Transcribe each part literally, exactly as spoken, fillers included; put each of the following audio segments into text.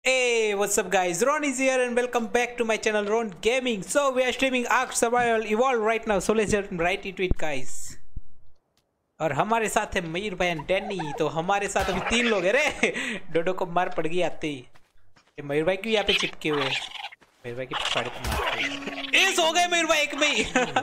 Hey, what's up guys? Ron is here and welcome back to my channel Ron Gaming. So we are streaming ARK Survival Evolved right now. So let's get right into it guys. और हमारे साथ है मयूर भाई and Danny. तो हमारे साथ अभी तीन लोग हैं रे। डोडो को मार पड़ गई आते ही। ये मयूर भाई क्यों यहाँ पे चिपके हुए? मयूर भाई के पिछाड़े को मारते। ए सो गए मयूर भाई एक में ही।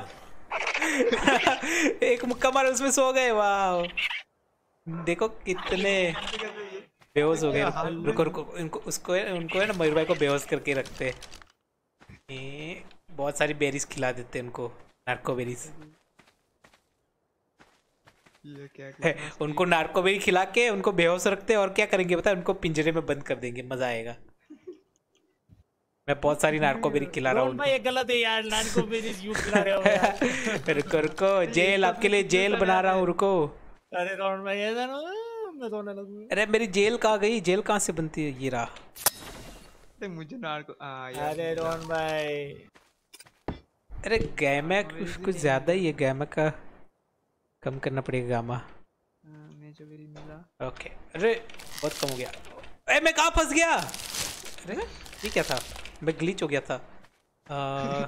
एक मुक्का मार उसमें सो गए। वाह देखो कितने बेहोश हो गए। रुको रुको इनको उसको उनको है ना मयूर भाई को बेहोश करके रखते हैं। बहुत सारी बेरीज खिला देते हैं उनको, नार्को बेरीज। ये क्या उनको नार्को बेरी खिला के उनको बेहोश रखते हैं और क्या करेंगे पता है? उनको पिंजरे में बंद कर देंगे, मजा आएगा। मैं बहुत सारी नार्को बेरी खिला रहा हूँ। ये गलत है यार, नार्को बेरी यूज करा रहे हो यार। रुको रुको जेल आपके लिए जेल बना रहा हूँ, रुको। अरे रॉन भाई ऐसा ना मैं रोने लगूंगा। अरे मेरी जेल कहाँ गई? जेल कहाँ से बनती है? ये रहा। तो मुझे नार्को अरे रॉन भाई अरे गैमा कुछ ज्यादा ही है, गैमा का कम करना पड़ेगा। गामा जो मेरी मिला ओके। अरे बहुत कम हो गया। अरे मैं कहाँ फंस गया? अरे ये क्या था? मैं ग्लिच हो गया था। आ...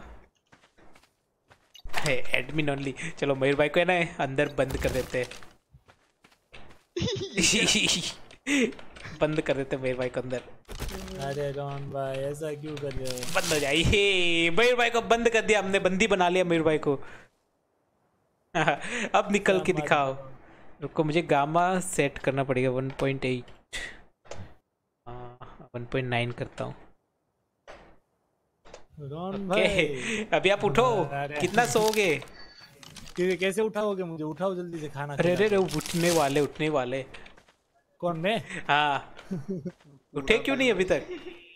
है एडमिन ओनली। चलो मयूर भाई को है ना अंदर बंद कर देते हैं। बंद कर देते मयूर भाई को अंदर। अरे रॉन भाई ऐसा क्यों कर रहे हो? बंद हो जाइए। मयूर भाई को बंद कर दिया हमने, बंदी बना लिया मयूर भाई को। अब निकल के दिखाओ। रुको मुझे गामा सेट करना पड़ेगा। One point eight one point nine करता हूँ। रॉन भाई अभी आप उठो। कितना सोओगे? कैसे उठाओगे मुझे? उठाओ जल्दी से खाना। अरे अरे उठने वाले उठने वाले। कौन मैं? हाँ उठे क्यों नहीं अभी तक?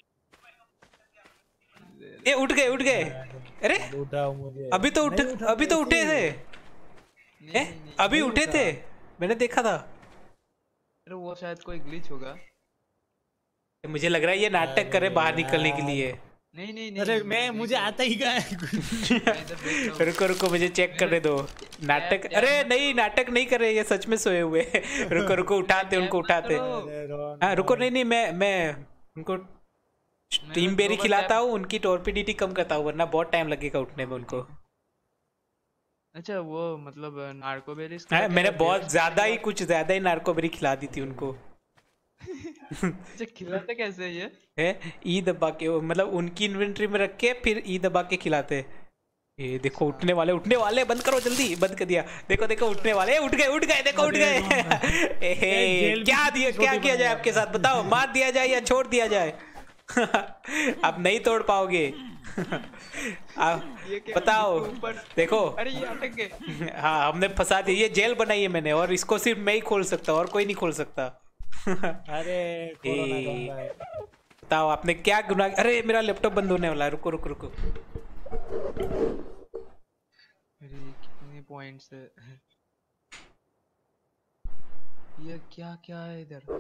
ए उठ गए उठ गए। अरे उठाओ मुझे। अभी तो उठ अभी तो उठे थे। ए अभी उठे थे, मैंने देखा था। अरे वो शायद कोई ग्लिच होगा। मुझे लग रहा है ये नाटक करे बाहर निकलने के लिए। नहीं नहीं नहीं। अरे मैं मुझे आता ही कहाँ है? रुको रुको मुझे चेक करने दो। नाटक अरे नहीं नाटक नहीं कर रहे, ये सच में सोए हुए। रुको रुको उठाते उनको उठाते। हाँ रुको नहीं नहीं मैं मैं उनको स्टीम बेरी खिलाता हूँ, उनकी टॉर्पिडिटी कम करता हूँ वरना बहुत टाइम लगेगा उठने में उनको। अच्छा वो मतलब नार्को बेरीज मैंने बहुत ज्यादा ही कुछ ज्यादा ही नार्को बेरी खिला दी थी उनको। अच्छा खिलाते कैसे ये? है ई दबा के, मतलब उनकी इन्वेंटरी में रख के फिर ई दबा के खिलाते। ये देखो उठने वाले उठने वाले। बंद करो जल्दी। बंद कर दिया। देखो देखो उठने वाले। उठ गए उठ गए देखो उठ गए। क्या दिया क्या किया जाए आपके साथ बताओ? मार दिया जाए या छोड़ दिया जाए? आप नहीं तोड़ पाओगे। आप बताओ। देखो अरे ये अटक गए। हाँ हमने फंसा दिया। ये जेल बनाई है मैंने और इसको सिर्फ मैं ही खोल सकता हूँ और कोई नहीं खोल सकता। अरे बताओ आपने क्या गुनाह? अरे मेरा लैपटॉप बंद होने वाला है। रुको रुको रुको। अरे कितने पॉइंट्स है? ये क्या क्या है इधर?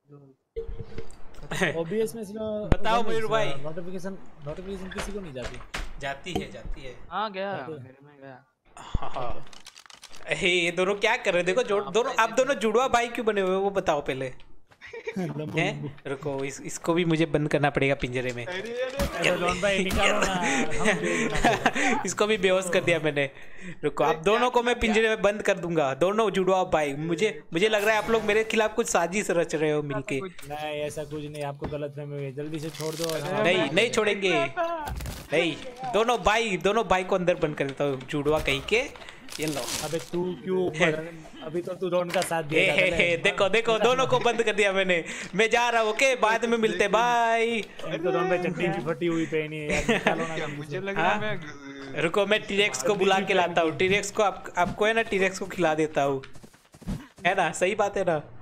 ओबीएस में बताओ मयूर भाई। नोटिफिकेशन नोटिफिकेशन किसी को नहीं जाती? जाती है जाती है। हाँ गया मेरे में गया। हाँ ये दोनों क्या कर रहे हैं? देखो जो दोनों आप दोनों जुड़वा भाई क्यों बने हुए वो बताओ पहले। हैं? रुको इस, इसको भी मुझे बंद करना पड़ेगा पिंजरे में। भाई निकालो ना। इसको भी बेहोश कर दिया मैंने। रुको आप दोनों को मैं पिंजरे में बंद कर दूंगा। दोनों जुड़वा भाई। मुझे मुझे लग रहा है आप लोग मेरे खिलाफ कुछ साजिश रच रहे हो मिलके। नहीं ऐसा कुछ नहीं, आपको गलतफहमी हुई है। जल्दी से छोड़ दो। नहीं नहीं छोड़ेंगे नहीं। दोनों भाई दोनों भाई को अंदर बंद कर देता हूँ जुड़वा कहीं के। ये लो। अबे तू क्यों ऊपर? अभी तो तू रॉन का साथ दिया। हे हे देखो देखो दोनों को बंद कर दिया मैंने। मैं जा रहा हूँ। ओके बाद में मिलते बाय। तो रॉन भाई चट्टी भी फटी हुई पहनी है। मुझे लग रहा है मैं रुको मैं टीरेक्स को बुला के लाता हूँ। टीरेक्स को आप, आपको है ना टीरेक्स को खिला देता हूँ, है ना? सही बात है ना?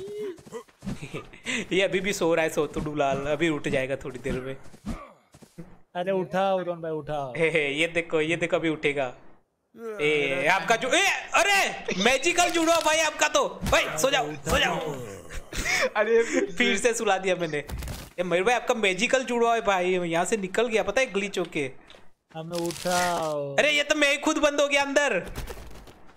ये अभी भी सो रहा है। सो तो डुलाल अभी उठ जाएगा थोड़ी देर में। अरे उठाओ रॉन भाई उठाओ। ये देखो ये देखो अभी उठेगा। ए आपका जो ए अरे मैजिकल जुड़वा भाई आपका तो भाई सो जाओ सो जाओ। अरे फिर से सुला दिया मैंने। ये मयूर भाई आपका मैजिकल जुड़वा है भाई। यहाँ से निकल गया पता है ग्लिच होके। हमें उठाओ। अरे ये तो मैं ही खुद बंद हो गया अंदर।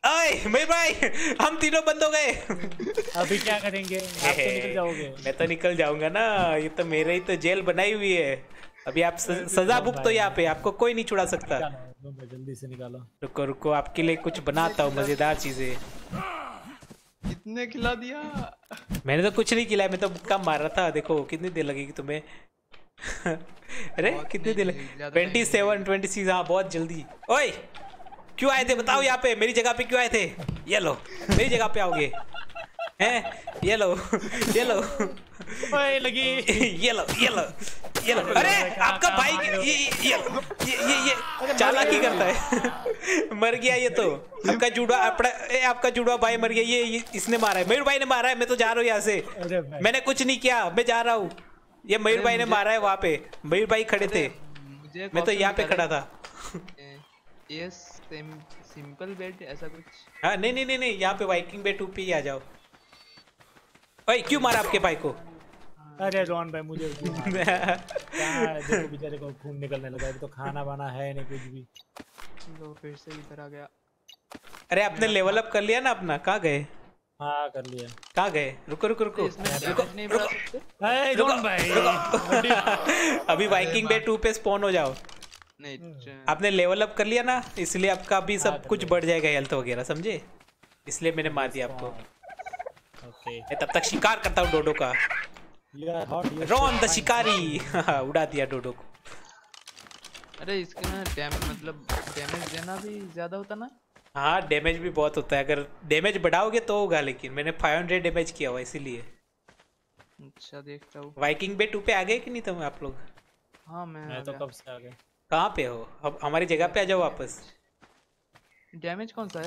ओए मेरे भाई हम तीनों बंद हो गए। अभी क्या करेंगे? आप तो निकल जाओगे। मैं तो निकल जाऊंगा ना, ये तो मेरे ही तो जेल बनाई हुई है। अभी आप स- सजा भुगतो यहाँ पे, आपको कोई नहीं छुड़ा सकता। जल्दी से निकालो। रुको रुको आपके लिए कुछ बनाता हूँ मजेदार चीजें। कितने खिला दिया? मैंने तो कुछ नहीं खिलाया, मैं तो कम मार रहा था। देखो कितनी देर लगेगी तुम्हें। अरे कितनी देर? Twenty seven twenty six. हाँ बहुत जल्दी। ओए क्यों आए थे बताओ यहाँ पे, मेरी जगह पे क्यों आए थे? ये लो मेरी जगह पे आओगे हैं? ये लो ये लो ओए लगी। ये लो ये लो ये लो। अरे आपका भाई ये ये ये ये ये चालाकी करता है। मर गया ये तो। आपका जुड़वा अपना ए, आपका जुड़वा भाई मर गया। ये, ये इसने मारा है, मयूर भाई ने मारा है। मैं तो जा रहा हूँ यहाँ से। मैंने कुछ नहीं किया, मैं जा रहा हूँ। ये मयूर भाई ने मारा है। वहाँ पे मयूर भाई खड़े थे, मैं तो यहाँ पे खड़ा था। यस सिंपल बेड ऐसा कुछ। हाँ नहीं नहीं नहीं नहीं, यहाँ पे वाइकिंग बेड टू पे ही आ जाओ। ओए क्यों मारा आपके भाई को? अरे रोहन भाई मुझे देखो बेचारे को खून निकलने लगा। अभी तो खाना बना है नहीं कुछ भी। लो फिर से इधर आ गया। अरे आपने लेवल अप कर लिया ना अपना? कहाँ गए? हाँ कर लिया। कहाँ गए? रुको रुको रुको रुको नहीं बढ़ा सकते? रुको भाई। अभी वाइकिंग बेड टू पे स्पॉन हो जाओ। नहीं आपने लेवल अप कर लिया ना, इसलिए आपका भी सब कुछ बढ़ जाएगा, हेल्थ वगैरह, समझे? इसलिए मैंने मार दिया आपको। ओके मैं तब तक शिकार करता हूँ डोडो का। रॉन द शिकारी। उड़ा दिया डोडो को। अरे इसके ना डैमेज मतलब डैमेज देना भी ज्यादा होता ना? हाँ डैमेज भी बहुत होता है, अगर डैमेज बढ़ाओगे तो होगा, लेकिन मैंने फाइव हंड्रेड डैमेज किया हुआ इसीलिए। अच्छा देखता हूँ। वाइकिंग बे टू पे आ गए कि नहीं तुम आप लोग? हाँ मैं, मैं तो कब से आ गया। कहाँ पे हो? अब हमारी जगह पे आ जाओ वापस। डैमेज कौन सा है?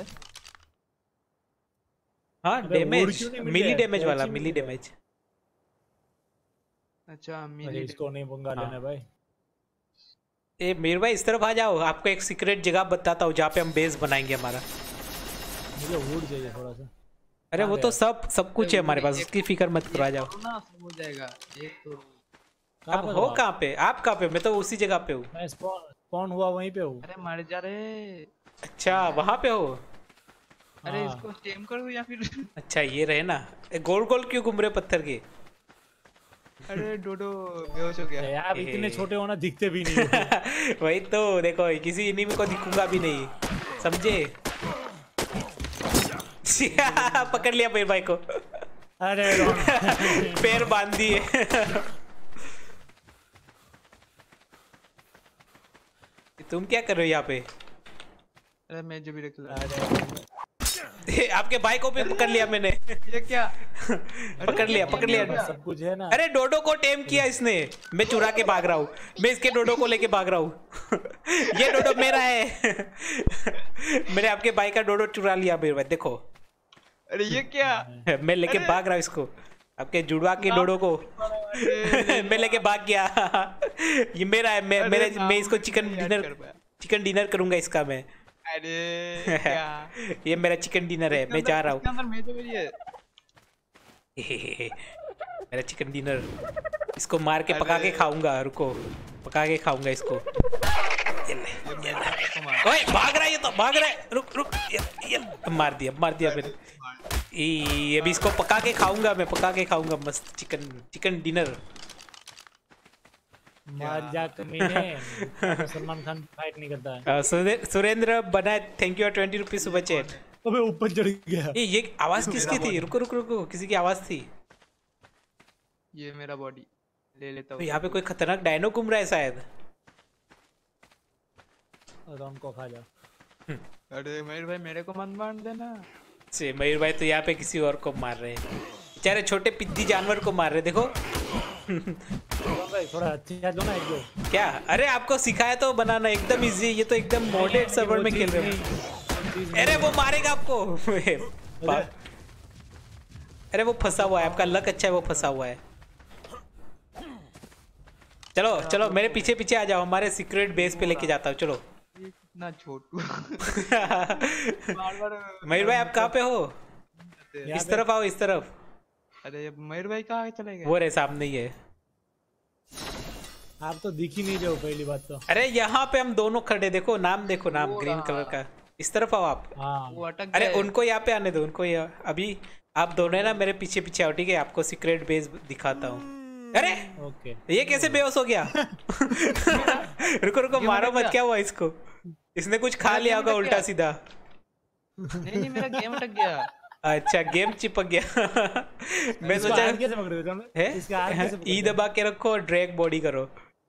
हाँ डैमेज मिली डैमेज वाला, मिली डैमेज। अच्छा मिली। इसको नहीं पंगा लेना भाई। ए मीर भाई इस तरफ आ जाओ, आपको एक सीक्रेट जगह बताता हूँ जहाँ पे हम बेस बनाएंगे हमारा। मुझे वुड चाहिए थोड़ा सा। अरे वो तो सब सब कुछ है हमारे पास, उसकी फिक्र मत करो, आ जाओ ना सब हो जाएगा। एक तो अब हो कहाँ पे? आप कहाँ पे? मैं तो उसी जगह पे हूँ। मैं स्पॉन हुआ वहीं पे हूँ। अरे मर जा रहे। अच्छा वहाँ पे हो? अरे इसको टेम करो या फिर। अच्छा ये रहे ना, गोल गोल क्यों घूम रहे पत्थर के? अरे डोडो बेहोश हो गया यार। इतने छोटे हो ना, दिखते भी नहीं हो। वही तो देखो, किसी इनिमी को दिखूंगा भी नहीं, समझे? पकड़ लिया मेरे भाई को। अरे पैर बांध दिए। तुम क्या कर रहे हो यहाँ पे? अरे मैं जो भी रख आपके भाई को भी पकड़ लिया मैंने। ये क्या? पकड़ लिया पकड़ लिया सब कुछ है ना। अरे डोडो को टेम किया इसने। मैं चुरा के भाग रहा हूँ, मैं इसके डोडो को लेके भाग रहा हूँ। ये डोडो मेरा है। मैंने आपके भाई का डोडो चुरा लिया मेरे भाई, देखो। अरे ये क्या? मैं लेके भाग रहा हूँ इसको, आपके जुड़वा के डोडो को। मैं लेके भाग गया। ये मेरा है। मैं मेरे मैं इसको चिकन डिनर चिकन डिनर करूंगा इसका मैं। अरे क्या? ये मेरा चिकन डिनर है, मैं जा रहा हूँ। मेरा चिकन डिनर, इसको मार के पका के खाऊंगा। रुको पका के खाऊंगा इसको। ये ले, ये ले। ओए भाग रहा है ये तो, भाग रहा है। रुक रुक ये, ये, मार दिया मार दिया मैंने। ये अभी इसको पका के खाऊंगा मैं, पका के खाऊंगा मस्त चिकन चिकन डिनर। मार जा कमीने। सलमान खान फाइट नहीं करता है। सुरेंद्र बना, thank you twenty rupees super chat. अबे ऊपर चढ़ गया। ये ये आवाज किसकी थी? रुको रुको रुको, किसी की आवाज थी। ये मेरा बॉडी ले लेता हूँ। तो यहाँ पे कोई खतरनाक डायनो घूम रहा है शायद। उनको खा जा। अरे मयूर भाई मेरे को मत मार देना। से मयूर भाई तो यहाँ पे किसी और को मार रहे हैं, बेचारे छोटे पिद्दी जानवर को मार रहे। देखो थोड़ा अच्छा दो ना एक दो। क्या? अरे आपको सिखाया तो बनाना, एकदम इजी। ये तो एकदम मॉडरेट सर्वर में खेल रहे हो। अरे वो मारेगा आपको। अरे वो फंसा हुआ है, आपका लक अच्छा है वो फंसा हुआ है। चलो चलो मेरे पीछे पीछे आ जाओ, हमारे सीक्रेट बेस पे लेके जाता हूँ। चलो इतना छोटू। मयूर भाई आप कहाँ पे हो? इस तरफ आओ, इस तरफ। अरे मयूर भाई कहाँ चले गए? वो रहे सामने ही है। आप तो दिख ही नहीं रहे हो पहली बात तो। अरे यहाँ पे हम दोनों खड़े, देखो नाम देखो, नाम ग्रीन कलर का। इस तरफ आओ आप। हाँ वो अटक अरे गए। उनको यहाँ पे आने दो, उनको यहाँ अभी आप दोनों ना मेरे पीछे पीछे आओ, ठीक है? आपको सीक्रेट बेस दिखाता हूँ। अरे ओके ये कैसे बेहोश हो गया? रुको रुको, गेम मारो अटक मत, गया। क्या हुआ इसको? इसने कुछ खा मेरा लिया गेम होगा अटक उल्टा गया। सीधा। नहीं नहीं मेरा गेम अटक गया। अच्छा गेम चिपक गया। मैं इसका सोचा आर कैसे पकड़ रहे हो तुम? है इसका आर कैसे पकड़ ई रहे हो? दबा के रखो और ड्रैग बॉडी करो।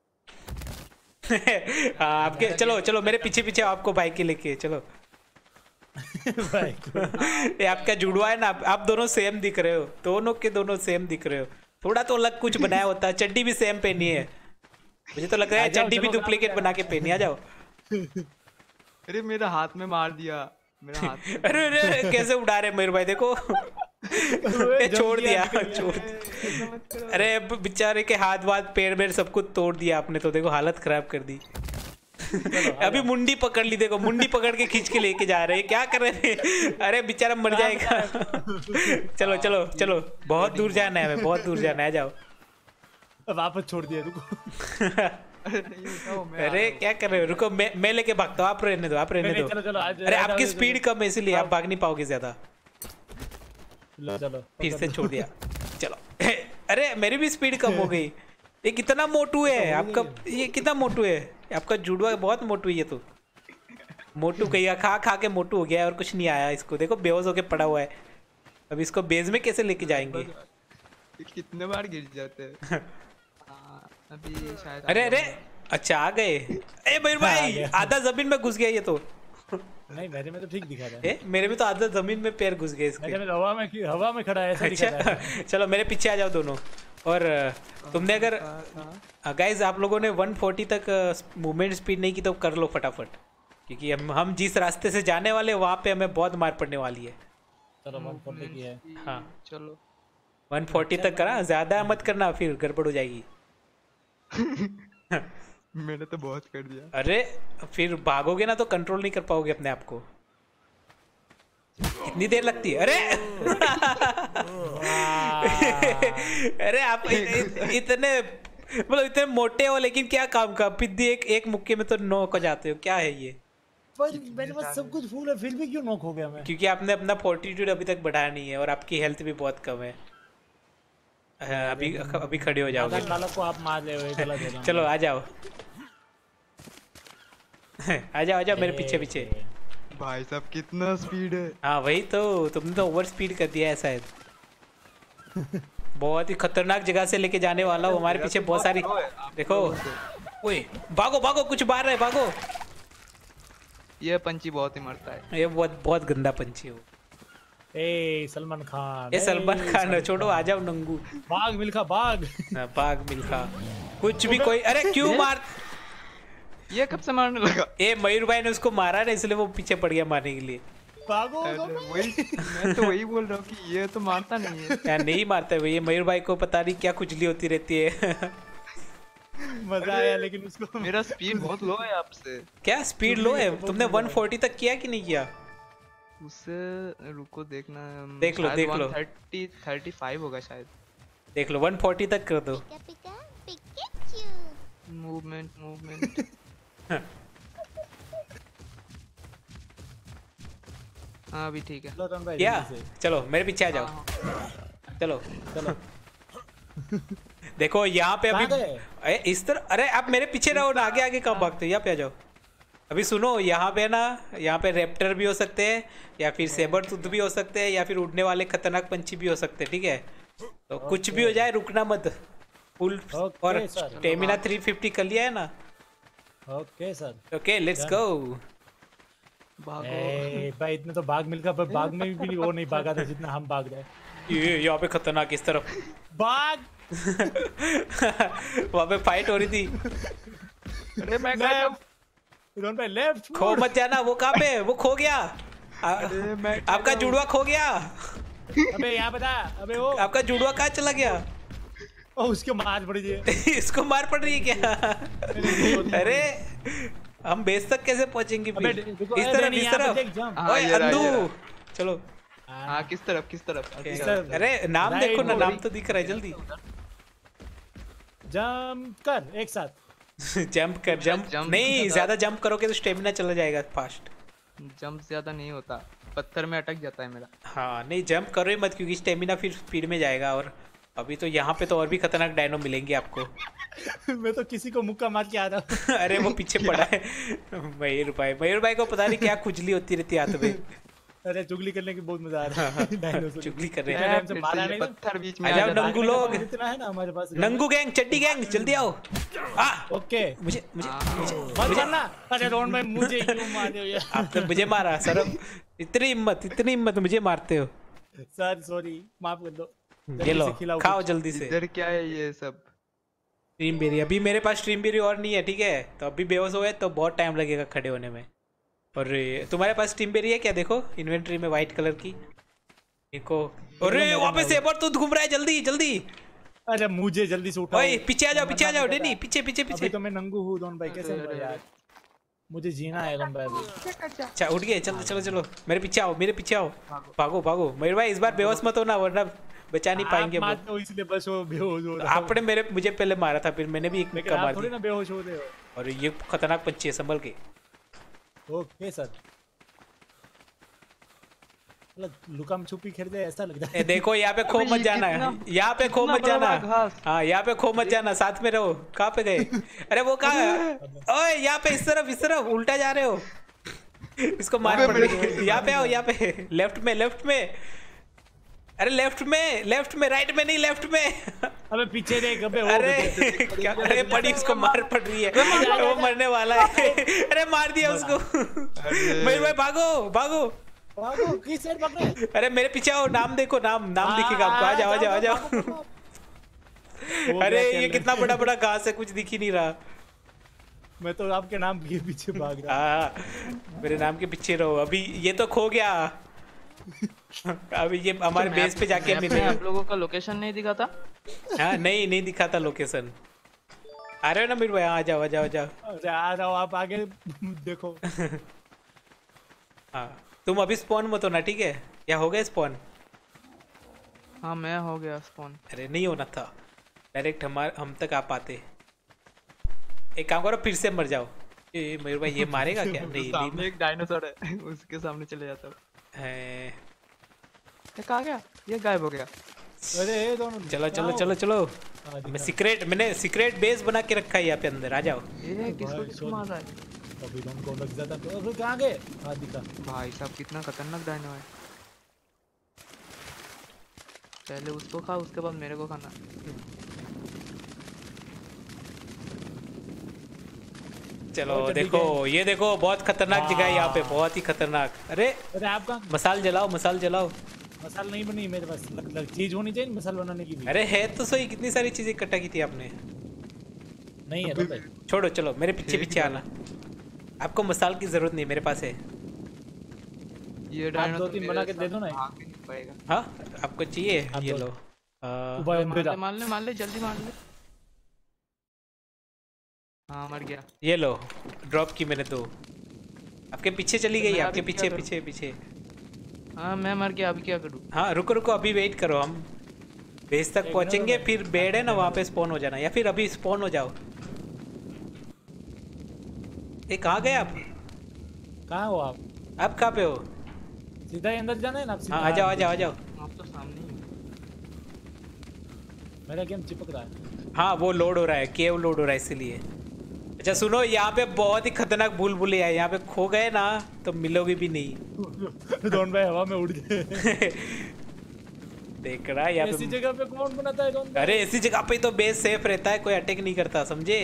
हाँ आपके, चलो चलो मेरे पीछे पीछे आओ, आपको बाइक के लेके चलो। भाई को- ये आपका जुड़वा है ना, आप, आप दोनों सेम दिख रहे हो, दोनों के दोनों सेम दिख रहे हो। थोड़ा तो अलग कुछ बनाया होता है, चड्डी भी सेम पहनी है। मुझे तो लग रहा है आ जाओ, चड्डी भी चलो, डुप्लीकेट बना के पहनी। आ जाओ। अरे मेरा हाथ में मार दिया, मेरा हाथ में। अरे अरे कैसे उड़ा रहे मयूर भाई, देखो। ये छोड़ दिया, छोड़। ऐसा मत करो। अरे अब बेचारे के हाथ वाथ पैर वैर सब कुछ तोड़ दिया आपने तो, देखो हालत खराब कर दी। अभी मुंडी पकड़ ली, देखो मुंडी पकड़ के खींच के लेके जा रहे हैं, क्या कर रहे थे? अरे बेचारा मर जाएगा। चलो चलो चलो, बहुत दूर जाना है हमें, बहुत दूर जाना है, जाओ। वापस छोड़ दिया रुको। अरे नहीं उठाओ, मैं आ अरे रहा हूँ। क्या कर रहे हो? रुको मैं मैं लेके भागता हूँ, आप रहने दो, आप रहने नहीं, दो। चलो चलो आज अरे आज आपकी आओ, स्पीड कम है इसलिए आप भाग नहीं पाओगे ज्यादा। चलो चलो फिर से छोड़ दिया, चलो। अरे मेरी भी स्पीड कम हो गई। ये कितना मोटू है आपका, ये कितना मोटू है आपका जुड़वा, बहुत मोटू है ये तो। मोटू कहिया खा खा के मोटू हो गया है और कुछ नहीं आया इसको, देखो बेहोश होके पड़ा हुआ है। अब इसको बेस में कैसे लेके जाएंगे? ये कितने बार गिर जाते हैं। हाँ, अभी ये शायद अरे अरे अच्छा आ गए। ए मयूर भाई गया। आधा जमीन में घुस गया ये तो। नहीं मेरे में तो ठीक दिखा रहा है। ए मेरे भी तो आधा जमीन में पैर घुस गए इसके। मेरे में तो हवा में हवा में खड़ा है ऐसा दिखा रहा है। अच्छा चलो मेरे पीछे आ जाओ दोनों। और तुमने अगर गाइस आप लोगों ने वन फोर्टी तक मूवमेंट स्पीड नहीं की तो कर लो फटाफट, क्योंकि हम हम जिस रास्ते से जाने वाले हैं वहाँ पे हमें बहुत मार पड़ने वाली है। चलो वन फोर्टी की है। हाँ चलो। वन फोर्टी तक करा, ज्यादा मत करना फिर गड़बड़ हो जाएगी। मैंने तो बहुत कर दिया। अरे फिर भागोगे ना तो कंट्रोल नहीं कर पाओगे अपने आप को, कितनी देर लगती है। अरे अरे आप इ, इ, इतने मतलब इतने मोटे हो लेकिन क्या काम का, पिद्दी एक एक मुक्के में तो नॉक हो जाते हो, क्या है ये? पर मेरे पास सब कुछ फुल है फिर भी क्यों नॉक हो गया मैं? क्योंकि आपने अपना फोर्टीट्यूड अभी तक बढ़ाया नहीं है और आपकी हेल्थ भी बहुत कम है। हाँ, अभी अभी खड़े हो जाओगे। अगर लालक को आप मार ले हुए गला दे रहा हूं। चलो आ जाओ। आ जाओ आ जाओ मेरे पीछे पीछे। भाई साहब कितना स्पीड है। हाँ वही तो, तुमने तो ओवर स्पीड कर दिया है शायद। बहुत ही खतरनाक जगह से लेके जाने वाला हूँ, हमारे पीछे बहुत सारी। देखो ओए भागो भागो, कुछ बाहर रहे, भागो। ये पंछी बहुत ही मरता है। ये बहुत बहुत गंदा पंछी हो। ए सलमान खान, ये ए, सलमान खान छोड़ो, आ जाओ नंगू। भाग मिल्खा भाग। हाँ, भाग मिल्खा कुछ भी कोई। अरे क्यों मार, ये कब से मारने लगा? ए मयूर भाई ने उसको मारा ना इसलिए वो पीछे पड़ गया मारने के लिए। भागो अरे वही मैं तो वही बोल रहा हूँ कि ये तो मारता नहीं है। यार नहीं मारते हुए, ये मयूर भाई को पता नहीं क्या खुजली होती रहती है। मजा आया लेकिन उसको। मेरा स्पीड बहुत लो है आपसे। क्या स्पीड लो है? तुमने वन फोर्टी तक किया कि नहीं किया? उससे रुको देखना। देख लो, देख लो। थर्टी थर्टी फाइव होगा शायद। देख लो वन फोर्टी तक कर दो। Movement movement. हाँ अभी ठीक है। लो तुम भाई क्या? जल्दी से। चलो मेरे पीछे आ जाओ। हाँ, चलो चलो देखो यहाँ पे अभी कहाँ गए? अरे इस तरह, अरे आप मेरे पीछे रहो ना, आगे आगे कब भागते हो? यहाँ पे आ जाओ। अभी सुनो, यहाँ पे ना, यहाँ पे रैप्टर भी हो सकते हैं या फिर सेबर टूथ भी हो सकते हैं या फिर उड़ने वाले खतरनाक पंछी भी हो सकते हैं, ठीक है? तो कुछ भी हो जाए रुकना मत। फुल ओके, और सर। स्टेमिना थ्री फिफ्टी कर लिया है ना? Okay sir. Okay let's go. भागो। ए भाई इतने तो भाग मिल्खा, पर भाग में भी वो नहीं भागा था जितना हम भाग रहे। ये यहाँ पे खतरनाक इस तरफ। भाग। वहाँ पे फाइट हो रही थी। अरे मैं गया। रोन भाई लेफ्ट। खो मत जाना, वो कहाँ पे, वो खो गया। आ, अरे मैं आपका जुड़वा खो गया। अबे यहाँ बता, अबे वो आपका जुड़वा कहाँ चला गया? ओ उसके मार पड़ी थी। इसको मार पड़ रही है क्या? अरे हम बेस तक कैसे पहुंचेंगे फिर? अबे, देखो, इस अरे तरफ नहीं, इस यहाँ पे तरफ। देख, jump। हाँ, ओए ये रहा, ये अंधू रहा। चलो। हाँ किस तरफ किस तरफ? इस तरफ। अरे नाम Right, देखो ना, वो नाम भी- तो दिख रहा है, जल्दी जंप कर एक साथ। जंप कर, जंप jump नहीं करना था। ज्यादा जंप करोगे तो स्टेमिना चला जाएगा फास्ट। जंप ज्यादा नहीं होता, पत्थर में अटक जाता है मेरा। हाँ नहीं जंप करो ही मत क्योंकि स्टेमिना फिर स्पीड में जाएगा। और अभी तो यहाँ पे तो और भी खतरनाक डायनो मिलेंगे आपको। मैं तो किसी को मुक्का मार के आ रहा हूँ। अरे वो पीछे पड़ा है मयूर भाई। मयूर भाई को पता नहीं क्या खुजली होती रहती है हाथ में। अरे चुगली करने की बहुत मजा आ रहा है। डायनासोर चुगली कर रहे इतने हैं। टाइम से मारा नहीं ना। पत्थर बीच में आ आ जाओ जाता है। नंगू लोग। इतना है ना हमारे पास। नंगू गैंग, चड्डी गैंग, जल्दी आओ। आ ओके मुझे मुझे मुझे मत मारना। अरे रोन भाई मुझे क्यों मार रहे हो यार? आप तो मुझे मारा सर। इतनी हिम्मत, इतनी हिम्मत, मुझे मारते हो। सर सॉरी माफ कर दो। ये लो जल्दी से खिलाओ खाओ कुछ। जल्दी से। इधर क्या है ये सब? स्ट्रीम बेरी अभी मेरे पास स्ट्रीम बेरी और नहीं है ठीक है। तो अभी बेहोश हो गए तो बहुत टाइम लगेगा खड़े होने में। और तुम्हारे पास स्ट्रीम बेरी है क्या? देखो इन्वेंटरी में वाइट कलर की। इनको अरे वहाँ पे सेबर तो घूम रहा है। जल्दी जल्दी। अरे मुझे जल्दी से उठाओ। ओए पीछे आ जाओ, पीछे आ जाओ डेनी, पीछे पीछे अभी पीछे। तो मैं नंगू हूँ रोन भाई। कैसे अरे, यार मुझे जीना है रोन भाई अभी। अच्छा उठ गए। चलो चलो चलो मेरे पीछे आओ, मेरे पीछे आओ। भागो भागो मयूर भाई, इस बार बेहोश मत होना वरना बचा नहीं पाएंगे। आप मारते हो इसलिए बस वो बेहोश हो तो रहा है। आपने मेरे मुझे पहले मारा था, फिर मैंने भी एक लेकिन मुक्का आप मार थोड़ी दिया। ना बेहोश हो रहे हो। और ये खतरनाक पंछी है, संभल के। Okay sir. मतलब लुकाम छुपी खेल रहे ऐसा लगता ए, है। देखो यहाँ पे खो अबे मत ये जाना, कितना- यहाँ पे खो कितना मत बड़ा जाना। बड़ा घास। हाँ यहाँ पे खो मत जाना, साथ में रहो। कहाँ पे गए? अरे वो कहाँ है? ओए यहाँ पे इस तरफ, इस तरफ उल्टा जा रहे हो। इसको मार पड़ रही है। यहाँ पे आओ, यहाँ पे लेफ्ट में, लेफ्ट में। अरे लेफ्ट में, लेफ्ट में, राइट में नहीं, लेफ्ट में। अबे पीछे देख। अबे वो अरे क्या? अरे पड़ी उसको मार पड़ रही है, वो मरने वाला है। अरे मार दिया उसको। मयूर भाई भागो भागो। भागो किस साइड भाग रहे हैं? अरे मेरे पीछे आओ, नाम देखो, नाम नाम दिखेगा आपको। आ जाओ आ जाओ आ जाओ। हो अरे गया ये खेल। कितना बड़ा बड़ा घास है, कुछ दिख ही नहीं रहा। मैं तो आपके नाम के पीछे भाग रहा हाँ मेरे नाम के पीछे रहो। अभी ये तो खो गया। अभी ये हमारे बेस पे जाके मैप में मिलेगा। आप लोगों का लोकेशन नहीं दिखा था? हाँ नहीं नहीं दिखा था लोकेशन। आ रहे हो ना मीर भाई? आ जाओ आ जाओ आ जाओ। हूँ। अरे आ जाओ आप आगे देखो। हाँ तुम अभी स्पॉन मत होना ठीक है? या हो गए स्पॉन? हाँ मैं हो गया स्पॉन। अरे नहीं होना था, डायरेक्ट हमारे हम तक आ पाते। एक काम करो, फिर से मर जाओ। ए मयूर भाई ये मारेगा क्या? नहीं सामने नहीं एक डायनासोर है, उसके सामने चले जाता हूँ। है। ये कहाँ गया? ये गायब हो गया। अरे ये दोनों चलो चलो चलो चलो। हाँ, मैं सीक्रेट मैंने सीक्रेट बेस बना के रखा है यहाँ पे अंदर। आ जाओ। ये किसको किसको मार रहा है? अभी तो उनको लग जाता। अबे कहाँ गए? हाँ दिखा। भाई साहब कितना खतरनाक डायनो है। पहले उसको खा, उसके बाद मेरे को खाना। चलो और जल्दी देखो ये देखो बहुत खतरनाक जगह है यहाँ पे, वाह। बहुत ही खतरनाक। अरे अरे आपका मसाल जलाओ, मसाल जलाओ। मसाला नहीं बनी मेरे पास। लग, लग, चीज होनी चाहिए मसाला बनाने की भी। अरे है तो सही, कितनी सारी चीजें इकट्ठा की थी आपने। नहीं है तो भाई। छोड़ो चलो मेरे पीछे पीछे आना। आपको मसाल की जरूरत नहीं, मेरे पास है। ये आप दो तीन बना के दे दो ना। भाग भी नहीं पाएगा। हाँ आपको चाहिए? आप ये दो। लो। आ, ऊपर मार अंदर ले जा। मार ले मार ले जल्दी मार ले। हाँ मर गया। ये लो ड्रॉप की मैंने दो। आपके पीछे चली गई, मैं आपके अभी पीछे क्या पीछे पीछे। हाँ मैं मर गया, अभी क्या करूँ? हाँ रुको रुको, अभी वेट करो। हम बेस तक एक पहुंचेंगे, मिनट, फिर बेड है ना वहाँ पे स्पॉन हो जाना, या फिर अभी स्पॉन हो जाओ। ये कहाँ गए आप? कहाँ हो आप? आप कहाँ पे हो? सीधा ही अंदर जाना है ना आप? सीधा हाँ आ जाओ आ जाओ आ जाओ। आप तो सामने ही हो। मेरा गेम चिपक रहा है। हाँ वो लोड हो रहा है, केव लोड हो रहा है इसीलिए। अच्छा सुनो, यहाँ पे बहुत ही खतरनाक भूल भुलैया है। यहाँ पे खो गए ना तो मिलोगे भी नहीं। डॉन भाई हवा में उड़ गए। देख रहा है यहाँ ऐसी पे। जगह पे कौन बनाता है डॉन भाई? अरे ऐसी जगह पे तो बेस सेफ रहता है, कोई अटैक नहीं करता, समझे?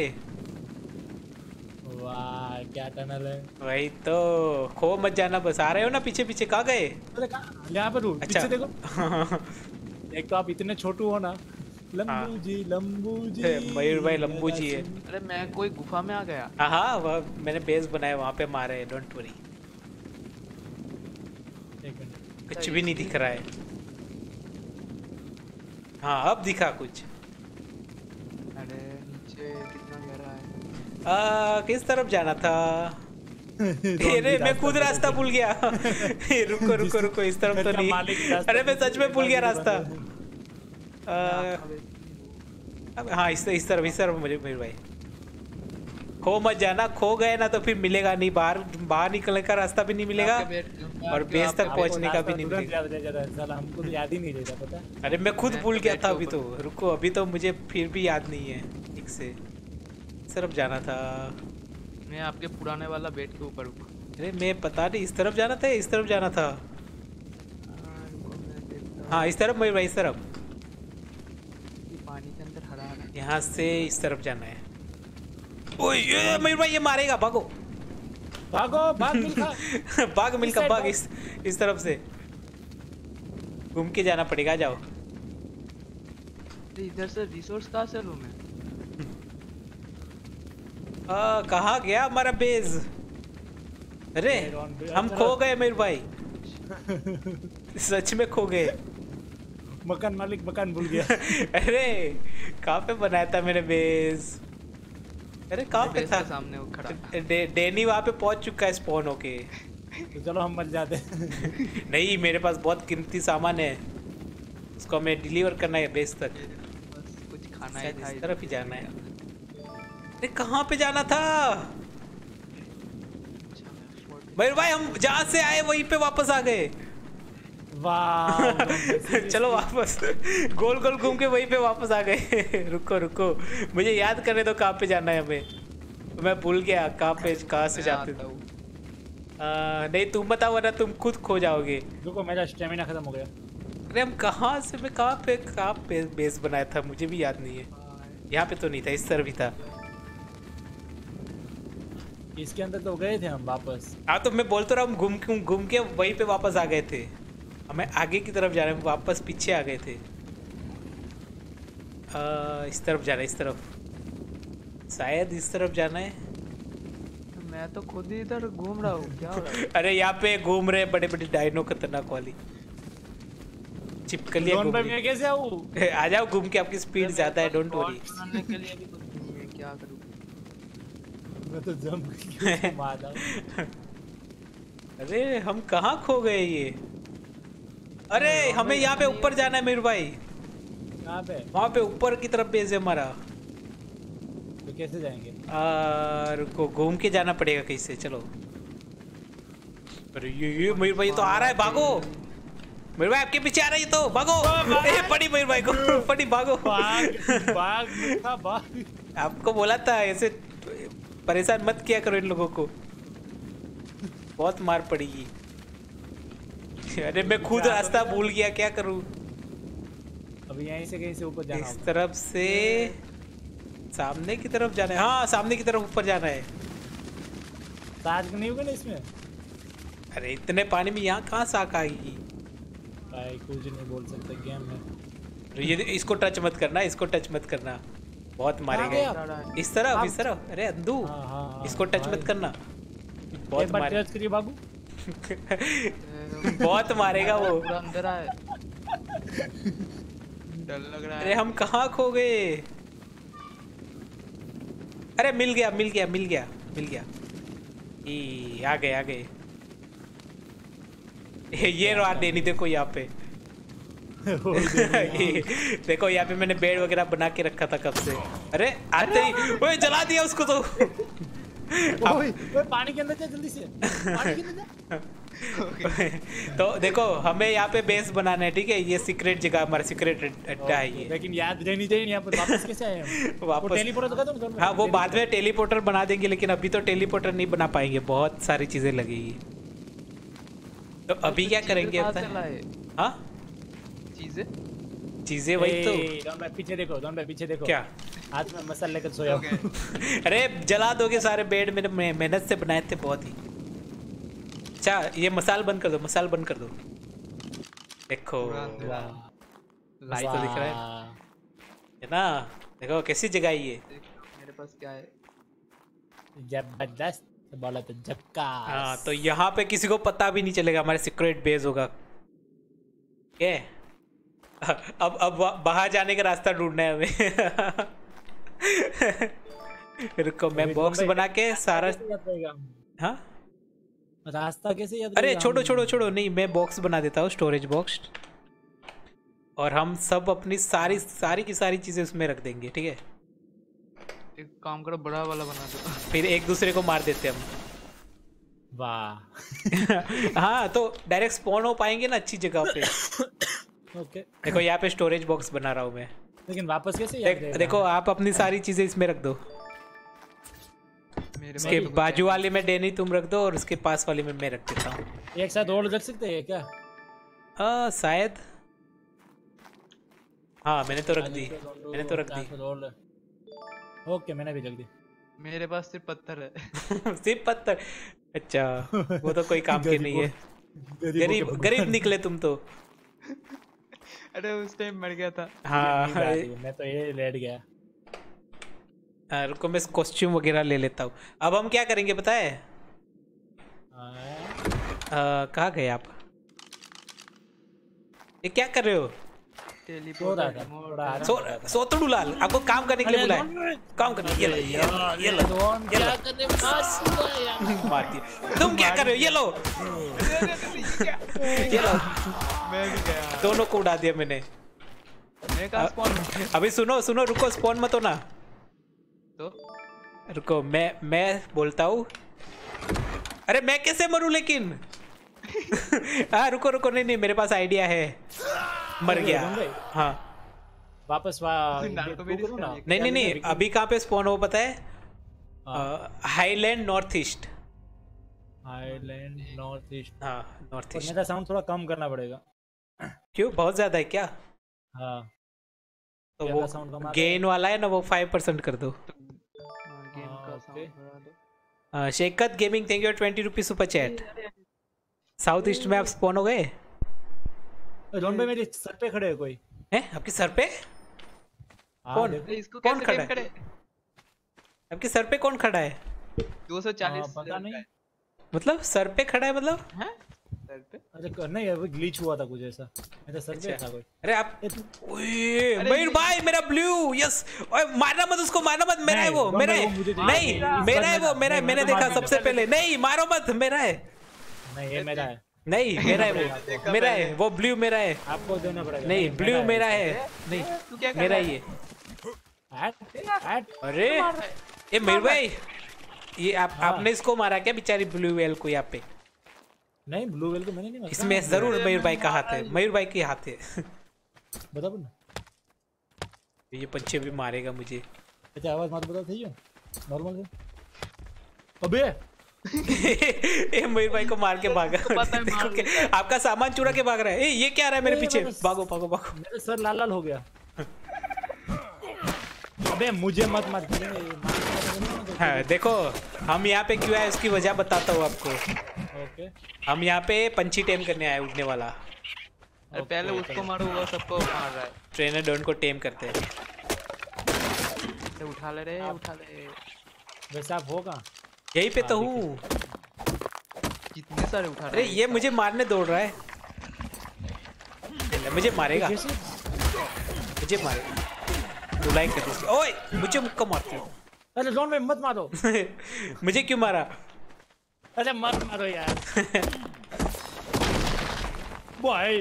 वाह क्या टनल है। वही तो, खो मत जाना बस। आ रहे हो ना पीछे पीछे? कहाँ गए? अरे कहाँ? यहाँ पर हूँ। अच्छा। पीछे देखो। एक तो आप इतने छोटू हो ना। लंबू जी लंबू जी। मयूर भाई लंबू जी है। अरे मैं कोई गुफा में आ गया। हाँ हाँ वह मैंने बेस बनाया, वहाँ पे मारे, डोंट वरी। एक मिनट। कुछ भी नहीं दिख रहा है। हाँ अब दिखा कुछ। अरे नीचे कितना गहरा है। आ, किस तरफ जाना था? अरे मैं खुद रास्ता भूल गया। रुको रुको रुको, इस तरफ तो नहीं। अरे मैं सच में भूल गया रास्ता। आ, अब हाँ इस इस तरफ इस तरफ मुझे मेरे भाई खो मत जाना, खो गए ना तो फिर मिलेगा नहीं, बाहर बाहर निकलने का रास्ता भी नहीं मिलेगा आपके बेड- और आपके- बेस तक आपके पहुंचने का भी नहीं तुरंत मिलेगा। याद रह जाता है साला, हमको तो याद ही नहीं रहता पता है। अरे मैं खुद मैं भूल तो गया बेड था के अभी तो, ऊपर रुको अभी तो मुझे फिर भी याद नहीं है ठीक से। इस तरफ जाना था। मैं आपके पुराने वाला बेड के ऊपर हूँ। अरे मैं पता नहीं, इस तरफ जाना था या इस तरफ जाना था। हाँ, रुको मैं देखता हूँ। हाँ इस तरफ मयूर भाई, इस तरफ। ये पानी के अंदर हरा हरा। यहाँ से इस तरफ जाना है। ओए ये मयूर भाई ये मारेगा, भागो भागो भाग मिल्खा। भाग मिलकर side भाग, भाग। इस इस तरफ से घूम के जाना पड़ेगा, जाओ। अरे इधर से रिसोर्स कहाँ से लूँ मैं? आ, कहाँ गया हमारा बेस? अरे हम खो गए मयूर भाई, सच में खो गए। मकान मालिक मकान भूल गया। अरे कहाँ पे बनाया था मैंने बेस? अरे कहाँ पे बेस था? के सामने वो खड़ा। डे, डेनी वहाँ पे पहुँच चुका है स्पॉन होके। तो चलो हम मर जाते हैं। नहीं मेरे पास बहुत कीमती सामान है, उसको हमें डिलीवर करना है बेस तक। बस कुछ खाना ही शायद था इस इधर तरफ ही से। जाना है। अरे कहाँ पे जाना था अच्छा, मैं फोर्ट- मयूर भाई? हम जहाँ से आए वहीं पे वापस आ गए। वाह चलो वापस गोल गोल घूम के वहीं पे वापस आ गए। रुको रुको मुझे याद करने दो कहाँ पे जाना है हमें, मैं भूल गया कहाँ पे कहाँ से मैं जाते आता थे। हूँ। आ, नहीं तुम बताओ वरना तुम खुद खो जाओगे। रुको मेरा स्टेमिना खत्म हो गया। अरे हम कहाँ से, मैं कहाँ पे कहाँ पे बेस बनाया था मुझे भी याद नहीं है। यहाँ पे तो नहीं था, इस तरफ भी था। इसके अंदर तो गए थे हम वापस। हाँ तो मैं बोल तो रहा हूँ, घूम के घूम के वहीं पे वापस आ गए थे। हमें आगे की तरफ जाना है, वापस पीछे आ गए थे। आ, इस तरफ जाना है, इस तरफ शायद इस तरफ जाना है। मैं तो खुद ही इधर घूम रहा हूँ, क्या हो रहा है? अरे यहाँ पे घूम रहे बड़े बड़े डायनो, खतरनाक वाली चिपकलियाँ ड्रोन घूम पे रही। मैं कैसे आऊँ? आ जाओ घूम के, आपकी स्पीड ज्यादा है, डोंट वरी। बॉट बनाने के लिए भी कुछ नहीं है, क्या करूँ? मैं तो जंप करके उसको मार रहा हूँ। अरे हम कहाँ खो गए ये? अरे हमें यहाँ पे ऊपर जाना है मेरे भाई, कहाँ पे? वहाँ पे ऊपर की तरफ बेस है हमारा। तो कैसे जाएंगे? आ, रुको घूम के जाना पड़ेगा कहीं से, चलो। अरे ये ये मयूर भाई तो आ रहा है, भागो मयूर भाई, आपके पीछे आ रहा है ये तो, भागो। ए, पड़ी मयूर भाई को, पड़ी, भागो। भाग भाग मिल्खा भाग। आपको बोला था ऐसे परेशान मत किया करो इन लोगों को, बहुत मार पड़ेगी। अरे मैं खुद रास्ता भूल गया, क्या करूं? अब यहीं से कहीं से ऊपर जाना इस होगा। तरफ से सामने की तरफ जाना है। हाँ सामने की तरफ ऊपर जाना है। ताज नहीं होगा ना इसमें? अरे इतने पानी में यहाँ कहाँ साक आएगी? भाई कुछ नहीं बोल सकते गेम में। ये इसको टच मत करना, इसको टच मत करना, बहुत मारेगा। गया? इस तरफ इस तरफ, अरे अंधू, हाँ, हाँ, हाँ, इसको टच भाई। मत करना, एक बहुत बार मारे। टच करिए बाबू। बहुत मारेगा वो। पूरा अंदर है, डर लग रहा अरे है। हम कहाँ खो गए? अरे मिल गया मिल गया मिल गया मिल गया, ई आ गए आ गए। ये रहा डेनी, देखो यहाँ पे। ये, देखो यहाँ पे मैंने बेड वगैरह बना के रखा था कब से। अरे आते ही ओए जला दिया उसको तो। ओए ओए पानी के अंदर जा जल्दी से, पानी के अंदर जा। तो देखो हमें यहाँ पे बेस बनाना है, ठीक है? ये सीक्रेट जगह, हमारा सीक्रेट अड्डा है ये। लेकिन याद रहनी चाहिए यहाँ पर वापस कैसे आए हम? वापस- वो टेलीपोर्टर दिखा दो। हाँ वो बाद में टेलीपोर्टर बना देंगे, लेकिन अभी तो टेलीपोर्टर नहीं बना पाएंगे, बहुत सारी चीजें लगेगी। तो अभी क्या करेंगे कहाँ पता से है? लाए हाँ चीजें? चीजें वही तो। डॉन भाई पीछे देखो, डॉन भाई पीछे देखो। क्या? हाथ में मसाला लेकर सोया हूँ। अरे जला दोगे सारे बेड, मेरे में मेहनत से बनाए थे बहुत ही। अच्छा ये मसाल बंद कर दो, मसाल बंद कर दो। देखो पूरा अंधेरा। लाइट तो दिख रहा है है ना? देखो कैसी जगह है ये। देख, मेरे पास क्या है? जबरदस्त बोला तो झक्का। हाँ तो यहाँ पे किसी को पता भी नहीं चलेगा, हमारे सीक्रेट बेस होगा। क्या अब अब बाहर जाने का रास्ता ढूंढना है हमें। रुको मैं बॉक्स बना के सारा। हाँ रास्ता कैसे याद अरे रहेगा? छोड़ो हम- छोड़ो छोड़ो, नहीं मैं बॉक्स बना देता हूँ, स्टोरेज बॉक्स, और हम सब अपनी सारी सारी की सारी चीजें उसमें रख देंगे, ठीक है? एक काम करो बड़ा वाला बना दो। फिर एक दूसरे को मार देते हम। वाह। हाँ तो डायरेक्ट स्पॉन हो पाएंगे ना अच्छी जगह पे। ओके देखो यहाँ पे स्टोरेज बॉक्स बना रहा हूँ मैं। लेकिन वापस कैसे याद देख, रहेगा? देखो आप अपनी सारी चीजें इसमें रख दो। मेरे उसके पास तो कुछ बाजू है वाले में डेनी तुम रख दो और उसके पास वाले में मैं रख देता हूँ। एक साथ और रख सकते हैं क्या? हाँ शायद। हाँ मैंने तो रख दी, मैंने तो रख दी। ओके मैंने भी रख दी। नहीं। मेरे पास सिर्फ पत्थर है। सिर्फ पत्थर? अच्छा वो तो कोई काम की नहीं है। गरीब गरीब निकले तुम तो। अरे उस टाइम मर गया था। हाँ मैं तो ये लेट गया। हाँ, रुको मैं कॉस्ट्यूम वगैरह ले लेता हूँ। अब हम क्या करेंगे पता है? आ, कहाँ गए आप? ये क्या कर रहे हो? टेलीपोर्ट सो सो तो दुलाल आपको काम करने के लिए बुलाया। काम करने ये लो ये लो ये लो ये लो मार दिया। तुम क्या कर रहे हो? ये लो ये लो। मैं भी गया। दोनों को उड़ा दिया मैंने। मैं कहाँ स्पॉन? अभी सुनो सुनो रुको स्पॉन मत होना। तो रुको मैं मैं बोलता हूँ। अरे मैं कैसे मरूं लेकिन? हाँ रुको रुको नहीं नहीं मेरे पास आइडिया है। मर गया। हाँ वापस नहीं नहीं नहीं अभी कहाँ पे स्पॉन हो पता है? Highland north east. Highland north east. हाँ नॉर्थ ईस्ट। मेरा साउंड थोड़ा कम करना पड़ेगा। क्यों बहुत ज्यादा है क्या? हाँ तो वो गेन वाला है ना वो फाइव परसेंट कर दो। गेम का साउंड बढ़ा दो। शेकत gaming thank you twenty rupees super chat. South east में आप स्पॉन हो गए? रोन पे मेरे सर पे खड़े है कोई है आपके सर पे? कौन इसको कौन कैसे खड़ा गेम करे? है? आपके सर पे कौन खड़ा है? दो सौ चालीस पता नहीं। मतलब सर पे खड़ा है मतलब? हैं? सर पे? अरे नहीं अभी ग्लिच हुआ था कुछ ऐसा। मेरा सर पे था कोई। अरे आप ओए मयूर भाई मेरा ब्लू यस। ओए मारना मत उसको मारना मत। मेरा है वो मेरा है। नहीं मेरा है वो मेरा है। मैंने देखा सबसे पहले। नहीं मारो मत मेरा है। नहीं ये मेरा है। नहीं मेरा है वो मेरा है वो ब्लू मेरा है। आपको देना पड़ेगा। नहीं ब्लू मेरा है। नहीं मेरा ही है। अरे ये मयूर भाई ये आप आपने इसको मारा क्या बेचारी ब्लू वेल को यहाँ पे? नहीं ब्लू वेल को मैंने नहीं मारा। इसमें जरूर मयूर भाई का हाथ है। मयूर भाई के हाथ है। बता ना ये पंछी भी मारेगा मुझे। अच्छा आवाज मत बता सही है नॉर्मल है। अबे ये मयूर भाई को मार के भागा। देखो क्या आपका सामान चुरा के भाग रहा है। ए ये क्या आ रहा है मेरे पीछे? भागो भागो भागो। मेरे सर लाल लाल हो गया। अबे मुझे मत मार। हाँ देखो हम यहाँ पे क्यों आए उसकी वजह बताता हूँ आपको। ओके हम यहाँ पे पंछी टेम करने आए उड़ने वाला। अरे पहले उसको मारो वो सबको मार रहा है। ट्रेनर डॉन को टेम करते हैं। उठा ले रे उठा ले। वैसे आप होगा यहीं पे तो हूँ। कितने सारे उठा अरे ये मुझे मारने दौड़ रहा है। मुझे मारेगा मुझे मारेगा। तू लाइक कर दे। ओए मुझे मुक्का मारती हो। अरे जोन में मत मारो। मुझे क्यों मारा? अरे मत मारो यार। भाई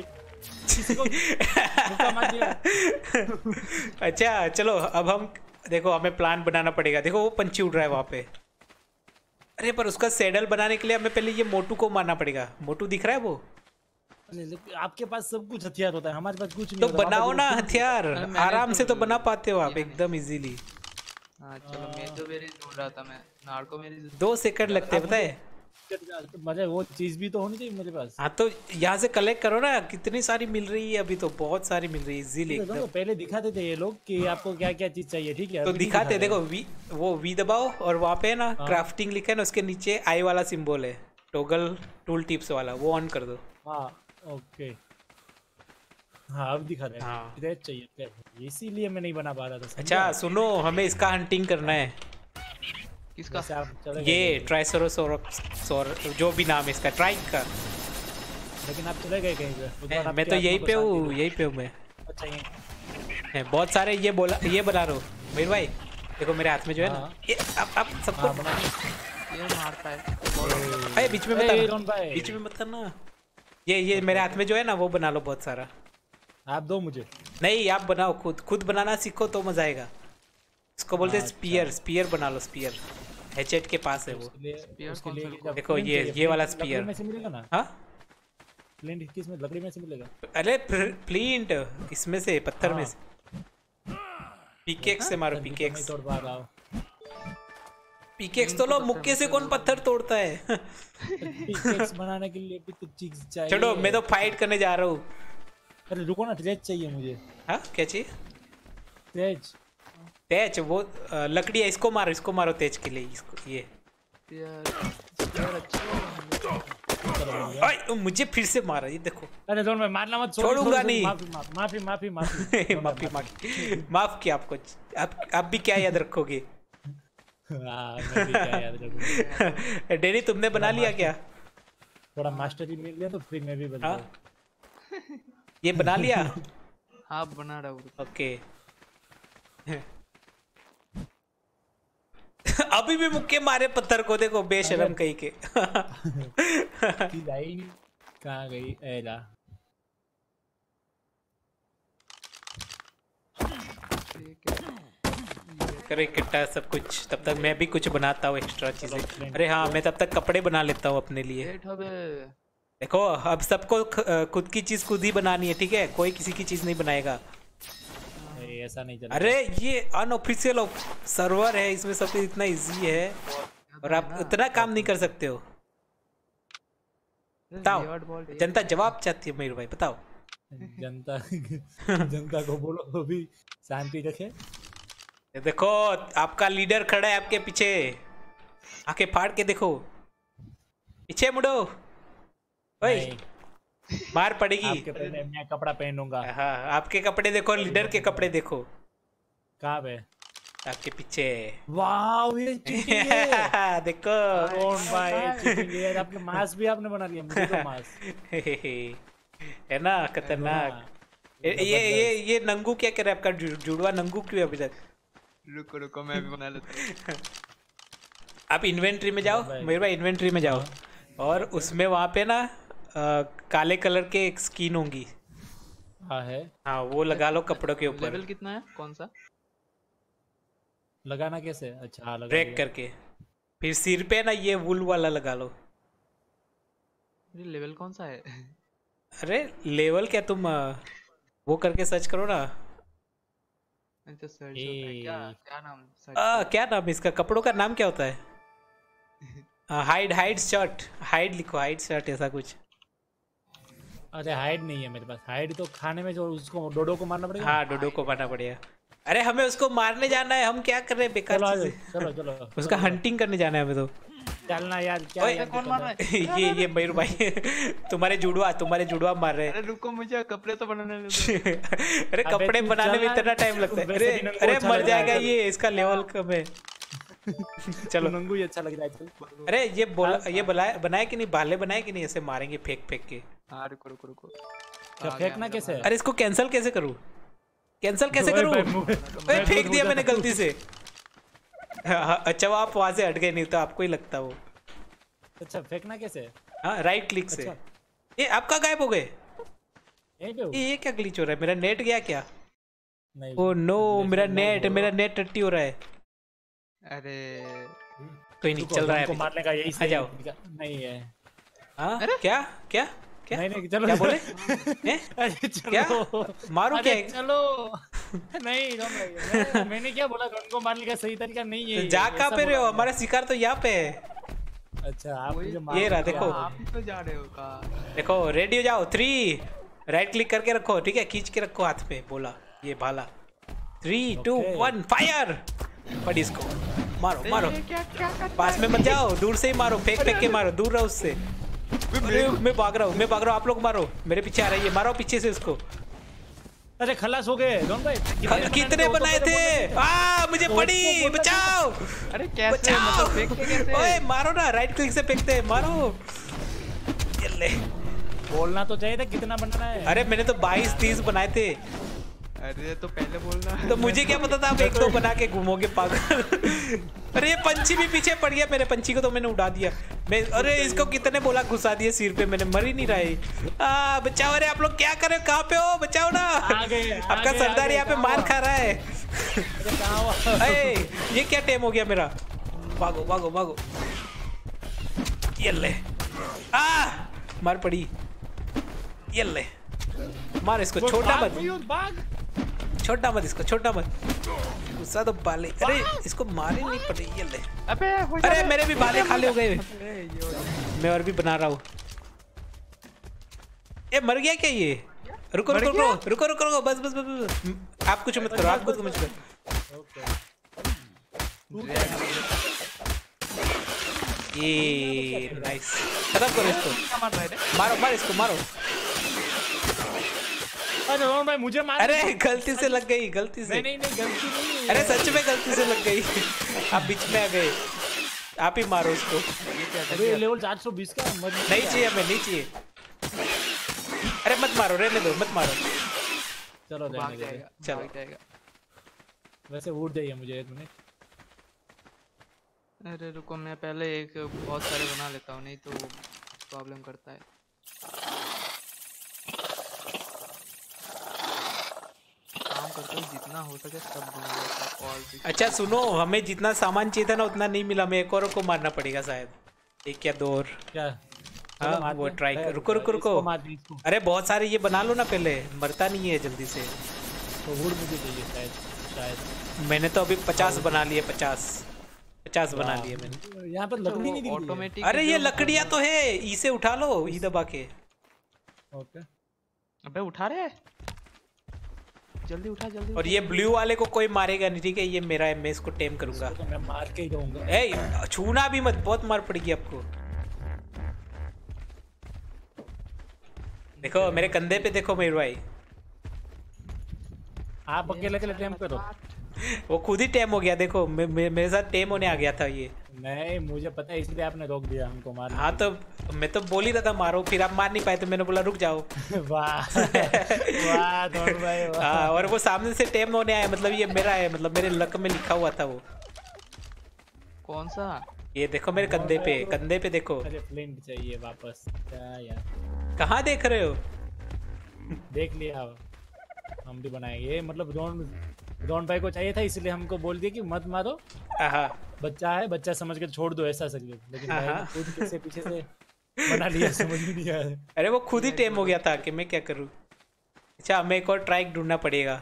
अच्छा चलो अब हम देखो हमें प्लान बनाना पड़ेगा। देखो वो पंछी उड़ रहा है वहाँ पे। अरे पर उसका सैडल बनाने के लिए हमें पहले ये मोटू को मारना पड़ेगा। मोटू दिख रहा है वो? आपके पास सब कुछ हथियार होता है हमारे पास कुछ नहीं तो होता। बनाओ ना हथियार। आराम से तो बना पाते हो आप एकदम इजीली। हाँ चलो मैं तो मेरी ढूंढ रहा था। मैं नार्को मेरी दो सेकंड लगते हैं पता है। मतलब वो चीज भी तो होनी चाहिए मेरे पास। हाँ तो यहाँ से कलेक्ट करो ना। कितनी सारी मिल रही है अभी तो बहुत सारी मिल रही है इजीली एकदम। तो पहले दिखाते थे ये लोग कि आपको क्या क्या चीज चाहिए ठीक है। तो दिखाते देखो वी वो वी दबाओ और वहाँ पे ना क्राफ्टिंग लिखा है ना उसके नीचे आई वाला सिंबल है टॉगल टूल टिप्स वाला वो ऑन कर दो। हाँ ओके हाँ अब दिखा रहे हैं। हाँ इधर चाहिए इसीलिए मैं नहीं बना पा रहा था। अच्छा सुनो हमें इसका हंटिंग करना है। किसका? ये ट्राइसोरोसोर जो भी नाम है इसका ट्राइक का। लेकिन आप चले गए कहीं पे? मैं तो यहीं पे हूँ यहीं पे हूँ मैं। अच्छा ये बहुत सारे ये बोला ये बना रहा हूँ मेरे भाई। देखो मेरे हाथ में जो है ना ये अब अब सबको ये मारता है। अरे बीच में मत करना बीच में मत करना। ये ये मेरे हाथ में जो है ना वो बना लो बहुत सारा। आप दो मुझे। नहीं आप बनाओ खुद खुद बनाना सीखो तो मजा आएगा। इसको बोलते हैं स्पीयर। स्पीयर बना लो स्पीयर। हेचेट के पास है वो। उसके लिए देखो ये ये वाला स्पीयर में से मिलेगा ना। हाँ फ्लिंट किस में लकड़ी में से मिलेगा? अरे फ्लिंट इसमें से पत्थर में से। पिकेक्स से मारो पिकेक्स। तोड़ पा रहा हूं। पिकेक्स तो लो मुक्के से कौन पत्थर तोड़ता है? पिकेक्स बनाने के लिए भी तो चीज चाहिए। छोड़ो मैं तो फाइट करने जा रहा हूँ। अरे रुको ना ट्रेज चाहिए मुझे। हाँ क्या चाहिए? ट्रेज तेज वो आ, लकड़ी है। इसको मारो इसको मारो तेज के लिए इसको ये यार यार अच्छा ओए मुझे फिर से मारा ये देखो। अरे दोनों में मारना मत। छोड़ूंगा नहीं। माफी माफी माफी माफी माफी माफी माफ किया आपको। आप आप भी क्या याद रखोगे? हाँ मैं भी क्या याद रखूंगा। डेनी तुमने बना लिया क्या? थोड़ा मास्टरी मिल गया तो फिर मैं भी बना। ये बना लिया? हाँ बना रहा हूँ। ओके अभी भी मुक्के मारे पत्थर को देखो बेशरम कहीं के। की लाइन कहाँ गई? एला करे इकट्ठा सब कुछ। तब तक मैं भी कुछ बनाता हूँ एक्स्ट्रा चीजें। अरे हाँ मैं तब तक कपड़े बना लेता हूँ अपने लिए। देखो अब सबको खुद की चीज खुद ही बनानी है ठीक है? कोई किसी की चीज नहीं बनाएगा। ऐसा नहीं चलेगा। अरे ये अनऑफिशियल सर्वर है इसमें सब कुछ इतना इजी है और आप उतना काम नहीं कर सकते हो। बताओ जनता जवाब चाहती है मयूर भाई बताओ। जनता जनता को बोलो वो भी शांति रखे। देखो आपका लीडर खड़ा है आपके पीछे। आंखें फाड़ के देखो पीछे मुड़ो। ओए मार पड़ेगी। आपके पहले मैं कपड़ा पहनूंगा। हाँ आपके कपड़े देखो लीडर के कपड़े देखो। कहाँ पे? आपके पीछे। वाव ये चीटिंग है। देखो कौन भाई चीटिंग है? आपने मास्क भी आपने बना लिया। मुझे तो मास्क है ना खतरनाक। ये ये ये नंगू क्या कर रहा है आपका जुड़वा नंगू क्यों अभी तक? रुको रुको मैं भी बना लेता हूँ। आप इन्वेंट्री में जाओ मेरे भाई इन्वेंट्री में जाओ और उसमें वहाँ पे ना आ, काले कलर के एक स्किन होंगी। हाँ है। हाँ वो लगा लो कपड़ों के ऊपर। लेवल कितना है? कौन सा लगाना कैसे? अच्छा हाँ लगा ब्रेक करके फिर सिर पे ना ये वुल वाला लगा लो। ये लेवल कौन सा है? अरे लेवल क्या तुम वो करके सर्च करो ना। अच्छा सर्च होता है क्या? क्या नाम सर्च? आ, क्या नाम इसका? कपड़ों का नाम क्या होता है? हाइड हाइड शर्ट हाइड लिखो हाइड शर्ट ऐसा कुछ। अरे हाइड नहीं है मेरे पास। हाइड तो खाने में जो उसको डोडो को मारना पड़ेगा। हाँ डोडो को मारना पड़ेगा। अरे हमें उसको मारने जाना है। हम क्या कर रहे हैं बेकार चलो चीजें। चलो चलो उसका हंटिंग करने जाना है हमें तो। चलना यार क्या यार कौन मार रहा है? ये ये मयूर भाई तुम्हारे जुड़वा तुम्हारे जुड़वा मार रहे हैं। अरे रुको मुझे कपड़े तो बनाने दो। अरे कपड़े बनाने में इतना टाइम लगता है। अरे अरे मर जाएगा ये इसका लेवल कम है। चलो नंगू ही अच्छा लग रहा है। अरे ये बोला ये बनाए बनाए कि नहीं? भाले बनाए कि नहीं? ऐसे मारेंगे फेंक फेंक के। हाँ रुको रुको रुको। क्या फेंकना कैसे है? अरे इसको कैंसिल कैसे करूँ? कैंसिल कैसे करूँ? अरे फेंक दिया मैंने गलती से। अच्छा वो आप वहां से हट गए नहीं तो आपको ही लगता वो। अच्छा फेंकना कैसे? हाँ राइट क्लिक से। ये आपका गायब हो गए। ये क्या ग्लिच हो रहा है? मेरा नेट गया क्या? ओ नो मेरा नेट मेरा नेट टट्टी हो रहा है। अरे कोई नहीं चल रहा है। मारने का यही आ जाओ। नहीं है। हाँ क्या क्या क्या नहीं नहीं चलो क्या बोले? अरे चलो क्या मारो क्या? चलो नहीं मैं, मैंने क्या बोला? उनको मारने का सही तरीका नहीं है। जा कहाँ पे रहे हो? हमारा शिकार तो यहाँ पे है। अच्छा आप मुझे ये रहा देखो। आप ही तो जा रहे हो का? देखो रेडी हो जाओ। थ्री राइट क्लिक करके रखो ठीक है? खींच के रखो हाथ पे बोला ये भाला। Three two one fire. पड़ी इसको मारो मारो। पास में मत जाओ दूर से ही मारो। फेंक फेंक के मारो दूर रहो उससे। मैं भाग रहा हूँ मैं भाग रहा हूँ। आप लोग मारो मेरे पीछे आ रही है। मारो पीछे से उसको। अरे खलास हो गए दोनों भाई। कितने बनाए थे? आ मुझे पड़ी बचाओ। अरे कैसे मतलब फेंकते कैसे? ओए मारो ना राइट क्लिक से फेंकते मारो। ले बोलना तो चाहिए था कितना बनाना है। अरे मैंने तो बाईस तीस बनाए थे। अरे तो पहले बोलना। तो मुझे क्या पता था आप एक दो बना के घूमोगे पागल। अरे ये पंछी भी पीछे पड़ गया। मेरे पंछी को तो मैंने उड़ा दिया। मैं अरे इसको कितने बोला घुसा दिए सिर पे। मैंने मर ही नहीं रहा है। आ बचाओ। अरे आप लोग क्या कर रहे हो? कहाँ पे हो? बचाओ ना। आगे, आपका आगे, सरदार आगे, यहाँ पे मार खा रहा है। अरे कहाँ हुआ? ए, ये क्या टेम हो गया मेरा? भागो भागो भागो। ये ले। आ मार पड़ी। ये ले मार इसको, छोटा मत, छोटा मत इसको, छोटा मत। गुस्सा तो बाले, अरे इसको मारे नहीं पड़े। ये ले। अबे अरे मेरे भी बाले खाली हो गए। मैं और भी बना रहा हूँ। ये मर गया क्या ये? रुको रुको रुको रुको रुको रुको बस बस बस बस। आप कुछ मत करो, आप कुछ मत करो। ये नाइस, खत्म करो इसको। मारो मारो इसको, मारो। अरे रोहन भाई मुझे मार। अरे गलती से लग गई, गलती से। नहीं नहीं गलती नहीं। अरे सच में गलती से लग गई। आप बीच में आ गए। आप ही मारो उसको। अरे लेवल चार सौ बीस का नहीं चाहिए हमें, नहीं चाहिए। अरे मत मारो, रहने दो, मत मारो। चलो भाग जाएगा, चलो भाग जाएगा। वैसे उठ जाइए मुझे एक मिनट। अरे रुको, मैं पहले एक बहुत सारे बना लेता हूँ, नहीं तो प्रॉब्लम करता है। काम करता हूँ, जितना हो सके सब बना लेता हूँ। अच्छा सुनो, हमें जितना सामान चाहिए था ना उतना नहीं मिला। हमें एक और को मारना पड़ेगा शायद, एक या दो और। क्या? हाँ वो ट्राई कर। रुको रुको रुको। अरे बहुत सारे ये बना लो ना पहले, मरता नहीं है जल्दी से। तो वुड मुझे चाहिए शायद, शायद। मैंने तो अभी पचास बना लिए, पचास पचास बना लिए मैंने। यहाँ पर लकड़ी नहीं दिख रही है। ऑटोमेटिक। अरे ये लकड़ियाँ तो है, इसे उठा लो, ई दबा के। ओके। अबे उठा रहे, जल्दी उठा जल्दी। और ये ब्लू वाले को कोई मारेगा नहीं, ठीक है? ये मेरा है, मैं इसको टेम करूंगा। तो मैं मार के ही रहूंगा। ए छूना भी मत, बहुत मार पड़ेगी आपको। देखो मेरे कंधे पे देखो मेरे भाई। आप अकेले अकेले टेम करो। वो खुद ही टेम हो गया, देखो मे, मे, मेरे साथ टेम होने आ गया था ये। नहीं मुझे पता है, इसलिए आपने रोक दिया हमको मारने। हाँ तो मैं तो बोल ही रहा था मारो, फिर आप मार नहीं पाए तो मैंने बोला रुक जाओ। वाह वाह दोनों भाई वाह। हाँ, और वो सामने से टेम होने आया, मतलब ये मेरा है, मतलब मेरे लक में लिखा हुआ था वो। कौन सा? ये देखो मेरे कंधे पे, कंधे पे देखो। अरे फ्लिंट चाहिए वापस। क्या यार, कहाँ देख रहे हो? देख लिया हम भी बनाएंगे। मतलब रोन रोन भाई को चाहिए था, इसलिए हमको बोल दिया कि मत मारो। हाँ बच्चा है, बच्चा समझ के छोड़ दो ऐसा सके। लेकिन भाई हाँ। ने खुद पीछे पीछे से बना लिया, समझ नहीं दिया। अरे वो खुद ही टेम हो गया था कि मैं क्या करूँ। अच्छा हमें एक और ट्राई ढूंढना पड़ेगा।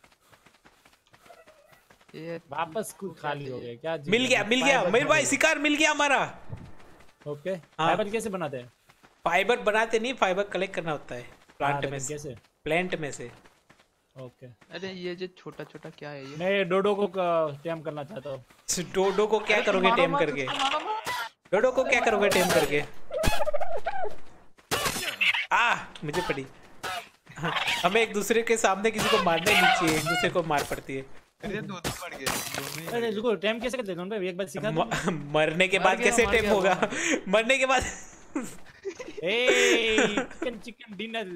ये वापस कुछ खाली हो गया क्या? मिल गया, मिल गया मेरे भाई, शिकार मिल गया हमारा। ओके। फाइबर कैसे बनाते हैं? फाइबर बनाते नहीं, फाइबर कलेक्ट करना होता है प्लांट में से। कैसे? प्लांट में से। ओके। अरे ये जो छोटा छोटा क्या है ये? मैं डोडो को टेम करना चाहता हूँ। डोडो को क्या करोगे टेम करके? डोडो को क्या करोगे टेम करके? आ मुझे पड़ी। हमें एक दूसरे के सामने किसी को मारना ही नहीं चाहिए, एक दूसरे को मार पड़ती है। अरे दो दो पड़ गए। अरे रुको, टेम कैसे करते हैं भाई? एक बार सिखा दो। मरने के बाद कैसे टेम होगा? मरने के बाद चिकन चिकन डिनर।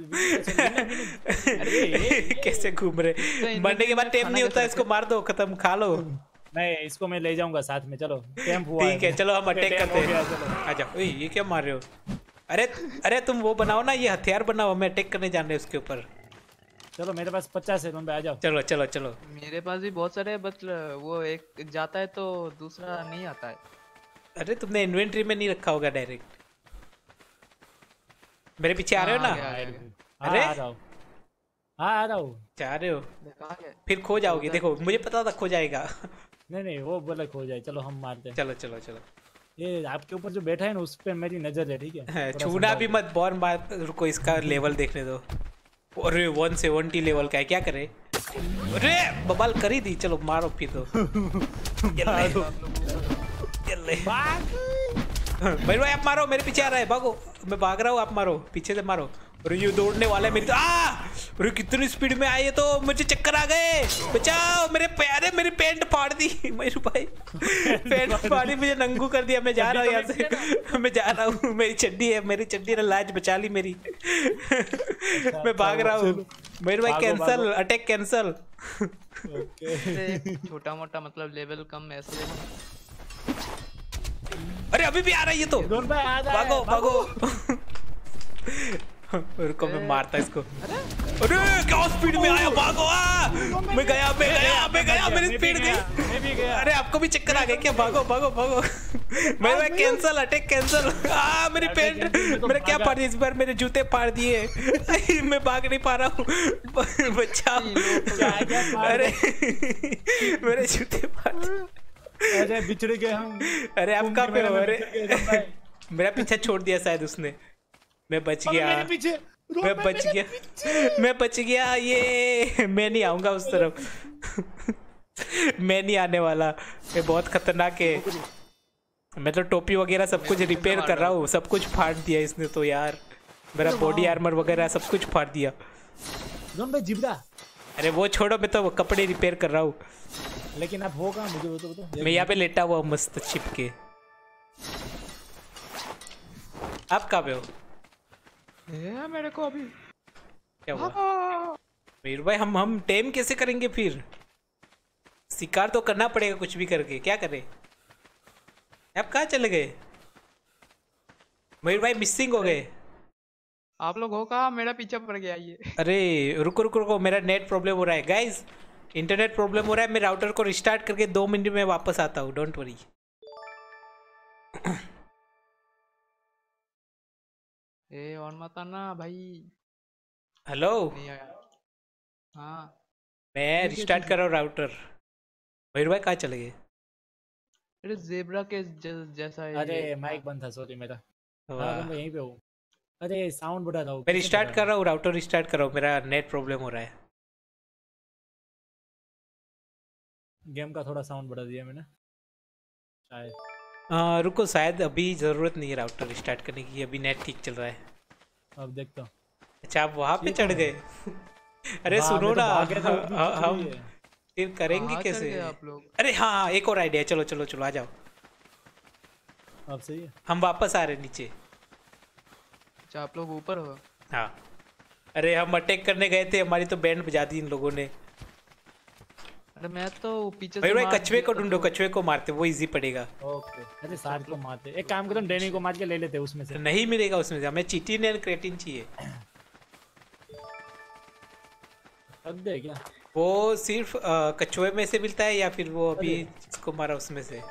कैसे घूम रहे? मरने के बाद टेम नहीं होता, इसको मार दो, खत्म, खा लो। नहीं इसको मैं ले जाऊंगा साथ में। चलो टेम हुआ ठीक है, चलो हम अटैक करते हैं। आ जाओ। ये क्या मार रहे हो? अरे अरे तुम वो बनाओ ना, ये हथियार बनाओ, हमें अटैक करने जाने उसके ऊपर। चलो मेरे पास पचास है, तुम पे आ जाओ। चलो चलो चलो। मेरे पास भी बहुत सारे है, बट वो एक जाता है तो दूसरा नहीं आता है। अरे तुमने इन्वेंटरी में नहीं रखा होगा डायरेक्ट। मेरे पीछे आ रहे हो ना? अरे आ रहा हूँ, हाँ आ रहा हूँ। जा रहे हो? फिर खो जाओगे, देखो मुझे पता था खो जाएगा। नहीं नहीं वो बोला खो जाए। चलो हम मारते हैं। चलो चलो चलो। ये आपके ऊपर जो बैठा है ना, उस पर मेरी नजर है, ठीक है? छूना भी मत, बॉर्न मार। रुको इसका लेवल देखने दो। अरे वन सेवेंटी लेवल का है, क्या करे? अरे बबाल कर ही दी। चलो मारो फिर तो। भाई भाई आप मारो, मेरे पीछे आ रहा है, भागो। मैं भाग रहा हूँ, आप मारो, पीछे से मारो। अरे ये दौड़ने वाला है मेरी तो। आ अरे कितनी स्पीड में आए, तो मुझे चक्कर आ गए। बचाओ मेरे प्यारे, मेरी पैंट फाड़ दी मेरे भाई। पैंट फाड़ी, मुझे नंगू कर दिया। मैं जा रहा हूँ यहाँ से, मैं जा रहा हूँ। मेरी चड्डी है, मेरी चड्डी ने लाज बचा ली मेरी। मैं भाग रहा हूँ मेरे भाई। Cancel, attack cancel. छोटा मोटा मतलब लेवल कम ऐसे। अरे अभी भी आ रहा है ये तो। भागो भागो। रुको मैं मारता इसको। अरे क्या स्पीड में आया, भागो। आ मैं गया मैं गया मैं गया मेरी स्पीड गई। मैं भी गया। अरे आपको भी चक्कर आ गया क्या? भागो भागो भागो। मैं मैं कैंसिल, अटैक कैंसिल। आ मेरी पैंट, मेरे क्या फाड़ दिए इस बार, मेरे जूते फाड़ दिए। मैं भाग नहीं पा रहा हूँ, बचाओ। अरे मेरे जूते फाड़ दिए। अरे बिछड़ गए हम। अरे आप कहाँ पे हो? अरे मेरा पीछा छोड़ दिया शायद उसने। मैं बच गया, मैं बच गया, मैं बच गया। ये मैं नहीं आऊंगा उस तरफ। मैं नहीं आने वाला, ये बहुत खतरनाक है। मैं तो टोपी वगैरह सब कुछ रिपेयर कर रहा हूँ, सब कुछ फाड़ दिया इसने तो यार। मेरा बॉडी आर्मर वगैरह सब कुछ फाड़ दिया। अरे वो छोड़ो, मैं तो कपड़े रिपेयर कर रहा हूँ। लेकिन आप हो कहाँ, मुझे वो तो बताओ। मैं यहाँ पे लेटा हुआ मस्त छिप के। आप कहाँ पे हो? ए, मेरे को अभी क्या हुआ? वीर भाई हम हम टेम कैसे करेंगे फिर? शिकार तो करना पड़ेगा कुछ भी करके। क्या करें? आप कहाँ चले गए? मयूर भाई मिसिंग हो गए। आप लोग हो कहाँ? मेरा पीछा पड़ गया ये। अरे रुको रुको रुको, मेरा नेट प्रॉब्लम हो रहा है गाइस, इंटरनेट प्रॉब्लम हो रहा है। मैं राउटर को रिस्टार्ट करके दो मिनट में वापस आता हूँ, डोंट वरी। ए और मत आना भाई। हेलो, नहीं आया। हाँ मैं रिस्टार्ट कर रहा हूँ राउटर। मयूर भाई कहाँ चले गए? अरे जेब्रा के ज- जैसा है अरे ये। माइक बंद था, सॉरी मेरा। वाह। हाँ, मैं यहीं पे हूँ। अरे साउंड बढ़ा रहा हूँ। मैं रिस्टार्ट कर रहा हूँ, राउटर रिस्टार्ट कर रहा हूँ, मेरा नेट प्रॉब्लम हो रहा है। गेम का थोड़ा साउंड बढ़ा दिया मैंने शायद। आ, रुको, शायद अभी ज़रूरत नहीं है राउटर रिस्टार्ट करने की, अभी नेट ठीक चल रहा है। अब देखता हूँ। अच्छा आप वहाँ पे चढ़ गए? अरे वाह, सुनो मैं तो ना, भाग गया था, वो भी ह- कुछ हम नहीं है। फिर करेंगे कहाँ चल कैसे? गए आप लोग? अरे हाँ हाँ, एक और आइडिया, चलो चलो चलो आ जाओ। अब सही है। हम वापस आ रहे हैं नीचे। अच्छा आप लोग ऊपर हो? हाँ, अरे हम अटैक करने गए थे, हमारी तो बैंड बजा दी इन लोगों ने। अरे मैं तो पीछे भाई से भाई मार कछुए को दिया था ढूंढो, तो- कछुए को मारते, वो इजी पड़ेगा। ओके। अरे साठ को मारते, एक काम करो डैनी को मार के ले लेते उसमें से। नहीं मिलेगा उसमें से, हमें चिटिन और क्रेटिन चाहिए। अब दे क्या? वो सिर्फ अ, कछुए में से मिलता है या फिर वो अभी जिसको मारा उसमें से?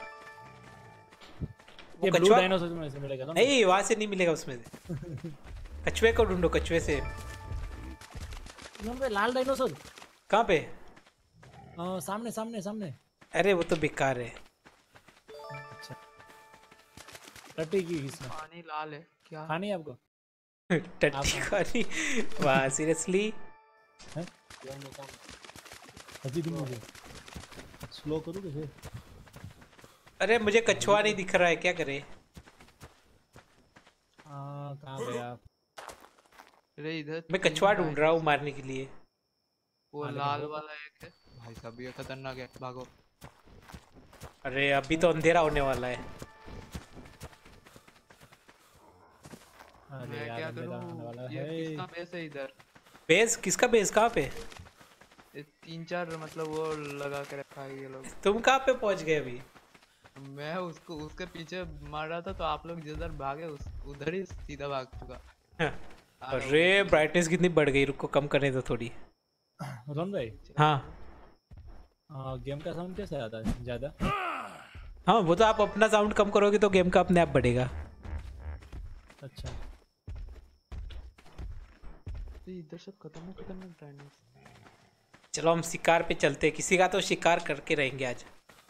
ये ब्लू कछुआ डायनासोर में से मिलेगा ना? नहीं, वहां से नहीं मिलेगा उसमें से। कछुए को ढूंढो, कछुए से। यहाँ पे लाल डायनासोर। कहाँ पे? हाँ, सामने सामने सामने। अरे वो तो बेकार है। अच्छा, टट्टी की किसने पानी लाल है क्या? खानी है आपको? टट्टी खानी? वाह सीरियसली? अजी तुम मुझे स्लो करो कैसे? अरे मुझे कछुआ नहीं दिख रहा है, क्या करे? हाँ, कहाँ गए आप? अरे इधर मैं कछुआ ढूंढ रहा हूँ मारने के लिए। वो हाँ, लेकिन लाल वो- वाला एक है भाई साहब, ये खतरनाक है, भागो। अरे अभी तो अंधेरा होने वाला है। अरे मैं यार, क्या अंधेरा होने वाला करूँ? ये है। किसका बेस है इधर? बेस किसका? बेस कहाँ पे? ये तीन चार मतलब वो लगा के रखा है ये लोग। तुम कहाँ पे पहुँच गए अभी? मैं उसको उसके पीछे मार रहा था तो आप लोग जिधर भागे उस उधर ही सीधा भाग चुका। हाँ। अरे ब्राइटनेस कितनी बढ़ गई, रुको कम करने दो थोड़ी। रोन भाई, हाँ आ, गेम का साउंड कैसे आता है ज्यादा? हाँ, वो तो आप अपना साउंड कम करोगे तो गेम का अपने आप बढ़ेगा। अच्छा, तो इधर सब खतरनाक खतरनाक डायनासोर। चलो हम शिकार पे चलते हैं, किसी का तो शिकार करके रहेंगे आज।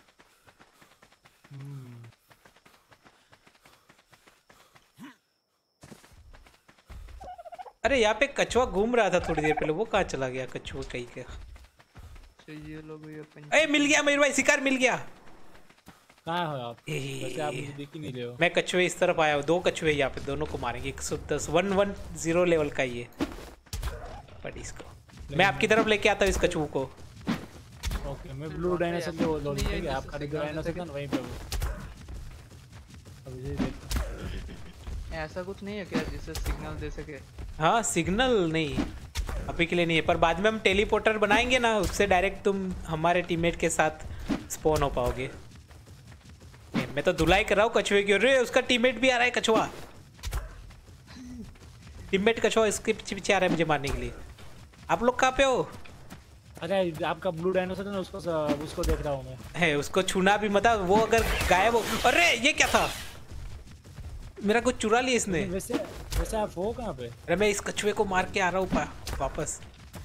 अरे यहाँ पे कछुआ घूम रहा था थोड़ी देर पहले, वो कहाँ चला गया कछुआ कहीं का? तो ये लोग ये पंच अरे मिल गया मयूर भाई, शिकार मिल गया। कहाँ हो आप? ए, वैसे आप मुझे देख ही नहीं रहे हो। मैं कछुए इस तरफ आया हूँ, दो कछुए यहाँ पे, दोनों को मारेंगे। एक सौ दस वन वन जीरो लेवल का ये बट इसको मैं आपकी तरफ लेके आता हूँ इस कछुओं को। ओके, मैं ब्लू डायनासोर के वो नहीं है, ठीक है, आप जैसे खाली सिग्नल डायनासोर जैसे था ना वहीं पे वो। अब ये देखो, ऐसा कुछ नहीं है क्या जिससे सिग्नल दे सके? हाँ सिग्नल नहीं अभी के लिए नहीं है, पर बाद में हम टेलीपोर्टर बनाएंगे ना, उससे डायरेक्ट तुम हमारे टीममेट के साथ स्पॉन हो पाओगे। मैं तो धुलाई कर रहा हूँ कछुए की। अरे उसका टीममेट भी आ रहा है कछुआ, टीममेट कछुआ इसके पीछे पीछे आ रहा है मुझे मारने के लिए। आप लोग कहाँ पे हो? अरे आपका ब्लू डायनासोर है ना, उसको उसको देख रहा हूँ मैं। है उसको छूना भी मत, वो अगर गायब हो। अरे ये क्या था? मेरा कुछ चुरा लिया इसने। वैसे वैसे आप हो कहाँ पे? अरे मैं इस कछुए को मार के आ रहा हूँ वापस।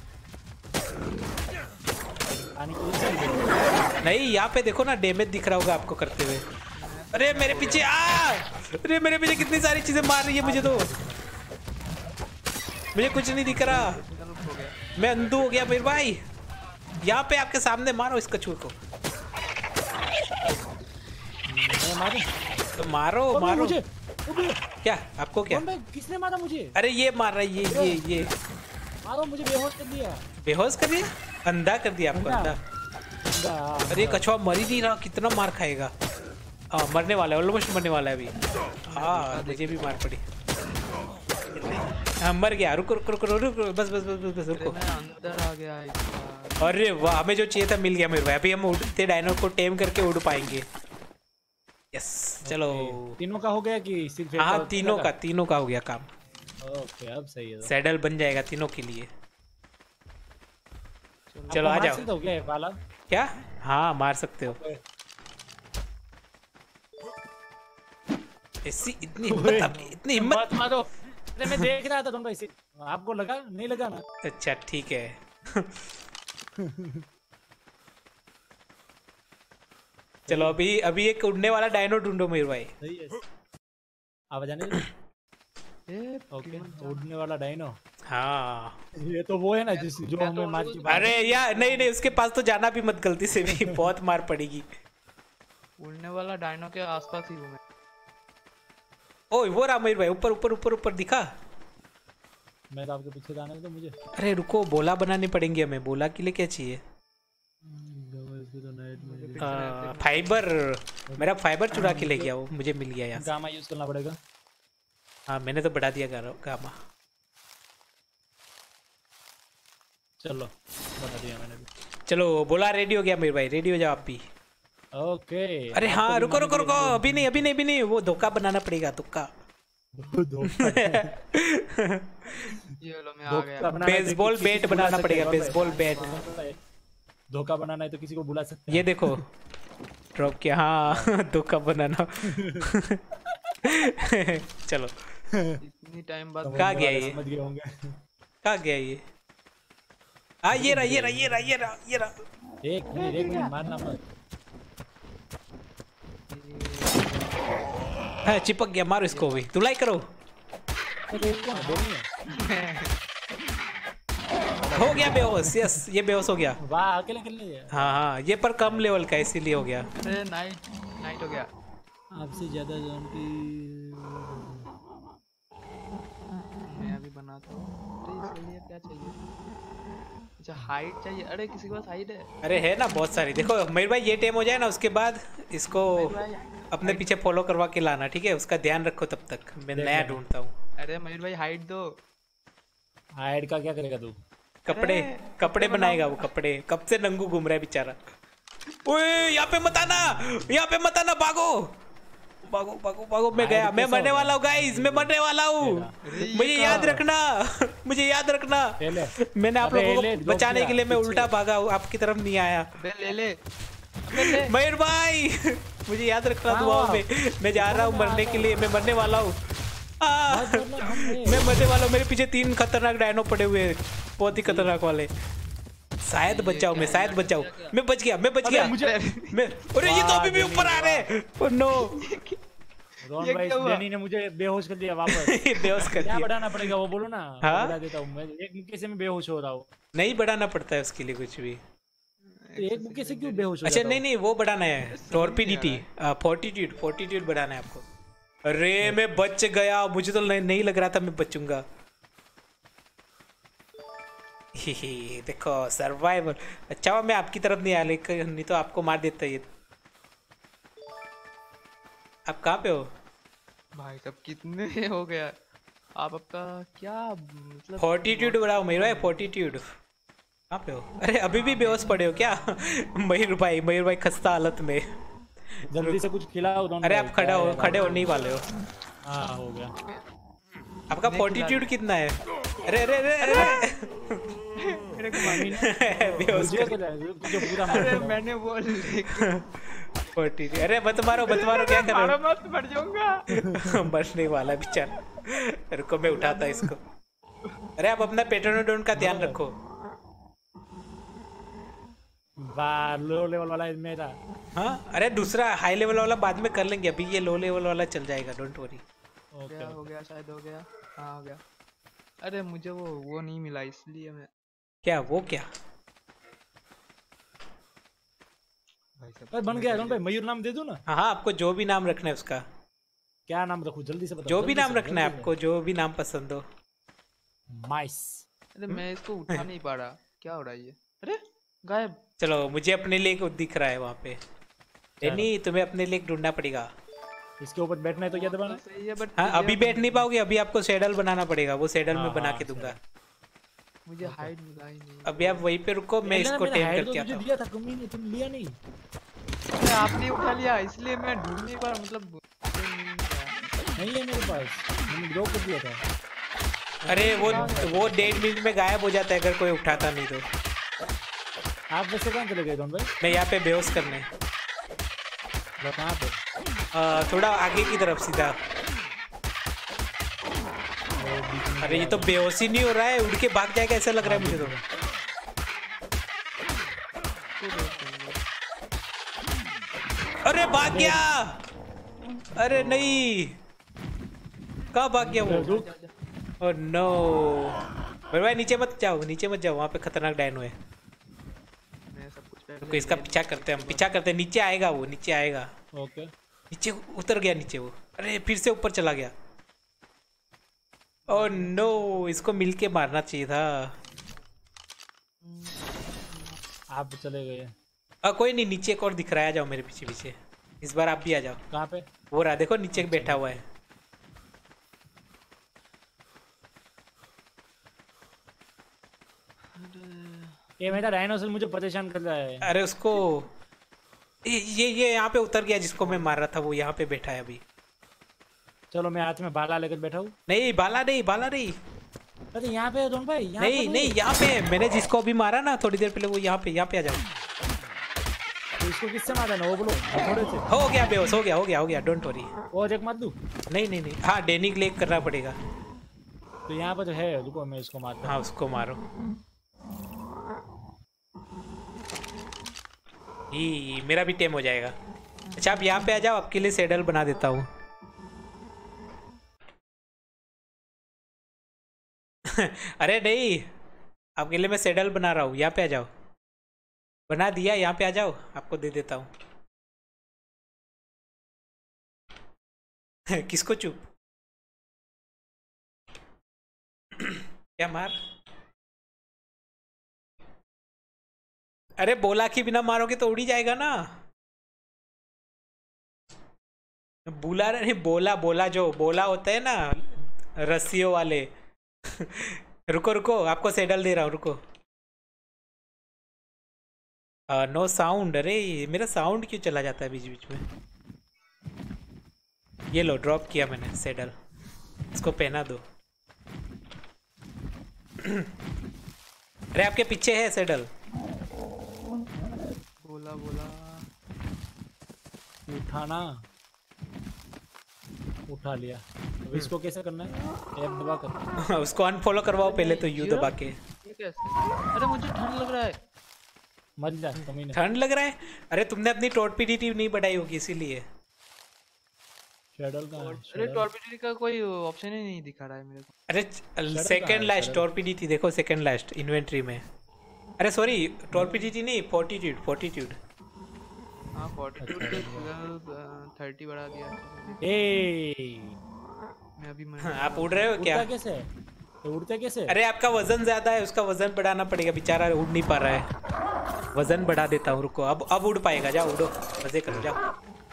आने के लिए नहीं, यहाँ पे देखो ना, डैमेज दिख रहा होगा आपको करते हुए। अरे मेरे पीछे आ! अरे मेरे पीछे कितनी सारी चीजें मार रही है मुझे तो। मुझे कुछ नहीं दिख रहा, मैं अंधू हो गया मेरे भाई। यहाँ पे आपके सामने मारो इस कछुए को। मारो तो मारो मारो मुझे। क्या आपको क्या? किसने मारा मुझे? अरे ये मार रहा है, ये ये ये मारो, मुझे बेहोश कर दिया। बेहोश कर दिया? अंधा कर दिया आपको, अंधा। अरे कछुआ मर ही नहीं रहा, कितना मार खाएगा। हाँ मरने वाला है, ऑलमोस्ट मरने वाला है अभी। हाँ मुझे भी मार पड़ी। हाँ मर गया। रुको रुको रुको रुको, बस बस बस बस बस रुको। अंदर आ गया। अरे वाह, हमें जो चाहिए था मिल गया मेरे भाई। अभी हम उड़ते डायनो को टेम करके उड़ पाएंगे। यस चलो। तीनों का हो गया कि सिर्फ? हाँ तीनों का, तीनों का हो गया काम। ओके अब सही है। सैडल बन जाएगा तीनों के लिए। चलो आ जाओ। हो गया वाला क्या? हाँ मार सकते हो। ऐसी इतनी हिम्मत, इतनी हिम्मत मारो। अरे मैं देख रहा था तुम भाई, आपको लगा नहीं लगा ना? अच्छा ठीक है। चलो अभी अभी एक उड़ने वाला डायनो ढूंढो मेरे भाई। सही है, आवाज आने दे। ओके उड़ने वाला डायनो। हाँ ये तो वो है ना जिस जो हमें मार के। अरे यार नहीं नहीं, उसके पास तो जाना भी मत गलती से भी, बहुत मार पड़ेगी। उड़ने वाला डायनो के आसपास ही हूँ मैं। ओए वो रहा मेरे भाई, ऊपर ऊपर ऊपर ऊपर दिखा। मैं तो आपके पीछे जाने दो मुझे। अरे रुको, बोला बनाने पड़ेंगे हमें। बोला के लिए क्या चाहिए? आ, फाइबर। मेरा फाइबर चुरा के ले गया वो, मुझे मिल गया यहाँ से। गामा यूज करना पड़ेगा। हाँ मैंने तो बढ़ा दिया गामा। चलो बढ़ा दिया मैंने भी। चलो बोला रेडी हो गया मेरे भाई, रेडी हो जाओ आप भी। ओके। अरे हाँ रुको रुको रुको, अभी नहीं अभी नहीं अभी नहीं, वो धोखा बनाना पड़ेगा, तुक्का। ये लो मैं आ गया। बेसबॉल बैट बनाना पड़ेगा, बेसबॉल बैट। धोखा बनाना है तो किसी को बुला सकते हैं। ये देखो ड्रॉप किया। हाँ धोखा बनाना। चलो इतनी टाइम बाद कहाँ गया ये? समझ गए होंगे कहाँ गया ये? हाँ ये रहा ये रहा ये रहा ये रहा ये रहा। एक मिनट एक मिनट मारना मत। हाँ चिपक गया, मारो इसको भी। धुलाई करो। हो गया बेहोश। यस ये बेहोश हो गया। वाह अकेले अकेले। हाँ हाँ ये पर कम लेवल का इसीलिए हो गया। अरे नाइट नाइट हो गया। आपसे ज्यादा जोन की मैं अभी बनाता हूँ। अरे इसके लिए क्या चाहिए? अच्छा हाइट चाहिए। अरे किसी के पास हाइट है? अरे है ना बहुत सारी। देखो मेरे भाई ये टाइम हो जाए ना, उसके बाद इसको अपने पीछे फॉलो करवा के लाना, ठीक है? उसका ध्यान रखो तब तक, मैं नया ढूंढता हूँ। अरे मयूर भाई हाइट दो। हाइट का क्या करेगा तू? कपड़े कपड़े बनाएगा वो। कपड़े कब से नंगू घूम रहा है बेचारा। ओए यहाँ पे मत आना, यहाँ पे मत आना, भागो भागो भागो भागो। मैं गया, मैं मरने वाला हूँ गाइस, मैं मरने वाला हूँ। मुझे याद रखना, मुझे याद रखना। मैंने आप लोगों को बचाने के लिए मैं उल्टा भागा हूँ, आपकी तरफ नहीं आया। ले ले मयूर भाई मुझे याद रखना दुआओं में। मैं जा रहा हूँ मरने के लिए, मैं मरने वाला हूँ। मैं मरने वाला हूँ। मेरे पीछे तीन खतरनाक डायनो पड़े हुए हैं, बहुत ही खतरनाक वाले। शायद बच जाऊँ मैं, शायद बच जाऊँ। मैं बच गया, मैं बच गया। मैं अरे ये तो अभी भी ऊपर आ रहे हैं। ओह नो रोहन भाई डेनी ने मुझे बेहोश कर दिया वापस। बेहोश कर दिया। क्या बढ़ाना पड़ेगा वो बोलो ना। हाँ? बढ़ा देता हूँ मैं, एक मुक्के से मैं बेहोश हो रहा हूँ। नहीं बढ़ाना पड़ता है उसके लिए कुछ भी। एक मुक्के से क्यों बेहोश हो? अच्छा नहीं नहीं वो बढ़ाना है, टॉर्पिडिटी, फोर्टिट्यूड, फोर्टिट्यूड बढ़ाना है आपको। अरे मैं बच गया, मुझे तो नहीं लग रहा था मैं बचूंगा। देखो सर्वाइवल। अच्छा मैं आपकी तरफ नहीं आया, लेकिन नहीं तो आपको मार देता ये। आप कहाँ पे हो भाई? सब कितने हो गया आप? आपका क्या मतलब? फोर्टिट्यूड बढ़ाओ मेरे भाई, फोर्टिट्यूड। कहाँ पे हो? अरे अभी भी बेहोश पड़े हो क्या? मयूर भाई, मयूर भाई खस्ता हालत में। जल्दी से कुछ खिलाओ। अरे आप खड़ा हो, खड़े होने वाले हो। हाँ हो गया। आपका फोर्टिट्यूड कितना है? अरे अरे अरे अरे मेरे को मम्मी ने बेहोश मुझे कर तो लगा, तुझे पूरा मार अरे देगा। मैंने बोल लेकिन फोर्टी अरे मत मारो मत मारो, क्या कर मारो रहे मत मर जाऊंगा। हो? मरने वाला बेचारा। रुको मैं उठाता इसको। अरे आप अपना पेट्रोनोडोन का ध्यान रखो। वाह लो लेवल वाला है मेरा। हाँ अरे दूसरा हाई लेवल वाला बाद में कर लेंगे, अभी ये लो लेवल वाला चल जाएगा, डोंट वरी। हो गया हो गया शायद हो गया। हाँ हो गया। अरे मुझे वो वो नहीं मिला इसलिए मैं क्या वो क्या? भाई साहब अरे बन गया भाई, मयूर नाम दे दूं ना? हाँ हाँ आपको जो भी नाम रखना है उसका, क्या नाम रखूं जल्दी से बताओ। जो भी जल्दी नाम से, रखना है जल्दी आपको, जो भी नाम पसंद हो। से। माइस। अरे मैं इसको उठा नहीं पा रहा, क्या हो रहा है ये? अरे गायब। चलो मुझे अपने लिए कुछ दिख रहा है वहाँ पे। नहीं तुम्हें अपने लिए ढूंढना पड़ेगा। इसके ऊपर बैठना है तो क्या दबाना? सही है बट हाँ अभी बैठ नहीं पाओगे, अभी आपको सैडल बनाना पड़ेगा, वो सैडल हाँ, में बना हाँ, के दूंगा। मुझे हाइड मिला ही नहीं। अभी आप वहीं पे रुको, मैं इसको टेम करके आता हूँ। दिया था तुम ही तुम लिया नहीं। अरे आपने उठा लिया इसलिए मैं ढूंढ नहीं पा रहा, मतलब नहीं है मेरे पास, मैंने ड्रॉप कर दिया था। अरे वो वो डेढ़ मिनट में गायब हो जाता है अगर कोई उठाता नहीं तो। आप वैसे कहाँ चले गए भाई? मैं यहाँ पे बेहोश करने। कहाँ पे? आ, थोड़ा आगे की तरफ सीधा। अरे ये तो बेहोशी नहीं हो रहा है, उड़ के भाग जाएगा ऐसा लग रहा है मुझे तो। अरे भाग गया। अरे नहीं कहाँ भाग गया वो? ओह नो भाई नीचे मत जाओ, नीचे मत जाओ, वहाँ पे खतरनाक डायनो है। तो इसका पीछा करते हैं हम, पीछा करते हैं, नीचे आएगा वो, नीचे आएगा। ओके नीचे उतर गया नीचे वो। अरे फिर से ऊपर चला गया। ओह नो इसको मिलके मारना चाहिए था। आप चले गए। आ, कोई नहीं, नीचे एक और दिख रहा है, आ जाओ मेरे पीछे पीछे। इस बार आप भी आ जाओ। कहाँ पे? वो रहा देखो नीचे बैठा हुआ है। ये मेरा डायनासोर मुझे परेशान कर रहा है। अरे उसको ये ये ये यहाँ पे उतर गया, जिसको मैं मार रहा था वो यहाँ पे बैठा है अभी। चलो मैं हाथ में भाला लेकर बैठा हूँ। नहीं बाला नहीं, बाला नहीं। अरे यहाँ पे दोन भाई, यहाँ नहीं नहीं यहाँ पे मैंने जिसको अभी मारा ना थोड़ी देर पहले, वो यहाँ पे यहाँ पे आ जाओ। तो इसको किससे मारा ना वो बोलो थोड़े से। हो गया बेहोश, हो गया हो गया हो गया, डोंट वरी। और एक मार दूँ? नहीं नहीं नहीं हाँ डेनी के लिए करना पड़ेगा। तो यहाँ पे तो है, रुको मैं इसको मारता हूँ। हाँ उसको मारो। ही मेरा भी टेम हो जाएगा। अच्छा आप यहाँ पे आ जाओ, आपके लिए सैडल बना देता हूँ। अरे नहीं आपके लिए मैं सैडल बना रहा हूँ, यहाँ पे आ जाओ। बना दिया, यहाँ पे आ जाओ, आपको दे देता हूँ। किसको चुप? क्या मार? अरे बोला कि बिना मारोगे तो उड़ी जाएगा ना। बोला नहीं, बोला बोला जो बोला होता है ना रस्सियों वाले। रुको रुको आपको सैडल दे रहा हूँ, रुको। No sound. अरे मेरा साउंड क्यों चला जाता है बीच बीच में? ये लो ड्रॉप किया मैंने सैडल, इसको पहना दो। अरे आपके पीछे है सैडल। बोला बोला उठाना, उठा लिया। अब इसको कैसे करना है? एफ दबा कर। उसको अनफॉलो करवाओ पहले तो, यू दबा के। ये कैसे? अरे मुझे ठंड लग रहा है। मर जा कमीने। ठंड लग रहा है? अरे तुमने अपनी टॉर्पिडिटी नहीं बढ़ाई होगी इसीलिए। शेडल का अरे टॉर्पिडिटी का कोई ऑप्शन ही नहीं दिखा रहा है मेरे को। अरे सेकंड लास्ट टॉर्पिडिटी देखो, सेकंड लास्ट इन्वेंटरी में। अरे सॉरी टॉर्पिडिटी नहीं, फोर्टिट्यूड फोर्टिट्यूड। हाँ फोर्टिट्यूड थर्टी बढ़ा दिया। ए मैं अभी मैं हाँ, आप उड़ रहे हो क्या? उड़ता कैसे? तो उड़ते कैसे? अरे आपका वजन ज्यादा है, उसका वजन बढ़ाना पड़ेगा, बेचारा उड़ नहीं पा रहा है। वजन बढ़ा देता हूँ, रुको। अब अब उड़ पाएगा, जाओ उड़ो, मजे करो जाओ।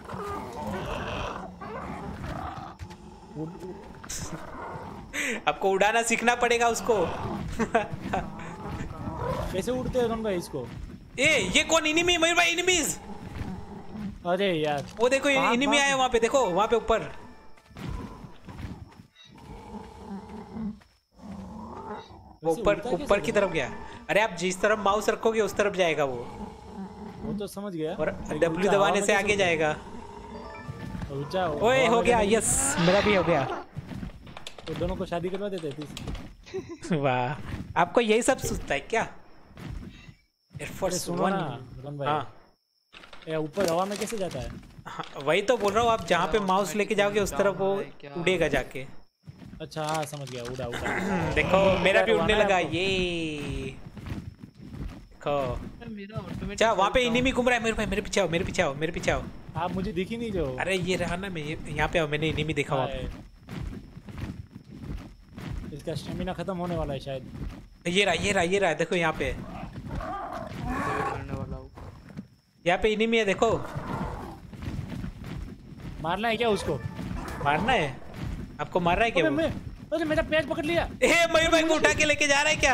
आपको उड़ाना सीखना पड़ेगा उसको। कैसे उड़ते हैं भाई इसको? ए ये कौन इनिमी? मयूर भाई इनिमीज। अरे यार वो देखो इनिमी आया वहाँ पे, देखो वहाँ पे ऊपर। वो ऊपर ऊपर की तरफ गया। अरे आप जिस तरफ माउस रखोगे उस तरफ जाएगा वो। वो तो समझ गया। और डब्ल्यू दबाने से आगे जाएगा। ऊंचा ओए हो गया, यस मेरा भी हो गया। तो दोनों को शादी करवा देते थे। वाह, आपको यही सब सोचता है क्या? Air force one. हाँ ये ऊपर हवा में कैसे जाता है? हाँ, वही तो बोल रहा हूँ, आप जहाँ पे माउस लेके जाओगे उस तरफ वो उड़ेगा जाके। अच्छा हाँ समझ गया, उड़ा उड़ा। देखो मेरा भी उड़ने लगा ये। देखो अच्छा वहाँ पे इनिमी घूम रहा है। मेरे भाई मेरे पीछे आओ, मेरे पीछे आओ, मेरे पीछे आओ। आप मुझे दिखी नहीं जो। अरे ये रहा ना, मैं यहाँ पे आओ, मैंने इनिमी देखा वहाँ पे। इसका स्टेमिना खत्म होने वाला है शायद। ये रहा ये रहा ये रहा, देखो यहाँ पे यहाँ पे इनिमी है, देखो। मारना है क्या उसको? मारना है आपको? मार रहा है क्या वो? अरे मेरा पैर पकड़ लिया। ए मयूर भाई को उठा के लेके जा रहा है क्या?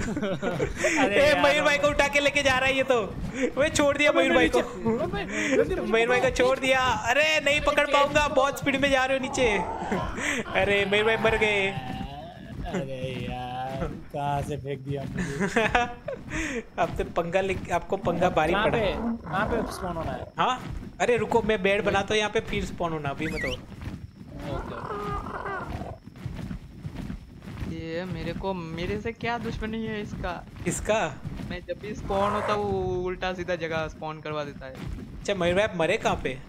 ए मयूर भाई को उठा के लेके जा रहा है ये तो। वे छोड़ दिया मयूर भाई को, मयूर भाई को छोड़ दिया। अरे नहीं पकड़ पाऊंगा, बहुत स्पीड में जा रहे हो नीचे। अरे मयूर भाई मर गए। अरे यार कहाँ से फेंक दिया मुझे। अब तो पंगा लिख, आपको पंगा भारी पड़ा। कहाँ पे स्पॉन होना है? हाँ अरे रुको, मैं बेड बनाता हूँ यहाँ पे, फिर स्पॉन होना, अभी मत हो। ये मेरे को मेरे से क्या दुश्मनी है इसका? इसका मैं जब भी स्पॉन होता हूँ वो उल्टा सीधा जगह स्पॉन करवा देता है। अच्छा मयूर भाई आप मरे कहाँ पे?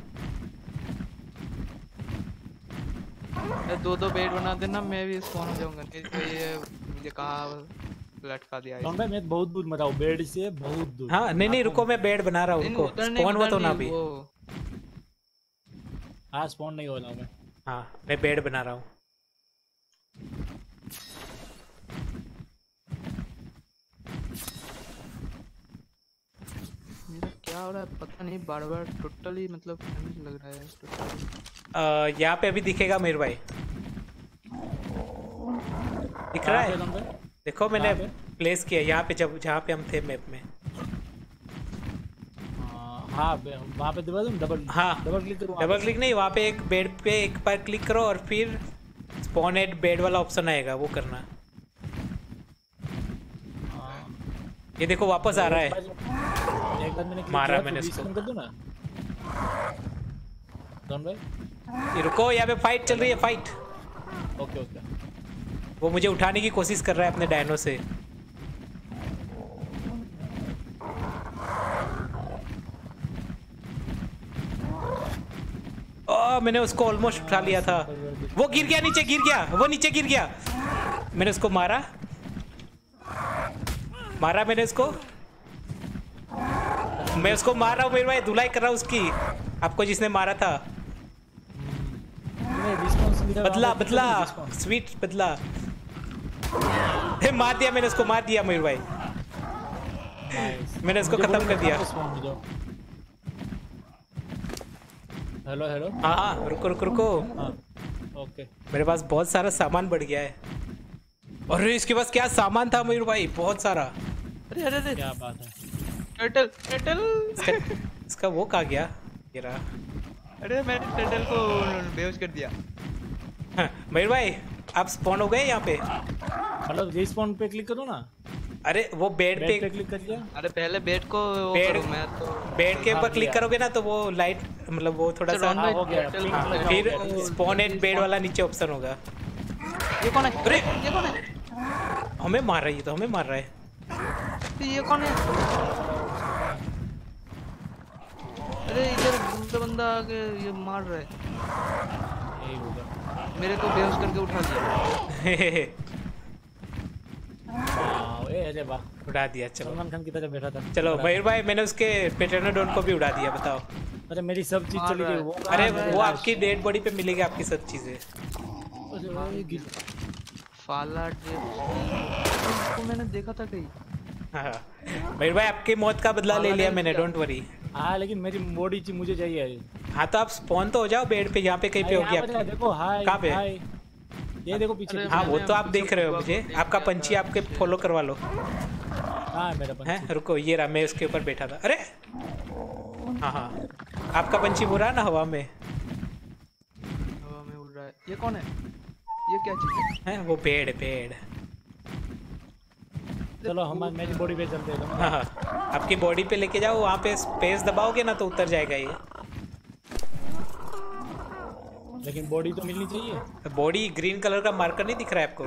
दो दो बेड बना देना, मैं भी स्पॉन हो जाऊंगा। नहीं तो ये मुझे कहाँ लटका दिया है। भाई मैं बहुत दूर मरा हूँ बेड से, बहुत दूर। हाँ नहीं नहीं रुको, मैं बेड बना रहा हूँ, रुको स्पॉन हुआ तो ना भी। हाँ स्पॉन नहीं हो रहा मैं। हाँ मैं बेड बना रहा हूँ। मेरा क्या हो रहा है पता नहीं, बार बार टोटली मतलब लग रहा है। यहाँ पे अभी दिखेगा मेरे भाई, दिख रहा है? देखो मैंने प्लेस किया यहाँ पे, जब जहाँ पे हम थे मैप में। हाँ वहाँ पे दबा दूँ डबल? हाँ डबल क्लिक करो। डबल क्लिक नहीं, वहाँ पे एक बेड पे एक बार क्लिक करो और फिर स्पॉन एट बेड वाला ऑप्शन आएगा, वो करना। ये देखो वापस आ रहा है। एक बार मैंने मारा मैंने इसको। कर दूँ ना डॉन भाई? ये रुको, यहाँ पे फाइट चल रही है, फाइट। Okay okay. वो मुझे उठाने की कोशिश कर रहा है अपने डायनो से। ओ मैंने उसको ऑलमोस्ट उठा लिया था। वो गिर गया नीचे, गिर गया वो नीचे गिर गया। मैंने उसको मारा मारा मैंने उसको मैं उसको मार रहा हूँ मेरे भाई, धुलाई कर रहा हूँ उसकी, आपको जिसने मारा था। बदला बदला स्वीट बदला। मार दिया मैंने उसको, मार दिया मयूर भाई, मैंने उसको खत्म कर दिया। Hello hello. हाँ हाँ रुको रुको रुको। हाँ ओके। मेरे पास बहुत सारा सामान बढ़ गया है। अरे इसके पास क्या सामान था मयूर भाई, बहुत सारा। अरे अरे अरे क्या बात है। टर्टल टर्टल इसका, इसका वो कहाँ गया? ये रहा। अरे मैंने टर्टल को बेहोश कर दिया। मयूर भाई आप स्पॉन हो गए यहाँ पे? मतलब रिस्पॉन पे क्लिक करो ना। अरे वो बेड पे, पे क्लिक कर दिया। अरे पहले बेड को बेड मैं तो बेड के ऊपर क्लिक करोगे ना तो वो लाइट मतलब वो थोड़ा सा हो गया। हाँ, फिर स्पॉन एट बेड वाला नीचे ऑप्शन होगा। ये कौन है? अरे ये कौन है? हमें मार रहा है, ये तो हमें मार रहा है। ये कौन है? अरे इधर दूसरा बंदा आके ये मार रहा है। यही होगा। मेरे को बेहोश करके उठा दिया। अरे वाह उड़ा दिया। चलो सलमान खान की तरह बैठा था। चलो मयूर भाई मैंने उसके पेटेनोडोन को भी उड़ा दिया, बताओ। अरे मेरी सब चीज चली गई। वो अरे वो आपकी डेड बॉडी पे मिलेगी आपकी सब चीजें। फाला इसको मैंने देखा था कहीं। हाँ मयूर भाई आपकी मौत का बदला ले लिया मैंने, डोंट वरी। हाँ लेकिन मेरी बॉडी मुझे चाहिए। हाँ तो आप स्पॉन तो हो जाओ बेड पे, यहाँ पे कहीं पे हो गया। देखो हाय कहाँ पे? ये देखो पीछे। हाँ वो तो आप देख रहे हो, मुझे आपका पंछी आपके फॉलो करवा लो। हाँ मेरा पंछी है रुको, ये रहा, मैं उसके ऊपर बैठा था। अरे हाँ हाँ आपका पंछी बुरा ना हवा में हवा में उड़ रहा है। ये कौन है? ये क्या चीज है? है वो पेड़ पेड़। चलो हम मेरी बॉडी पे चलते हैं। हाँ हाँ आपकी बॉडी पे लेके जाओ, वहाँ पे स्पेस दबाओगे ना तो उतर जाएगा ये। लेकिन बॉडी तो मिलनी चाहिए। बॉडी ग्रीन कलर का मार्कर नहीं दिख रहा है आपको?